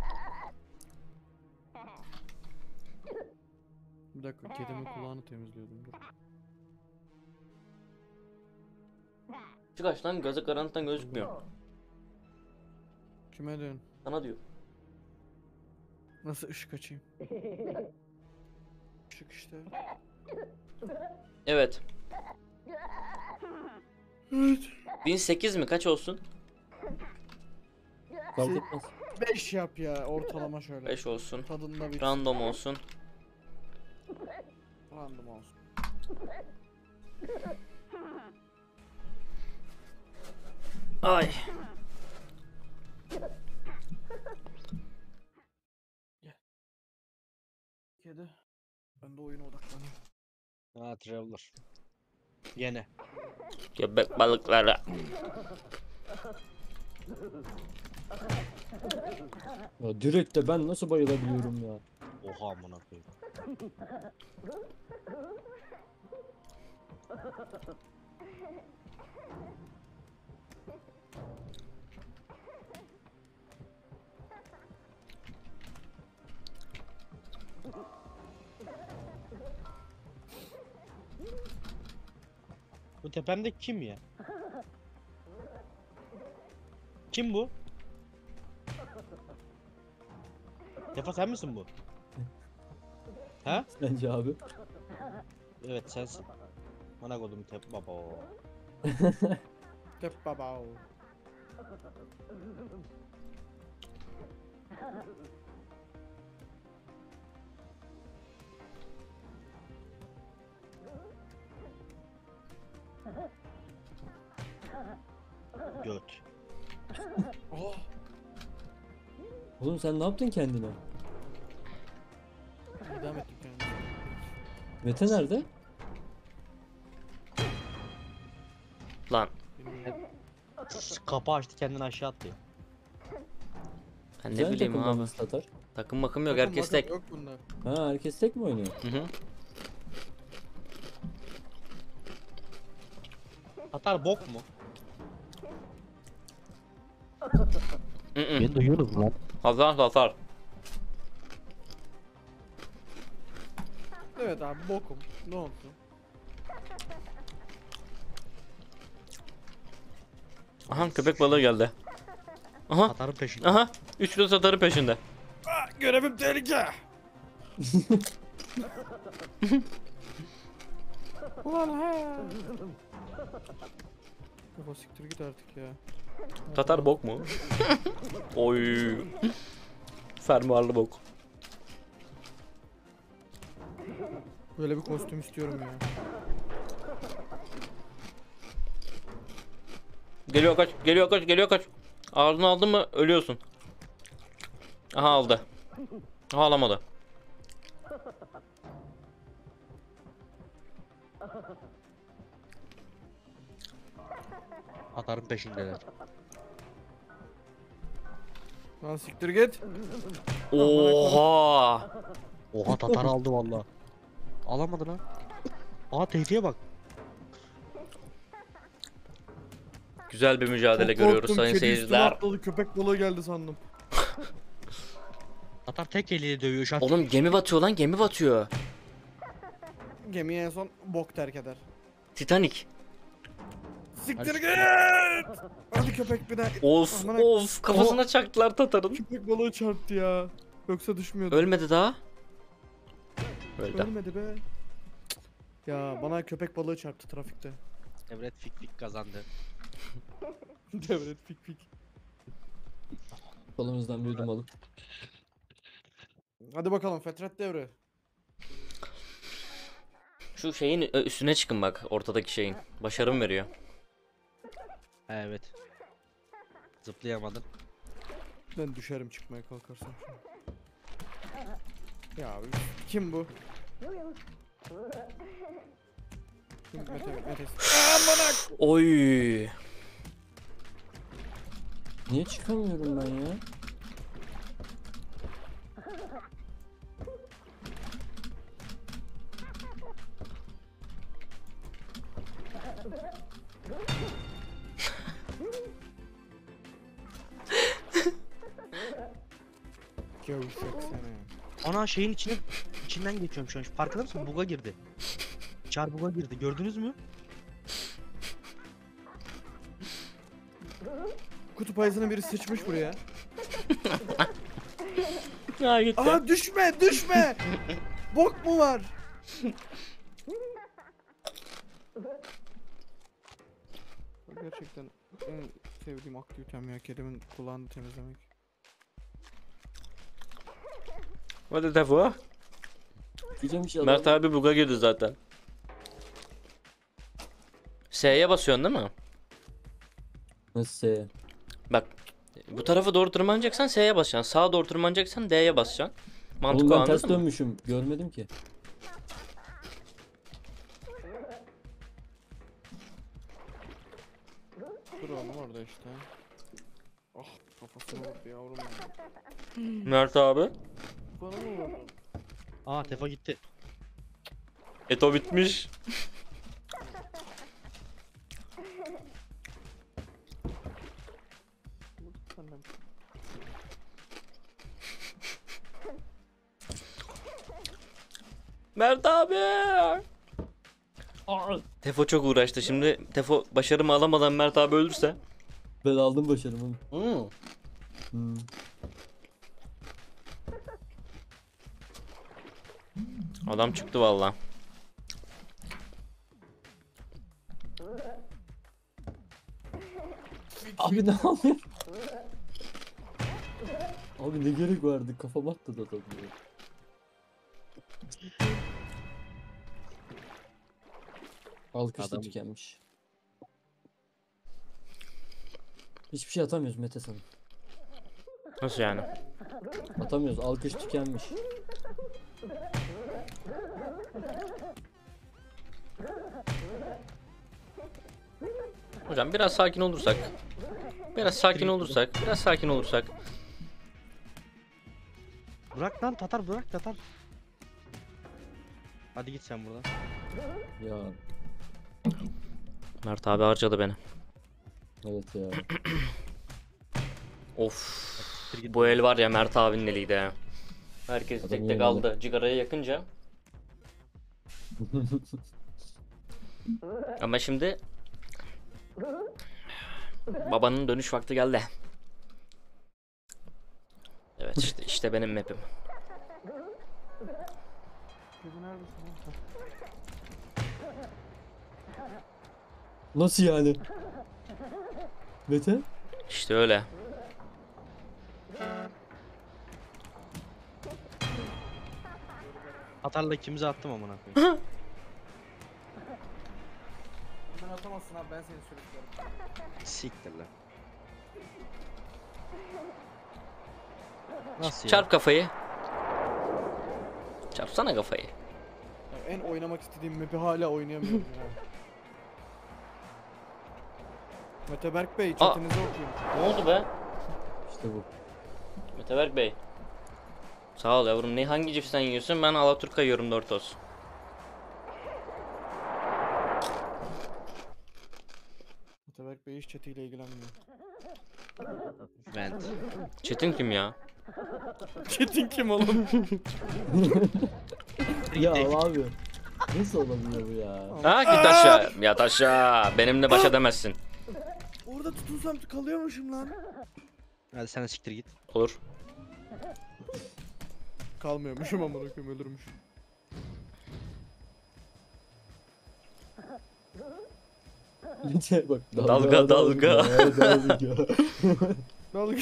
Bir dakika, kedimin kulağını temizliyordum, dur. Çık aç lan gazı karanlıktan gözükmüyor. Kime diyorsun? Sana diyor. Nasıl ışık açayım? Işık işte. Evet. Evet. 1008 mi? Kaç olsun? Fark etmez. 5 yap ya, ortalama şöyle. 5 olsun. Tadında bir Random olsun. random olsun. Ay. Ben de oyuna odaklanıyorum. Ha Traveler. Gene. Köpek balıkları. Ya direkt de ben nasıl bayılabiliyorum ya? Oha amına koyayım. Bu tepemde kim ya? Kim bu? Tefa sen misin bu? Ha? Sence abi? Evet sensin. Bana kodum tep baba. Tep baba. Göt. Oh. Oğlum sen ne yaptın kendine? Devam ettim kendime. Mete nerede? Lan Kapı açtı kendini aşağı attı. ben ne Güzel bileyim takımdan abi. nasıl Tatar? Takım makım yok, Takım herkes makım tek. Yok bunda. Ha herkes tek mi oynuyor? Hı hı. Atar bok mu? Hı hı. duyuyorum lan. Hazar. Evet abi bokum. Ne oldu? Aha köpek balığı geldi. Aha. Atarın peşinde. Aha. Üçlü satarı peşinde. Görevim tehlike. Ulan he. Kafa siktir git artık ya. Tatar bok mu? Oy. Fermuarlı bok. Böyle bir kostüm istiyorum ya. Geliyor kaç. Ağzını aldın mı ölüyorsun. Aha aldı. Aha alamadı. Atarın peşindeler. Lan siktir git. Oha. Oha Tatar aldı valla. Alamadı lan. Aa tehdiye bak. Güzel bir mücadele Çok görüyoruz korktum, sayın kedi üstüme seyirciler. atladı, köpek balığı geldi sandım. Tatar tek eliyle dövüyor şu an. Oğlum gemi batıyor lan, gemi batıyor. Gemiyi en son bok terk eder. Titanic. Siktir git. Hadi köpek bir daha. Of Amına- of kafasına çaktılar Tatar'ın. Köpek balığı çarptı ya. Yoksa düşmüyordu. Ölmedi daha. Öldü. Ölmedi be. Ya bana köpek balığı çarptı trafikte. Devlet fik kazandı. Devlet fik fik. Kolumuzdan bir yudum alıp. Hadi bakalım Fetret devri. Şu şeyin üstüne çıkın bak, ortadaki şeyin. Başarım veriyor. Evet. Zıplayamadın. Ben düşerim çıkmaya kalkarsam. Ya abi, kim bu? Kim? Mete. Oy. Niye çıkamıyorum ben ya? Gevşek seni. Ana şeyin içinden geçiyorum şu an. Farkında mısın? Buga girdi. Çar buga girdi. Gördünüz mü? Kutup ayısının biri sıçmış buraya. Ya gitti. Aa düşme. Bok mu var? Gerçekten en sevdiğim aktivitem ya, kedimin kulağını temizlemek. Hadi defa. Diyeceğim inşallah. Mert abi buga girdi zaten. S'ye basıyorsun değil mi? Nasıl ya? Bak. Bu tarafa doğru tırmanacaksan S'ye basacaksın. Sağa doğru tırmanacaksan D'ye basacaksın. Mantık Oğlum o, ben ters anladın mı? dönmüşüm. Görmedim ki. burada işte. Ah kafasına vurdu yavrum benim. Mert abi. Bana mı vurdu? Aa Tefo gitti. Eto bitmiş. Senden. Mert abi. Aa, Tefo çok uğraştı. Şimdi Tefo başarımı alamadan Mert abi ölürse. ben aldım başarımı. Hmm. Hmm. Adam çıktı valla. Abi ne yapıyorsun? Abi ne gerek vardı? Kafam attı da tabii. Alkış da Adam- tükenmiş. Hiçbir şey atamıyoruz Mete sana. Nasıl yani? Atamıyoruz. Alkış tükenmiş. Hocam biraz sakin olursak. Biraz sakin olursak. Biraz sakin olursak. Bırak lan Tatar, bırak Tatar. Hadi git sen buradan. Ya Mert abi harcadı beni. evet ya. Of. Siktir git. Bu el var ya Mert abinin eliydi ha. Herkes Adam tek tek yenildi. aldı. Cigaraya yakınca. Ama şimdi babanın dönüş vakti geldi. Evet işte benim map'im. Kızı neredesin lan? Nasıl yani? Mete? İşte öyle. Tatar'la ikimizi attım amına koyayım. Ben atamazsın abi ben seni sürüklerim. Siktir lan. Nasıl ya? Çarp kafayı. Çarpsana kafayı. Ya en oynamak istediğim map'i hala oynayamıyorum ya. Mete Berk Bey chatinizi okuyun. Ne oldu be? İşte bu. Meteberk Bey. Sağ ol yavrum. Ne hangi cipsten yiyorsun? Ben Alaturka yiyorum Doritos. Mete Berk Bey hiç chat'iyle ilgilenmiyor. Vent. Çetin kim ya? Chat'in kim oğlum? Ya abi. Nasıl olabiliyor bu ya? Ha git aşağı. Yat aşağı. Benimle baş edemezsin. Orada tutunsam kalıyormuşum lan. Hadi sen de siktir git. Olur. Kalmıyormuşum amına koyayım ölürmüşüm. Mete bak. Dalga, dalga. Dalga. Ne oldu?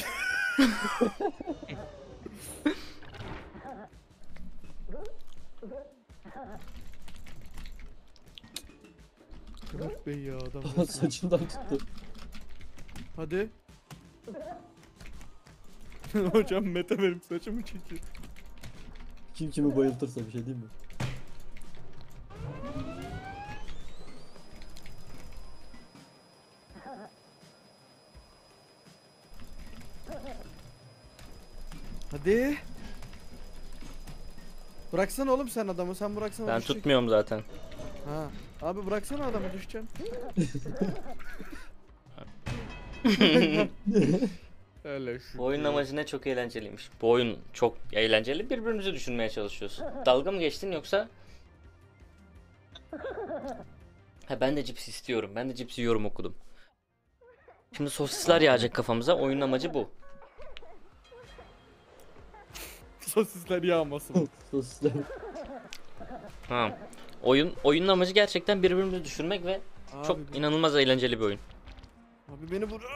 Berk Bey ya adam. resmen. Saçından tuttu. Hadi. Hocam Mete benim saçımı çekiyor. Kim kimi bayıltırsa bir şey değil mi? Hadi. Bıraksana oğlum sen adamı sen bıraksana Ben düşecek. tutmuyorum zaten. Ha. Abi bıraksana adamı düşeceğim. Öyle şu. Bu oyunun amacı ne? Çok eğlenceliymiş. Bu oyun çok eğlenceli. Birbirimizi düşünmeye çalışıyoruz. Dalga mı geçtin yoksa? Ha ben de cips istiyorum. Ben de cips yiyorum okudum. Şimdi sosisler yağacak kafamıza. Oyunun amacı bu. Sosisler yağmasın. Sosisler. Ha. Oyunun amacı gerçekten birbirimizi düşürmek ve çok Abi, inanılmaz eğlenceli bir oyun. abi beni vur.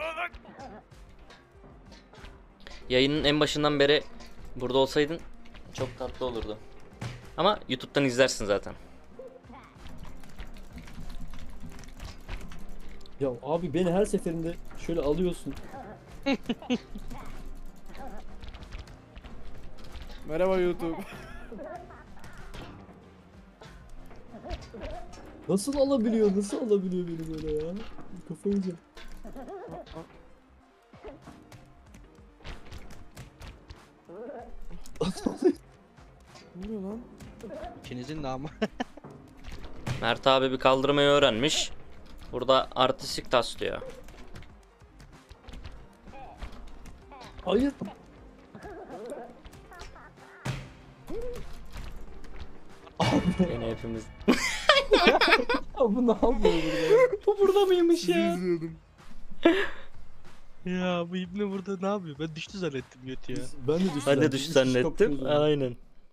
Yayının en başından beri burada olsaydın çok tatlı olurdu. Ama YouTube'dan izlersin zaten. Ya abi beni her seferinde şöyle alıyorsun. Merhaba YouTube. Nasıl alabiliyor? Nasıl alabiliyor beni böyle ya? Kafayı yiyeceğim. Ne oluyor lan? İkinizin de ama. Mert abi bir kaldırmayı öğrenmiş. Burada artistik taslıyor. Hayır. Yine hepimiz. Ya bu ne yapıyor burada? Bu burada mıymış Sizi izliyordum. Ya bu ibne burada ne yapıyor? Ben düştü zannettim götü ya. Ben de düştüm. Ben de düş zannettim. Aynen.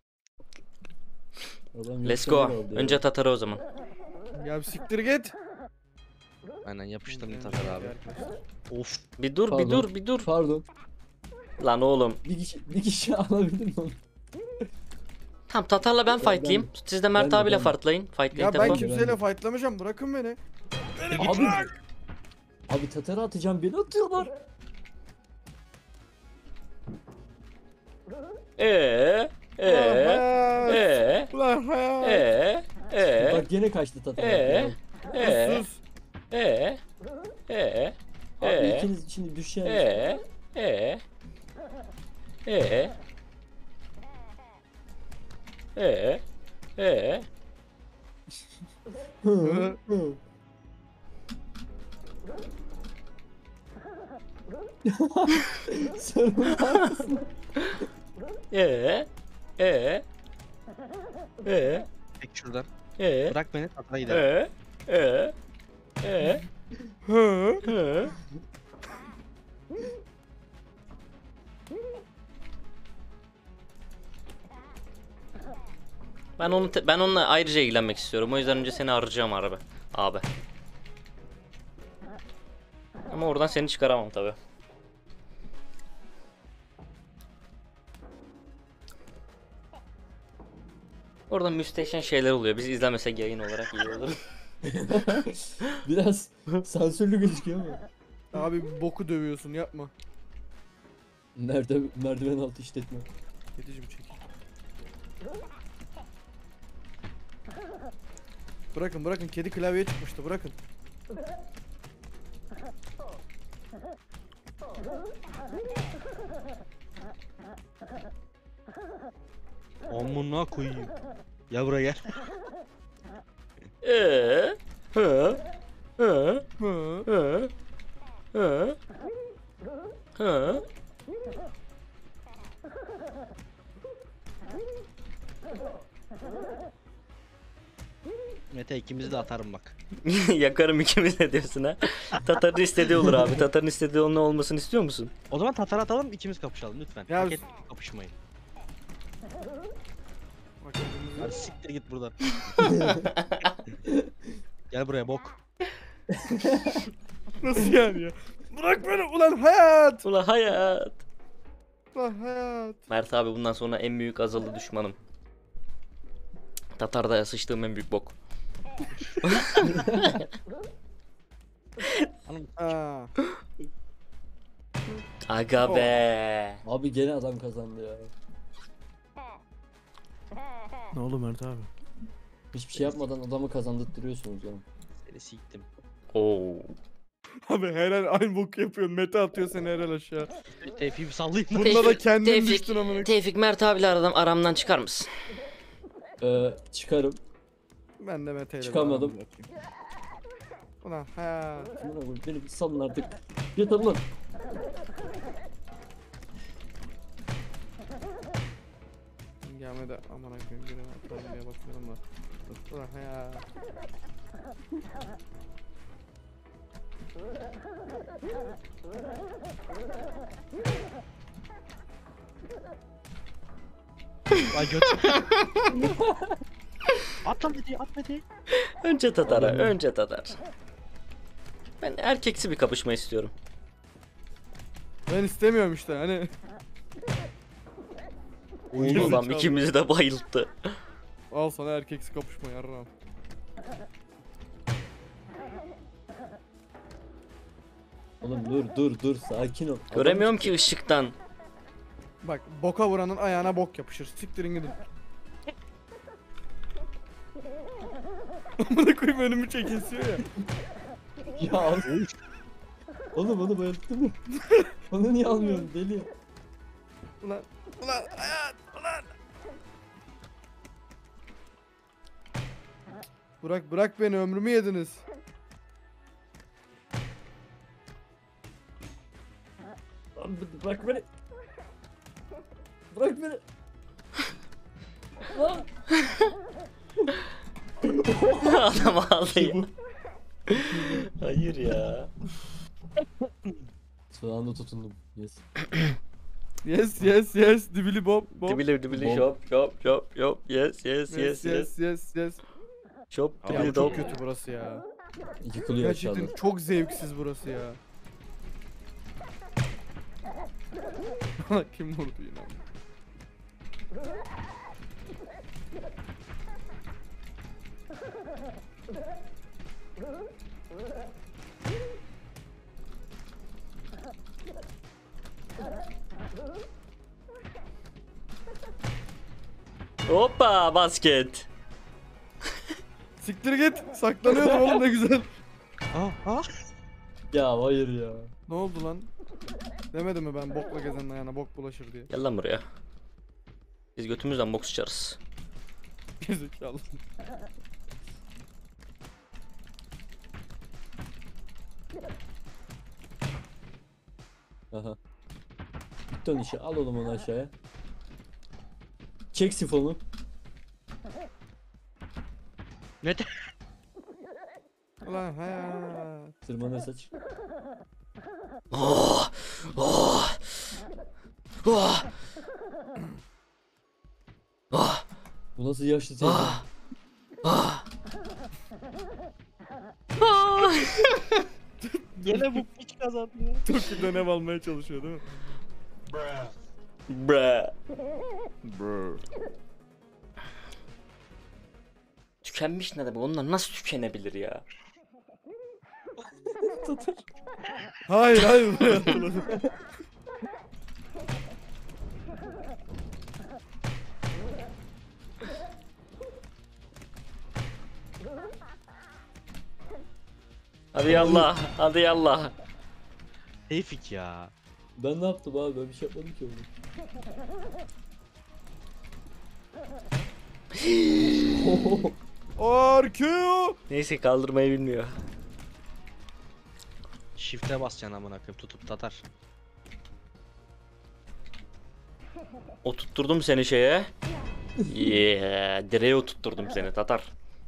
Let's go. Önce Tatar'a o zaman. Ya bir siktir git. Aynen yapıştırdım Tatar abi. Of. Bir dur, bir Pardon. dur, bir dur. Pardon. Lan oğlum. Bir kişi alabilir mi onu? Tamam, Tatar'la ben fightlayayım. Siz de Mert ben de, abiyle ben de. fightlayın. Fightlayın Ya ben tamam. kimseyle fightlamayacağım, bırakın beni. Abi Tatar'a atacağım, beni atıyorlar. Eee Ulan hayat. Bak gene kaçtı Tatar. Sus. Abi ikiniz şimdi düşeceğiniz. Hı, hı. Sen var mısın? Tek şuradan. Ee? Bırak beni Tatar'a gidelim. Hı. Ben onunla ayrıca ilgilenmek istiyorum. O yüzden önce seni arayacağım abi. Ama oradan seni çıkaramam tabi. Orada müstehcen şeyler oluyor. Biz izlemesek yayın olarak iyi olur. Biraz sansürlü gözüküyor ama. Abi boku dövüyorsun, yapma. Merdiven altı işletme. Yedicim çekil. Bırakın, kedi klavyeye çıkmıştı, bırakın. Amına koyayım. Ya buraya gel. Hı. Hı. Hı. Mete ikimizi de atarım bak. Yakarım ikimiz de diyorsun ha. Tatar'ın istediği olur abi. Tatar'ın istediği onun olmasını istiyor musun? O zaman Tatar'a atalım ikimiz kapışalım lütfen. Ya Paket kapışmayın. Hadi siktir git buradan. Gel buraya bok. Nasıl yani ya? Bırak beni ulan hayat. Ulan hayat. Ulan hayat. Mert abi bundan sonra en büyük azılı düşmanım. Tatar'da sıçtığım en büyük bok. Aa. Aga be. Abi gene adam kazandı ya. Ne oldu Mert abi? Hiçbir şey yapmadan adamı kazandırtıyorsunuz ya. Seni siktim. Oo. Abi her an aynı boku yapıyorsun. Mete atıyor seni her an aşağı. Tevfik'i sallayayım. Bunda da kendin Tevfik, düştün amına. Tevfik Mert abiyle aramdan çıkar mısın? Çıkarım. Ben de Mete'yle Çıkamadım. beraber yapayım. Ulan hayat. Beni bir salın artık. Yeter lan. Gelmedi amına koyayım. Birine atalım diye bakıyorum da. Ulan hayat. Ay göt. At lan Mete'yi at Mete'yi. Önce Tatar. Ben erkeksi bir kapışma istiyorum. Ben istemiyorum işte hani. Ulan ikimizi de bayılttı. Al sana erkeksi kapışma yarram. Oğlum dur sakin ol. Göremiyorum ki ışıktan. Bak boka vuranın ayağına bok yapışır. Siktirin gidin. Amına koyayım önümü çekilsiyor ya. Ya Oğlum onu bayılttın mı? Onu niye almıyorsun deli? Ulan hayat ulan. Bırak beni, ömrümü yediniz. Lan bırak beni. Bırak beni. Lan. Adam aldı İşte ya. bu. Hayır ya. Son anda tutundum. Yes. Yes. Dibili bob. Dibili dibili Bob. shop. Yes. Shop Ya dibili bu dop. çok kötü burası ya. Yıkılıyor Gerçekten aşağıda. çok zevksiz burası ya. Kim vurdu yine? Hoppa basket. Siktir git. Saklanıyordum oğlum, ne güzel. Ha? Ya hayır ya. Ne oldu lan? Demedim mi ben bokla gezenin ayağına bok bulaşır diye. Gel lan buraya. Biz götümüzden boks içeriz. Gezekalı. Aha. Dön işe al oğlum onu aşağıya. Çek sifonu. Ne de? Ulan hayat. Tırmanır saç. Oh! Oh! Oh! Oh! Bu nasıl yaşlı teyze? Ah! Ah! Ah! Gene bu piç kazandı ya. Çok dönem almaya çalışıyor değil mi? Bruh. Bro. Tükenmiş ne demek? Onlar nasıl tükenebilir ya? Hayır buraya hatırladım. Hadi yallah. Hadi yallah. Tevfik ya. Ben ne yaptım abi? Ben bir şey yapmadım ki oğlum. Arkeo. Neyse kaldırmayı bilmiyor. Shift'e basacaksın amına koyayım tutup tatar. Oturtturdum seni şeye. Yeah, direğe oturtturdum seni Tatar.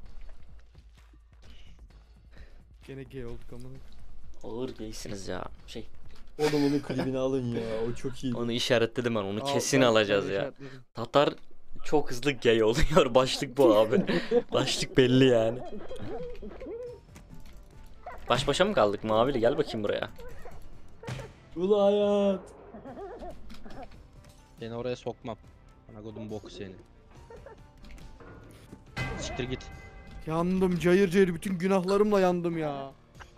Gene gay olduk amına. Ağır geysiniz ya. Oğlum onun klibini alın ya. O çok iyi. Onu işaretledim ben. Onu Al, kesin ben alacağız ya. işaretledim. Tatar çok hızlı gay oluyor. Başlık bu abi. Başlık belli yani. Baş başa mı kaldık Mavili? Gel bakayım buraya. Ula hayat. Seni oraya sokmam. Bana kodum bok seni. Siktir git. Yandım cayır cayır, bütün günahlarımla yandım ya.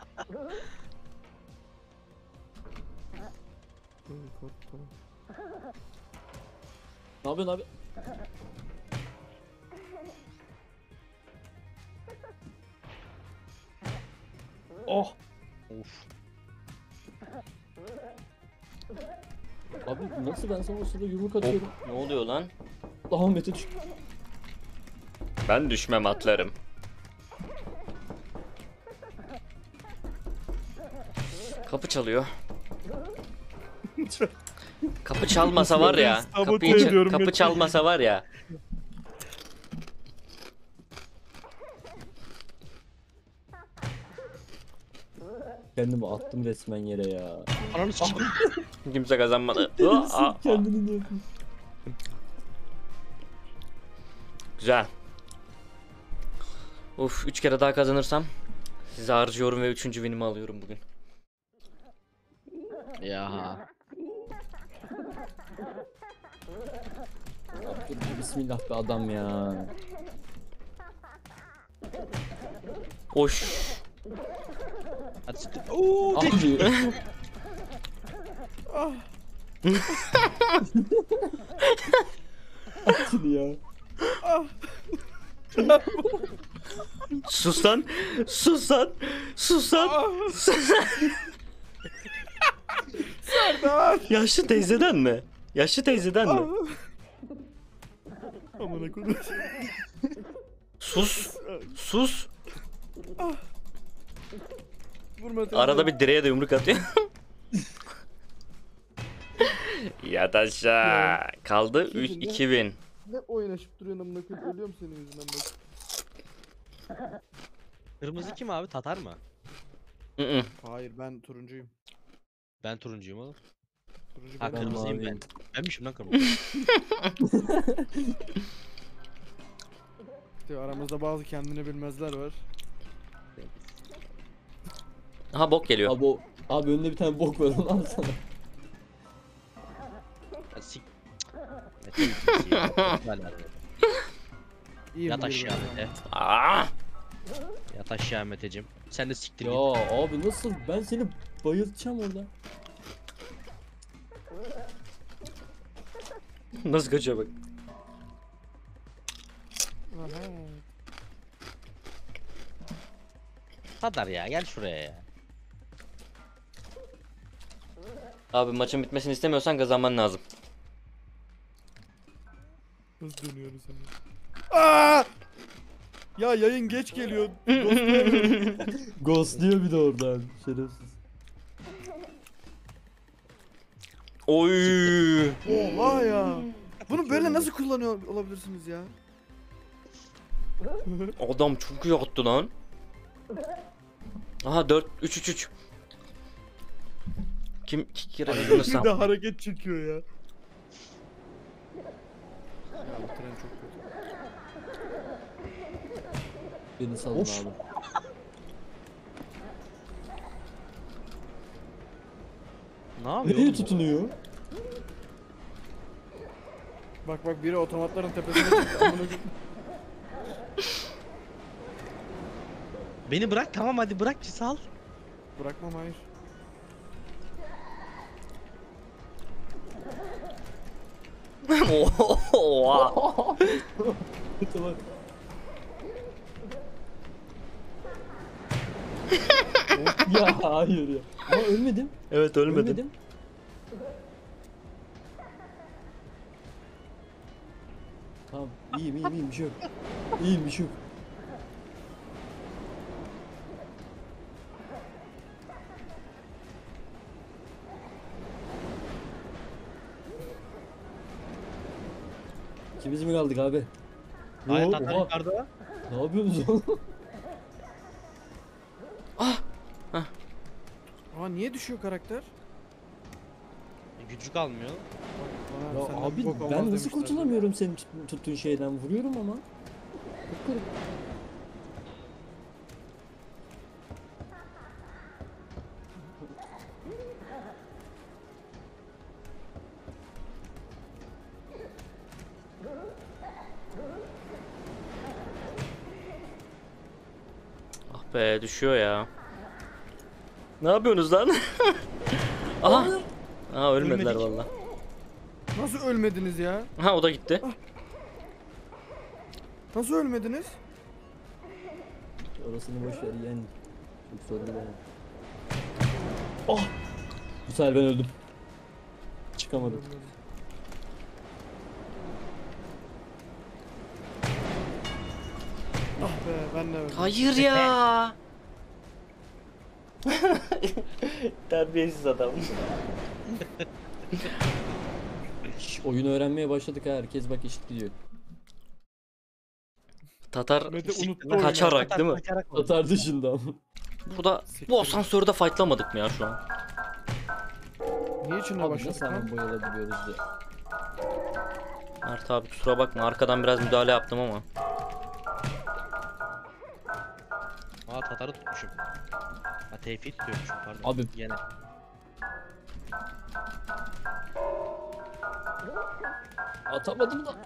Ne yapıyorsun abi? Oh. Of. Abi nasıl ben sana o sırada yumruk atıyorum? Ne oluyor lan? Daha Mete düş. Ben düşmem atlarım. Kapı çalıyor. Kapı çalmasa var ya. Sabote Kapıyı ediyorum kapı Mete. çalmasa var ya. Kendimi attım resmen yere ya. Ananı sikeyim. Kimse kazanmadı. Delisin kendini de yapın. Güzel. Uf 3 kere daha kazanırsam sizi harcıyorum ve 3. winimi alıyorum bugün. Ya. Dur bir bismillah be adam ya. Hoş. Hadi siktir. Ooo. Abi. Şimdi ya. Sus lan. Sus lan. Sus lan. Sus lan. Yaşlı teyzeden mi? Yaşlı teyzeden mi? Amına koyayım. Sus. Sus. Vurma teyze. Arada bir direğe de yumruk atıyor. Yat aşağı. Kaldı 2000. Ne oynaşıp duruyorsun amına koyayım, ölüyorum senin yüzünden bak. Kırmızı kim abi? Tatar mı? Hı. Hayır, ben turuncuyum. Ben turuncuyum oğlum. Turuncu Ha ben. kırmızıyım ben. maviyim. Benmişim lan kırmızı. İşte aramızda bazı kendini bilmezler var. Aha bok geliyor. Abi önünde bir tane bok var, onu alsana. Ya sik. Mete gitmiş ya. Hala. İyi Yat bir aşağı birbirine. Mete. Aa! Yat aşağı Meteciğim. Sen de siktir Ya git. abi nasıl? Ben seni bayıltacağım orada. Nasıl kaçıyor bak. Aha. Tatar ya gel şuraya ya. Abi maçın bitmesini istemiyorsan kazanman lazım. Nasıl dönüyoruz sen? Aa! Ya yayın geç geliyor. Ghostluyor bir de oradan. Şerefsiz. Oy! Oha ya. Bunu böyle nasıl kullanıyor olabilirsiniz ya? Adam çok iyi attı lan. Aha 4 3 Kim kira Bir kazanırsam. de hareket çekiyor ya. Ya bu tren çok kötü. Beni salın Of. abi. Ne yapıyor? Nereye oğlum? tutunuyor? Bak bak, biri otomatların tepesine çıktı. Amına koyayım. Beni bırak tamam hadi bırak sal. Bırakmam, hayır. Oha! Tamam. Ya hayır ya. Ama ölmedim. Evet ölmedim. Ölmedim. Tamam. İyiyim bir şey yok. İyiyim bir şey yok. İkimiz mi kaldık abi? Hayır Yo, Tatar oha. yukarıda. Ne yapıyorsunuz oğlum? Ama niye düşüyor karakter? Gücü kalmıyor. Bana Ya senden abi bok olmaz ben nasıl demişler. kurtulamıyorum senin tuttuğun şeyden, vuruyorum ama. Çok garip. Ah be düşüyor ya. Ne yapıyorsunuz lan? Aha. Aha ölmediler Ölmedik. valla. Nasıl ölmediniz ya? Aha o da gitti. Nasıl ölmediniz? Orasını boş ver yani. Çok sorun değil. Oh! Bu sefer ben öldüm. Çıkamadım. Ah be, ben de öldüm. Hayır ya. Terbiyesiz adam. Şş, oyunu öğrenmeye başladık ha. Herkes bak eşit gidiyor. Tatar Mete unuttu Lan oyunu. kaçarak değil mi? Kaçarak oldu. Tatar dışında ama. Bu asansörde fightlamadık mı ya şu an? Niye içine Abi başladık nasıl lan? hemen boyalabiliyoruz diye. Mert abi kusura bakma arkadan biraz müdahale yaptım ama. Aa Tatar'ı tutmuşum. Ha Tevfik'i tutuyormuşum pardon. Abi. Yine. Atamadım da.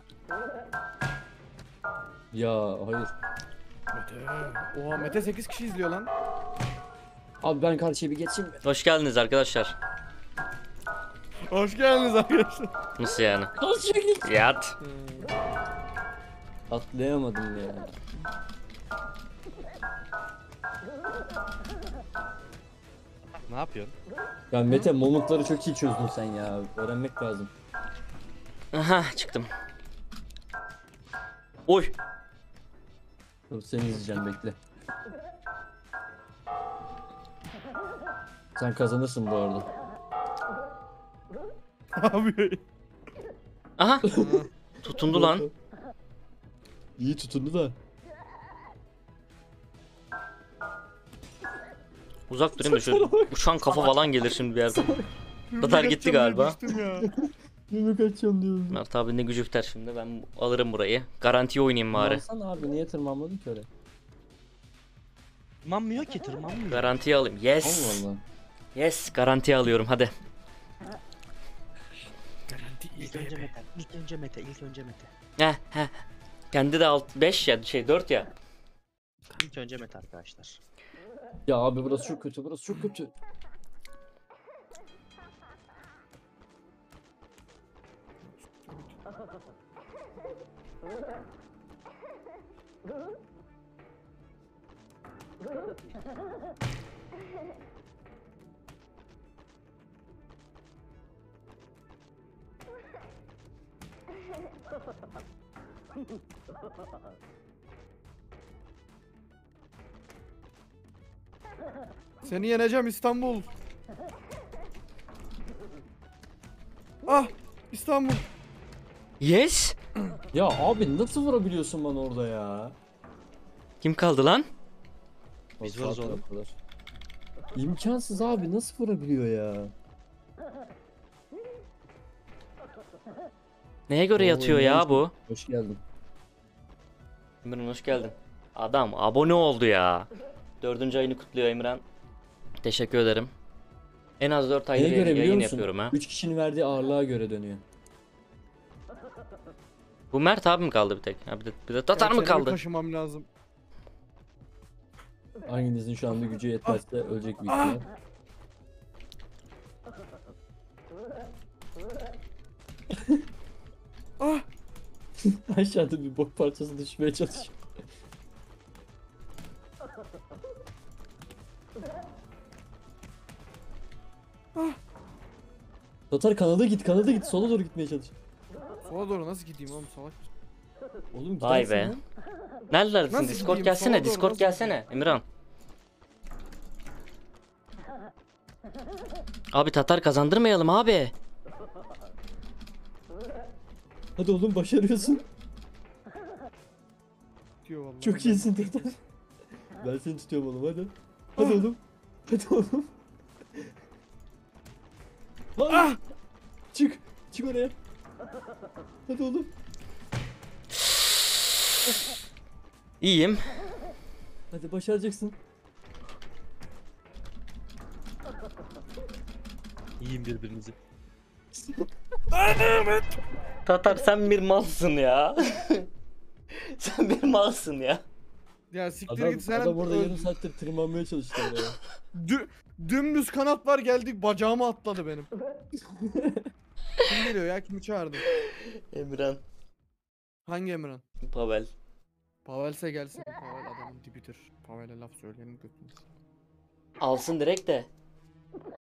Ya hayır. Mete. Oha, Mete 8 kişi izliyor lan. Abi ben karşıya bir geçeyim mi? Hoş geldiniz arkadaşlar. Hoş geldiniz arkadaşlar. Nasıl yani? Karşıya geç. Yat. Atlayamadım ya. Ne yapıyorsun? Ya Mete momutları çok iyi çözdün sen ya. Öğrenmek lazım. Aha çıktım. Oy. Dur seni izleyeceğim bekle. Sen kazanırsın bu arada. Abi. Aha. Tutundu lan. İyi tutundu da. Uzak durayım da şöyle uçan kafa falan gelir şimdi bir yerden. Tatar gitti galiba. Düştüm ya. Yemek açacağım diyorum. Mert abi ne gücü biter şimdi. Ben alırım burayı. Garantiye oynayayım bari. Alsana abi niye tırmanmadın ki öyle? Tırmanmıyor ki tırmanmıyor. Garantiye alayım. Yes. Allah Allah. Yes. Garantiye alıyorum hadi. Garanti iyi İlk önce Mete. İlk önce Mete. İlk önce Mete. Heh. Kendi de 5 ya 4 ya. İlk önce Mete arkadaşlar. Ya abi burası çok kötü, burası çok kötü. Seni yeneceğim İstanbul. Ah İstanbul. Yes. Ya abi nasıl vurabiliyorsun bana orada ya? Kim kaldı lan? Biz Sağ varız oğlum. taraftalar. İmkansız abi nasıl vurabiliyor ya? Neye göre Oo, yatıyor ya neyse. bu? Hoş geldin. Emirhan hoş geldin. Adam abone oldu ya. 4. ayını kutluyor Emirhan. Teşekkür ederim. En az 4 aydır Neye göre biliyor yayın musun? yapıyorum ha. 3 kişinin verdiği ağırlığa göre dönüyor. Bu Mert abi mi kaldı bir tek? Ha, bir de Tatar mı Çenemi kaldı? taşımam lazım. Hanginizin şu an bir gücü yetmezse ölecek büyük ihtimal. Ah Aşağıda bir bok parçası düşmeye çalışıyor. Tatar kanada git, kanada git. Sola doğru gitmeye çalış. sola doğru nasıl gideyim oğlum salak. Oğlum Vay gidersin be. lan. Neredesin? Nasıl Discord gideyim? gelsene. Sola doğru Discord nasıl gelsene. Emirhan. Abi Tatar kazandırmayalım abi. Hadi oğlum başarıyorsun. Diyor vallahi. Çok iyisin Tatar. Ben seni tutuyorum oğlum hadi. Hadi oğlum. Hadi oğlum. Lan. Çık. Çık oraya. Hadi oğlum. İyiyim. Hadi başaracaksın. Yiyin birbirinizi. Tatar sen bir malsın ya. Sen bir malsın ya. Ya siktir Adam, git sen. adam orada yarım saattir tırmanmaya çalıştı oraya. Dümdüz kanat var geldik bacağıma atladı benim. Kim geliyor ya kimi çağırdı? Emirhan. Hangi Emran? Pavel. Pavelse gelsin. Pavel adamın dibidir. Pavel'e laf söyleyenin götünü. Alsın direkt de.